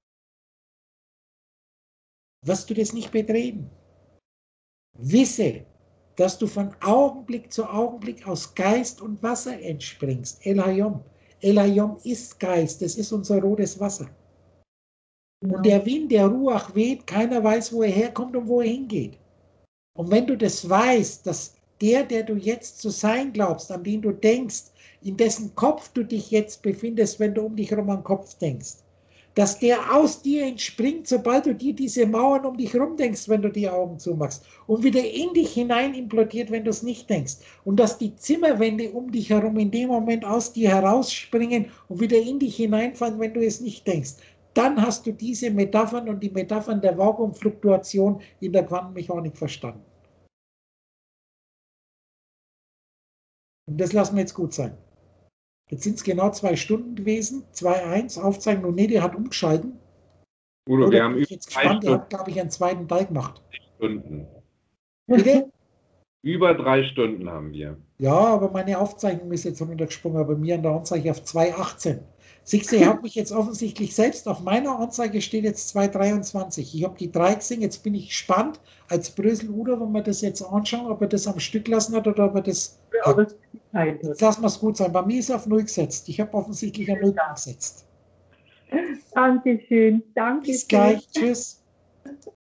wirst du das nicht betreten. Wisse, dass du von Augenblick zu Augenblick aus Geist und Wasser entspringst. El Hayom. El Hayom ist Geist, das ist unser rotes Wasser. Und der Wind, der Ruach weht, keiner weiß, wo er herkommt und wo er hingeht. Und wenn du das weißt, dass der du jetzt zu sein glaubst, an den du denkst, in dessen Kopf du dich jetzt befindest, wenn du um dich herum an den Kopf denkst. Dass der aus dir entspringt, sobald du dir diese Mauern um dich herum denkst, wenn du die Augen zumachst. Und wieder in dich hinein implodiert, wenn du es nicht denkst. Und dass die Zimmerwände um dich herum in dem Moment aus dir herausspringen und wieder in dich hineinfallen, wenn du es nicht denkst. Dann hast du diese Metaphern und die Metaphern der Vakuumfluktuation in der Quantenmechanik verstanden. Und das lassen wir jetzt gut sein. Jetzt sind es genau 2 Stunden gewesen, 2:1, Aufzeichnung, nee, der hat umgeschalten. Udo, wir haben über jetzt gespannt, der hat, glaube ich, einen zweiten Teil gemacht. Stunden. Bitte? Über 3 Stunden haben wir. Ja, aber meine Aufzeichnung ist jetzt runtergesprungen, bei mir an der Anzeige auf 2:18. Siehst du, ich habe mich jetzt offensichtlich selbst, auf meiner Anzeige steht jetzt 2:23. Ich habe die 3 gesehen, jetzt bin ich gespannt, als Brösel Udo, wenn wir das jetzt anschauen, ob er das am Stück lassen hat oder ob er das... Jetzt lassen wir es gut sein. Bei mir ist auf 0 gesetzt. Ich habe offensichtlich auf 0 gesetzt. Dankeschön. Danke. Bis gleich. Tschüss.